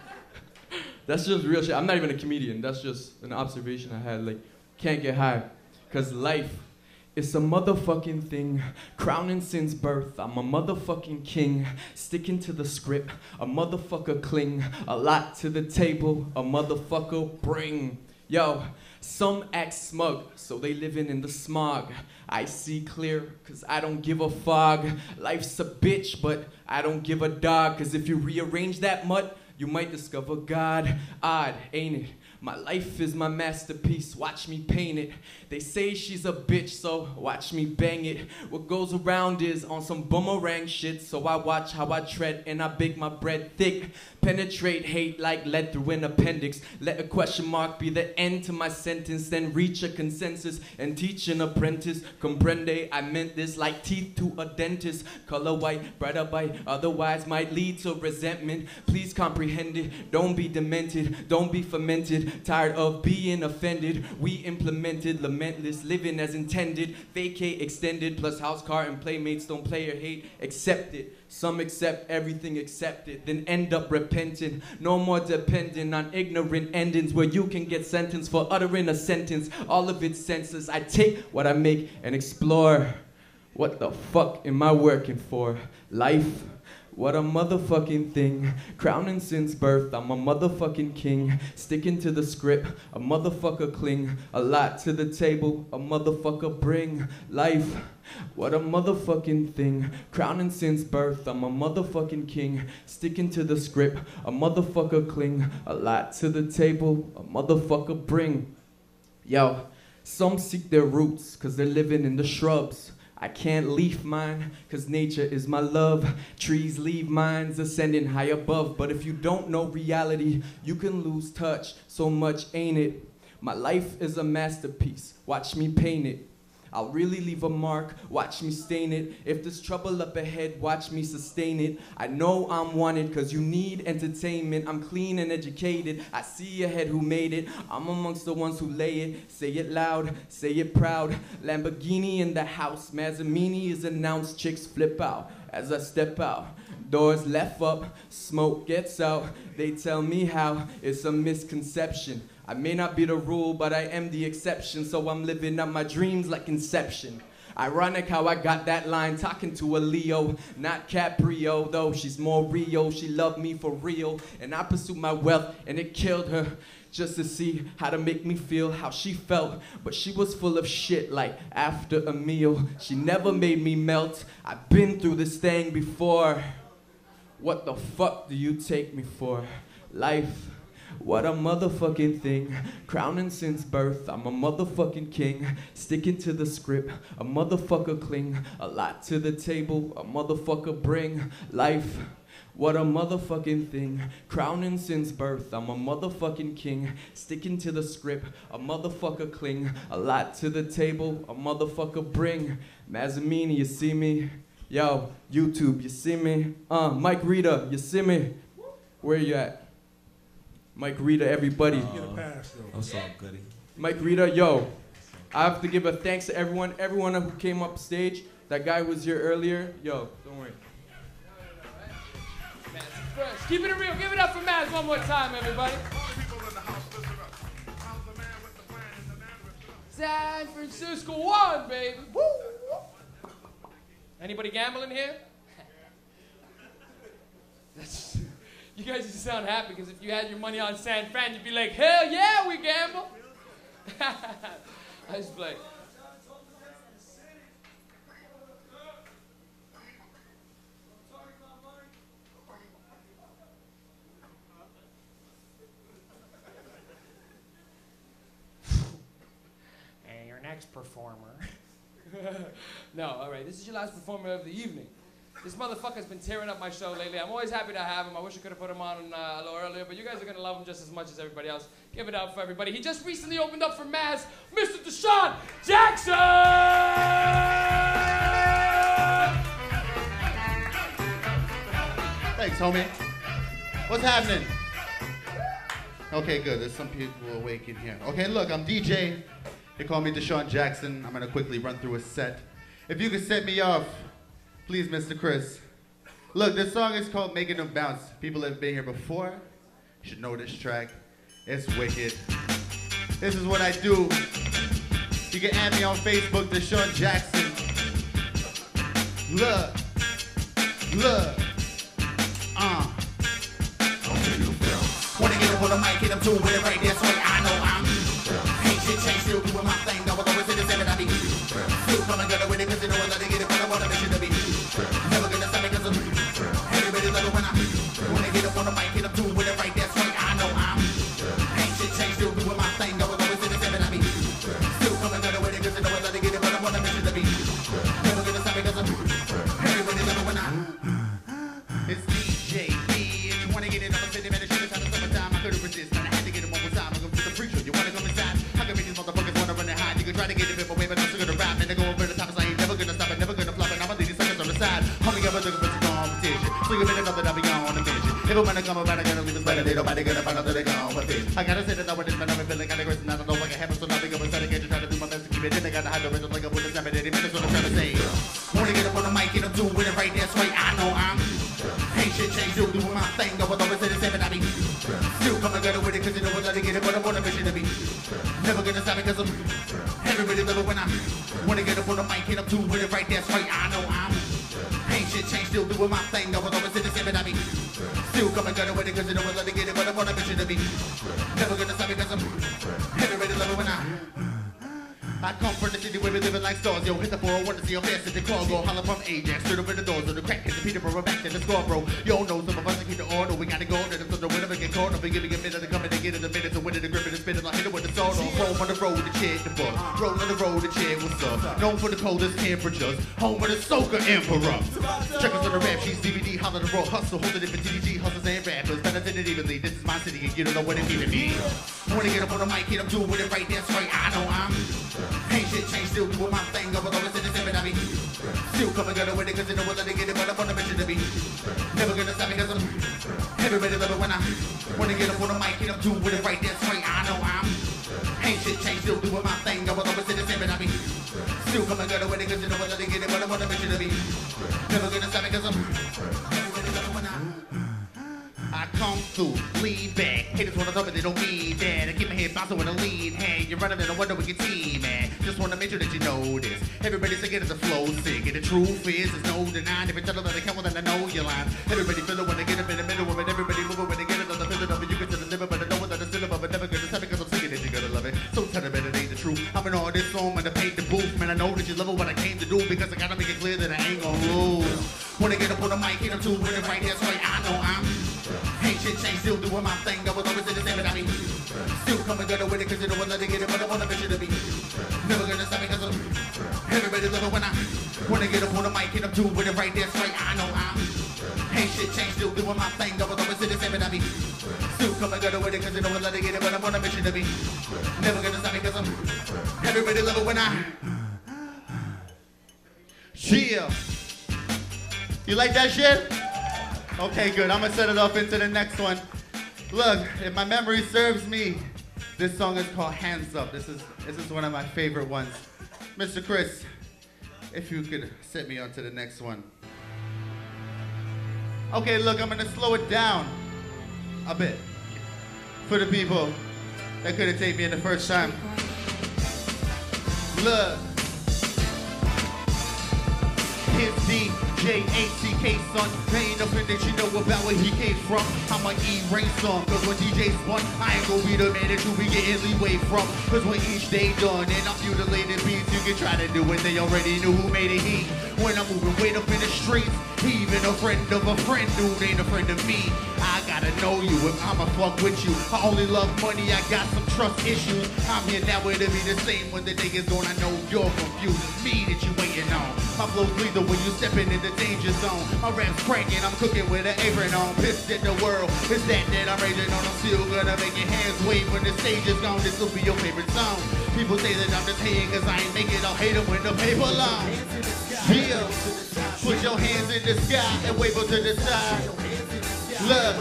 That's just real shit. I'm not even a comedian. That's just an observation I had. Like, can't get high. Because life is a motherfucking thing. Crowning since birth. I'm a motherfucking king. Sticking to the script. A motherfucker cling. A lot to the table. A motherfucker bring. Yo, some act smug, so they living in the smog. I see clear, cause I don't give a fog. Life's a bitch, but I don't give a dog. Cause if you rearrange that mud, you might discover God. Odd, ain't it? My life is my masterpiece, watch me paint it. They say she's a bitch, so watch me bang it. What goes around is on some boomerang shit, so I watch how I tread and I bake my bread thick. Penetrate hate like lead through an appendix. Let a question mark be the end to my sentence, then reach a consensus and teach an apprentice. Comprende, I meant this like teeth to a dentist. Color white, brighter bite, otherwise might lead to resentment. Please comprehend it, don't be demented, don't be fermented. Tired of being offended, we implemented lamentless living as intended. Vacate extended, plus house car and playmates don't play or hate, accept it. Some accept everything accepted, then end up repenting. No more depending on ignorant endings where you can get sentenced for uttering a sentence. All of its senses, I take what I make and explore. What the fuck am I working for? Life? What a motherfucking thing. Crowning since birth, I'm a motherfucking king. Sticking to the script, a motherfucker cling. A lot to the table, a motherfucker bring. Life, what a motherfucking thing. Crowning since birth, I'm a motherfucking king. Sticking to the script, a motherfucker cling. A lot to the table, a motherfucker bring. Yo, some seek their roots, cause they're living in the shrubs. I can't leave mine, cause nature is my love. Trees leave minds ascending high above. But if you don't know reality, you can lose touch. So much ain't it? My life is a masterpiece. Watch me paint it. I'll really leave a mark, watch me stain it. If there's trouble up ahead, watch me sustain it. I know I'm wanted cause you need entertainment. I'm clean and educated, I see ahead who made it. I'm amongst the ones who lay it. Say it loud, say it proud. Lamborghini in the house, Mazzamini is announced. Chicks flip out as I step out. Doors left up, smoke gets out. They tell me how, it's a misconception. I may not be the rule, but I am the exception. So I'm living out my dreams like Inception. Ironic how I got that line, talking to a Leo, not Caprio, though she's more Rio. She loved me for real, and I pursued my wealth, and it killed her. Just to see how to make me feel how she felt. But she was full of shit like after a meal. She never made me melt. I've been through this thing before. What the fuck do you take me for? Life, what a motherfucking thing. Crowning since birth, I'm a motherfucking king. Sticking to the script, a motherfucker cling. A lot to the table, a motherfucker bring. Life, what a motherfucking thing. Crowning since birth, I'm a motherfucking king. Sticking to the script, a motherfucker cling. A lot to the table, a motherfucker bring. Mazzamini, you see me? Yo, YouTube, you see me? Mike Rita, you see me? Where you at? Mike Rita, everybody. What's up, Goody? Mike Rita, yo. I have to give a thanks to everyone who came up stage. That guy was here earlier. Yo, don't worry. Keep it real. Give it up for Maz one more time, everybody. San Francisco won, baby. Woo! Anybody gambling here? You guys just sound happy because if you had your money on San Fran, you'd be like, hell yeah, we gamble. I just play. performer. No, all right, this is your last performer of the evening. This motherfucker's been tearing up my show lately. I'm always happy to have him. I wish I could have put him on a little earlier, but you guys are gonna love him just as much as everybody else. Give it up for everybody. He just recently opened up for Maz, Mr. Deshaun Jackson! Thanks, homie. What's happening? Okay, good. There's some people awake in here. Okay, look, I'm DJ. They call me Deshaun Jackson. I'm gonna quickly run through a set. If you could set me off, please, Mr. Chris. Look, this song is called Making Them Bounce. People that have been here before should know this track. It's wicked. This is what I do. You can add me on Facebook, Deshaun Jackson. Look. Wanna get up on the mic, hit them too with it right there, so I know I'm ain't shit changed, still doing my thing. I was always in the same, and I be still coming gutter with it, cause you know I let it get it, but I wanna make sure to be never gonna stop me, cause I'm everybody love it when I wanna get up on the mic, hit them too with it right there, so I know I'm ain't shit changed, still doing my thing. I was always in the same, and I be still coming gutter with it, cause you know I let it get it, but I wanna make sure to be never gonna stop me, cause I'm everybody love it when I It's DJ B. If you wanna get it, I'm a city man. Couldn't resist, man. I had to get him one more time. I'm gonna the preacher. You wanna come inside? How can make these motherfuckers wanna run and hide? You can try to get it bit away, but I'm still gonna rap. And they go over the top, I ain't never gonna stop it, never gonna flop it. I'm gonna leave these suckers on the side. Homie, I'm looking for some competition. So you better know that I'll be on a mission. If I'm gonna come about, I gotta leave this better. They nobody gonna find out that they gone with it. I gotta say that now with this man, I'm feeling kinda crazy. I don't know what can happen, so nothing I'm inside again. Try to do my best to keep it in. I gotta hide the rest of like a bullet, snap it, 80 minutes, what I'm trying to say. Wanna get up on the mic, get up to with it right there, so I know I'm ain't shit changed, still doing my thing. I was always in the same, and I be still coming gutter with it, cause you know what, let it get it, but I want a mission to be never gonna stop it, cause I'm everybody love it when I wanna get up on the mic, hit up too with it right there, straight. I know I'm ain't shit changed, still doing my thing. I was always in the same, and I be still coming gutter with it, cause you know what, let it get it, but I want a mission to be never gonna stop it, cause I'm everybody love it when I come from the city where we living like stars. Yo, hit the 401 to see how fast at the car go. Holler from Ajax, straight up in the doors of the crack. Hit the Peterborough back to the score, bro. Yo, know some of us keep the order. We gotta go to them so the winner get caught. I'll be giving a minute to come in and get in a minute to win it, the grip and the spin it. I'll hit it with the sword on. Roll on the road, the chair, the book. Roll on the road, the chair, what's up? Known for the coldest temperatures. Home of the soaker emperor. Check us on the rap sheets, DVD, holler the raw hustle. Holding it for TDG, hustlers and rappers. Better than it evenly. This is my city and you don't know what it means to me. Wanna get up on the mic, hit up too with it right there, straight. I know I'm ain't shit changed, still doing my thing. I was always in the same, and I be still coming gutter with it, cause you know what, let it get it, but I want a mission to be never gonna stop me, cause I'm everybody love it when I wanna get up on the mic, hit up too with it right there, straight. I know I'm ain't shit changed, still doing my thing. I was always in the same, and I be still coming gutter with it, cause you know what, let it get it, but I want a mission to be never gonna stop me, cause I'm everybody love it when I come through, lean back. Haters wanna talk, but they don't mean that. I keep my head bouncing with a lean hand. You're running in a wonder with your team, man. Just wanna make sure that you know this. Everybody's thinking it's a flow sick. And the truth is, there's no denying. If you tell them that they come, well, then I know you're lying. Everybody feel it when they get up in the middle of it. Everybody moving when they get it on the feeling of it. You can tell the limit, but I know that it's still above it. Never gonna stop it, cause I'm singing it. You're gonna love it. So tell them that it ain't the truth. I'm an artist, so I'm gonna paint the booth. Man, I know that you love it, what I came to do. Because I gotta make it clear that I ain't gonna lose. Wanna get up on the mic, hit them too with it right here, so I know I'm ain't shit changed, still doing my thing. I was always in the same, and I be still coming gutter with it, cause you know what, let it get it, but I want a mission to be never gonna stop me, cause I'm everybody love it when I wanna get up on the mic, hit up too with it right there, straight. I know I'm ain't shit changed, still doing my thing. I was always in the same, and I be still coming gutter with it, cause you know what, let it get it, but I want a mission to be never gonna stop me, cause I'm everybody love it when I yeah. You like that shit? Okay, good. I'm gonna set it up into the next one. Look, if my memory serves me, this song is called Hands Up. This is one of my favorite ones. Mr. Chris, if you could set me on to the next one. Okay, look, I'm gonna slow it down a bit for the people that couldn't take me in the first time. Look. His DJ ATK son, ain't nothing that you know about where he came from. I'ma erase some, cause when DJ's one, I ain't gonna be the man that you be getting leeway from. Cause when each day done and I'm mutilated beats, you can try to do it, they already knew who made it heat. When I'm moving weight up in the streets, even a friend of a friend, dude ain't a friend of me. I gotta know you if I'ma fuck with you. I only love money, I got some trust issues. I'm here now, it'll be the same when the day is gone. I know you're confused. It's me that you waiting on. My flow's lethal when you stepping in the danger zone. My rap's cranking, I'm cooking with an apron on. Pissed at the world, it's that I'm raging on. I'm still gonna make your hands wave when the stage is gone. This will be your favorite song. People say that I'm just hating cause I ain't make it. I'll hate them when the paper long. Yeah. Put your hands in the sky and wave them to the side. Look.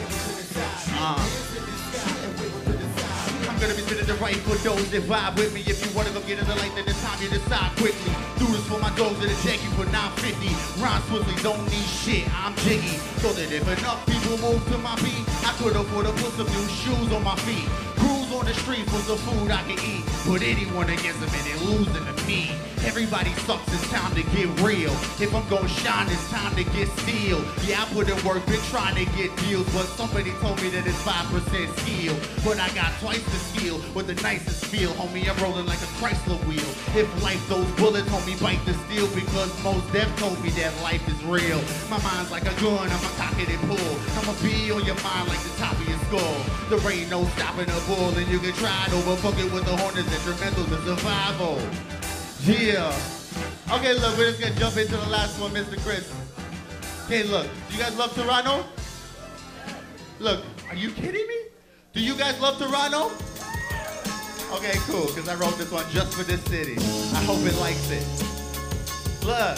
I'm gonna be spinning the right for those that vibe with me. If you wanna go get in the light, then it's time you decide quickly. Do this for my dogs that are jacking for 950. Rhyme swiftly, don't need shit, I'm jiggy. So that if enough people move to my beat, I could afford to put some new shoes on my feet. Cruise on the streets for some food I can eat. Put anyone against them and they losing to me. Everybody sucks, it's time to get real. If I'm gonna shine, it's time to get steel. Yeah, I put in work, been trying to get deals, but somebody told me that it's 5% skill. But I got twice the skill with the nicest feel. Homie, I'm rolling like a Chrysler wheel. If life those bullets, homie, bite the steel, because most death told me that life is real. My mind's like a gun, I'ma cock it and pull. I'ma be on your mind like the top of your skull. There ain't no stopping a bull, and you can try it over, fuck it with the hornets, instrumentals and survival. Yeah. Okay, look, we're just gonna jump into the last one, Mr. Chris. Okay, look, do you guys love Toronto? Look, are you kidding me? Do you guys love Toronto? Okay, cool, because I wrote this one just for this city. I hope it likes it. Look,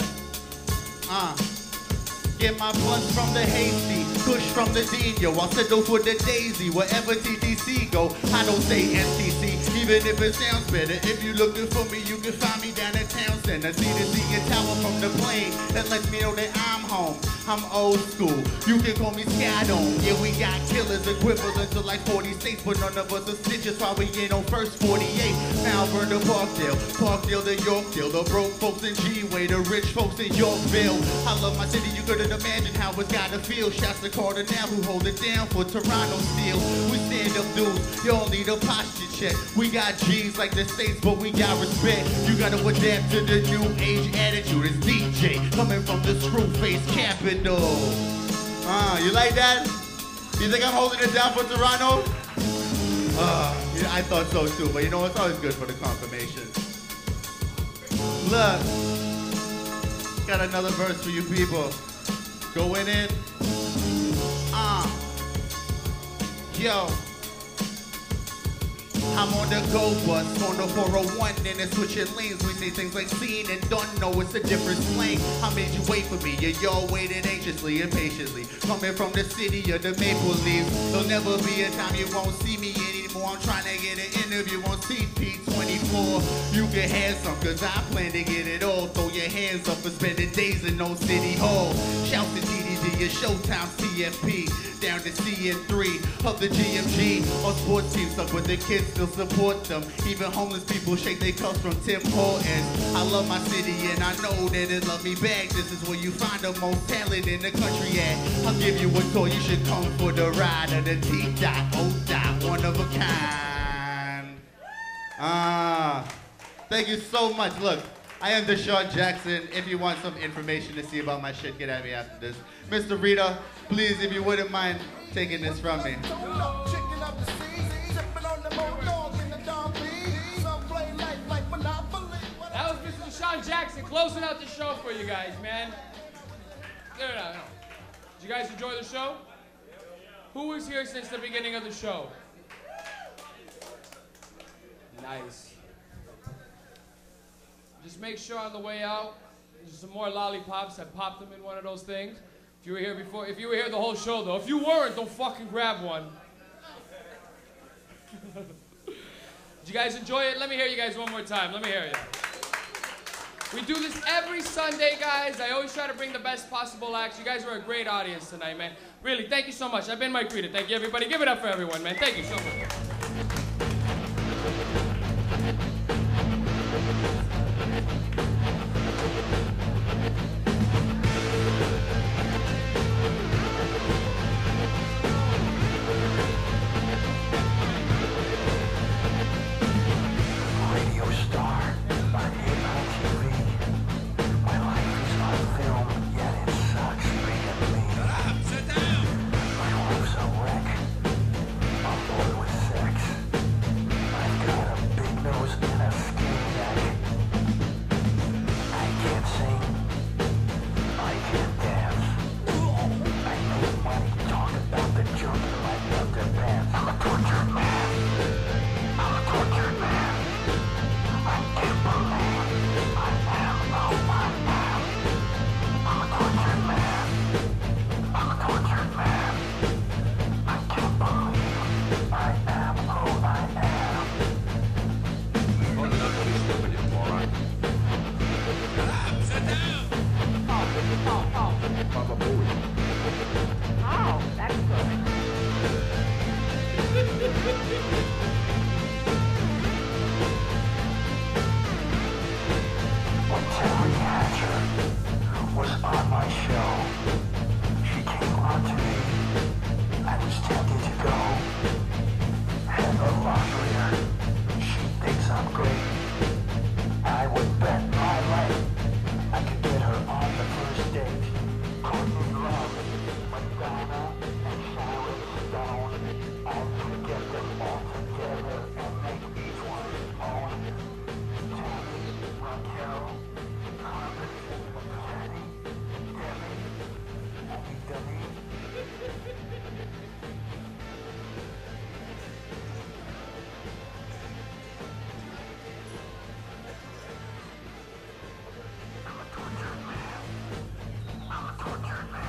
get my blunts from the Hasty, push from the Dino. I'll settle for the Daisy, wherever TTC go. I don't say STC, even if it sounds better. If you're looking for me, you can find me down at Town Center. See the CN Tower from the plane, that lets me know that I'm home. I'm old school, you can call me Skydome. Yeah, we got killers equivalent to like 40 states, but none of us are snitches while we in on first 48. Malvern to Parkdale, Parkdale to Yorkdale. The broke folks in G-Way, the rich folks in Yorkville. I love my city, you couldn't imagine how it's gotta feel. Shouts to Carter now who hold it down for Toronto still. We stand up dudes, y'all need a posture check. We got G's like the States, but we got respect. You gotta adapt to the new age attitude. It's DJ coming from the screw face capital. You like that? You think I'm holding it down for Toronto? Yeah, I thought so too, but you know, it's always good for the confirmation. Look, got another verse for you people. Going in. Yo. I'm on the go bus, on the 401, and it's switching lanes. We say things like seen and done, no, it's a different slang. I made you wait for me, yeah, y'all waited anxiously and patiently. Coming from the city of the Maple Leafs, there'll never be a time you won't see me anymore. I'm trying to get an interview on CP24. You can have some, cause I plan to get it all. Throw your hands up for spending days in no city hall. Shout to DDG, your Showtime CFP. Down to CN3 of the GMG. Our sports teams suck, but the kids still support them. Even homeless people shake their cups from Tim Hortons. I love my city and I know that it love me back. This is where you find the most talent in the country at. I'll give you a tour, you should come for the ride of the T.O. one of a kind. Thank you so much. Look, I am Deshaun Jackson. If you want some information to see about my shit, get at me after this. Mr. Rita, please, if you wouldn't mind taking this from me. That was Mr. Deshaun Jackson closing out the show for you guys, man. No. Did you guys enjoy the show? Who was here since the beginning of the show? Nice. Just make sure on the way out, there's some more lollipops. I popped them in one of those things. If you were here before, if you were here the whole show though, if you weren't, don't fucking grab one. Did you guys enjoy it? Let me hear you guys one more time. Let me hear you. We do this every Sunday, guys. I always try to bring the best possible acts. You guys were a great audience tonight, man. Really, thank you so much. I've been Mike Rita. Thank you, everybody. Give it up for everyone, man. Thank you so much. My life's a wreck. Baba Booey. Oh, that's good. When Terry Hatcher was on my show, she came on to me. I was tempted to go. Heather Locklear, she thinks I'm great. I would bet my life I could get her on the first date. Courtney Love, Madonna, and Sharon Stone. And to get them all together and make each one his own. Tammy, Raquel, Carmen, Jenny, Debbie, Abby Dummy. I'm a tortured man.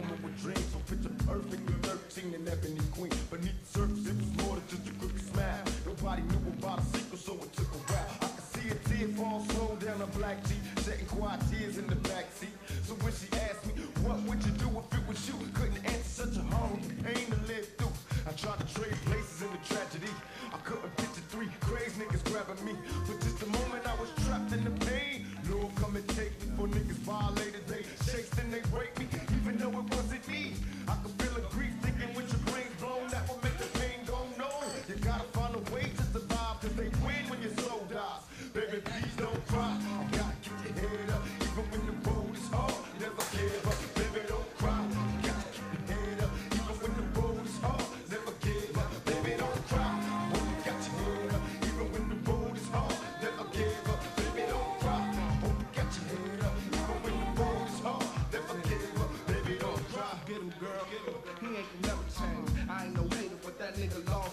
woman with dreams, so picture perfect, the 13 and ebony queen. Beneath the surface, it was more than just a crooked smile. Nobody knew about a secret, so it took a while. I could see a tear fall slow down her black cheek, shedding quiet tears in the backseat. So when she asked me, what would you do if it was you? Couldn't answer, such a horrible pain to live through. I tried to trade places in the tragedy. I couldn't picture three crazy niggas grabbing me. For just a moment I was trapped in the pain. Lord, come and take me for niggas violated. They chased and they break me, even though it wasn't me. I could feel the grief thinking with your brains blown. That will make the pain go no. You gotta find a way to survive, cause they win when your soul dies. Baby, please don't cry. You gotta keep your head up, even when the road is hard. Never give up, baby, don't cry. You gotta keep your head up, even when the road is hard. Never give up, baby, don't cry. Oh, you got your head up, even when the road is hard. Never give up, baby, don't cry. Oh, you got your head up, even when the road is hard. Never give up, baby, don't cry. Get him, girl, get him. He ain't never change. I ain't no hater, but that nigga lost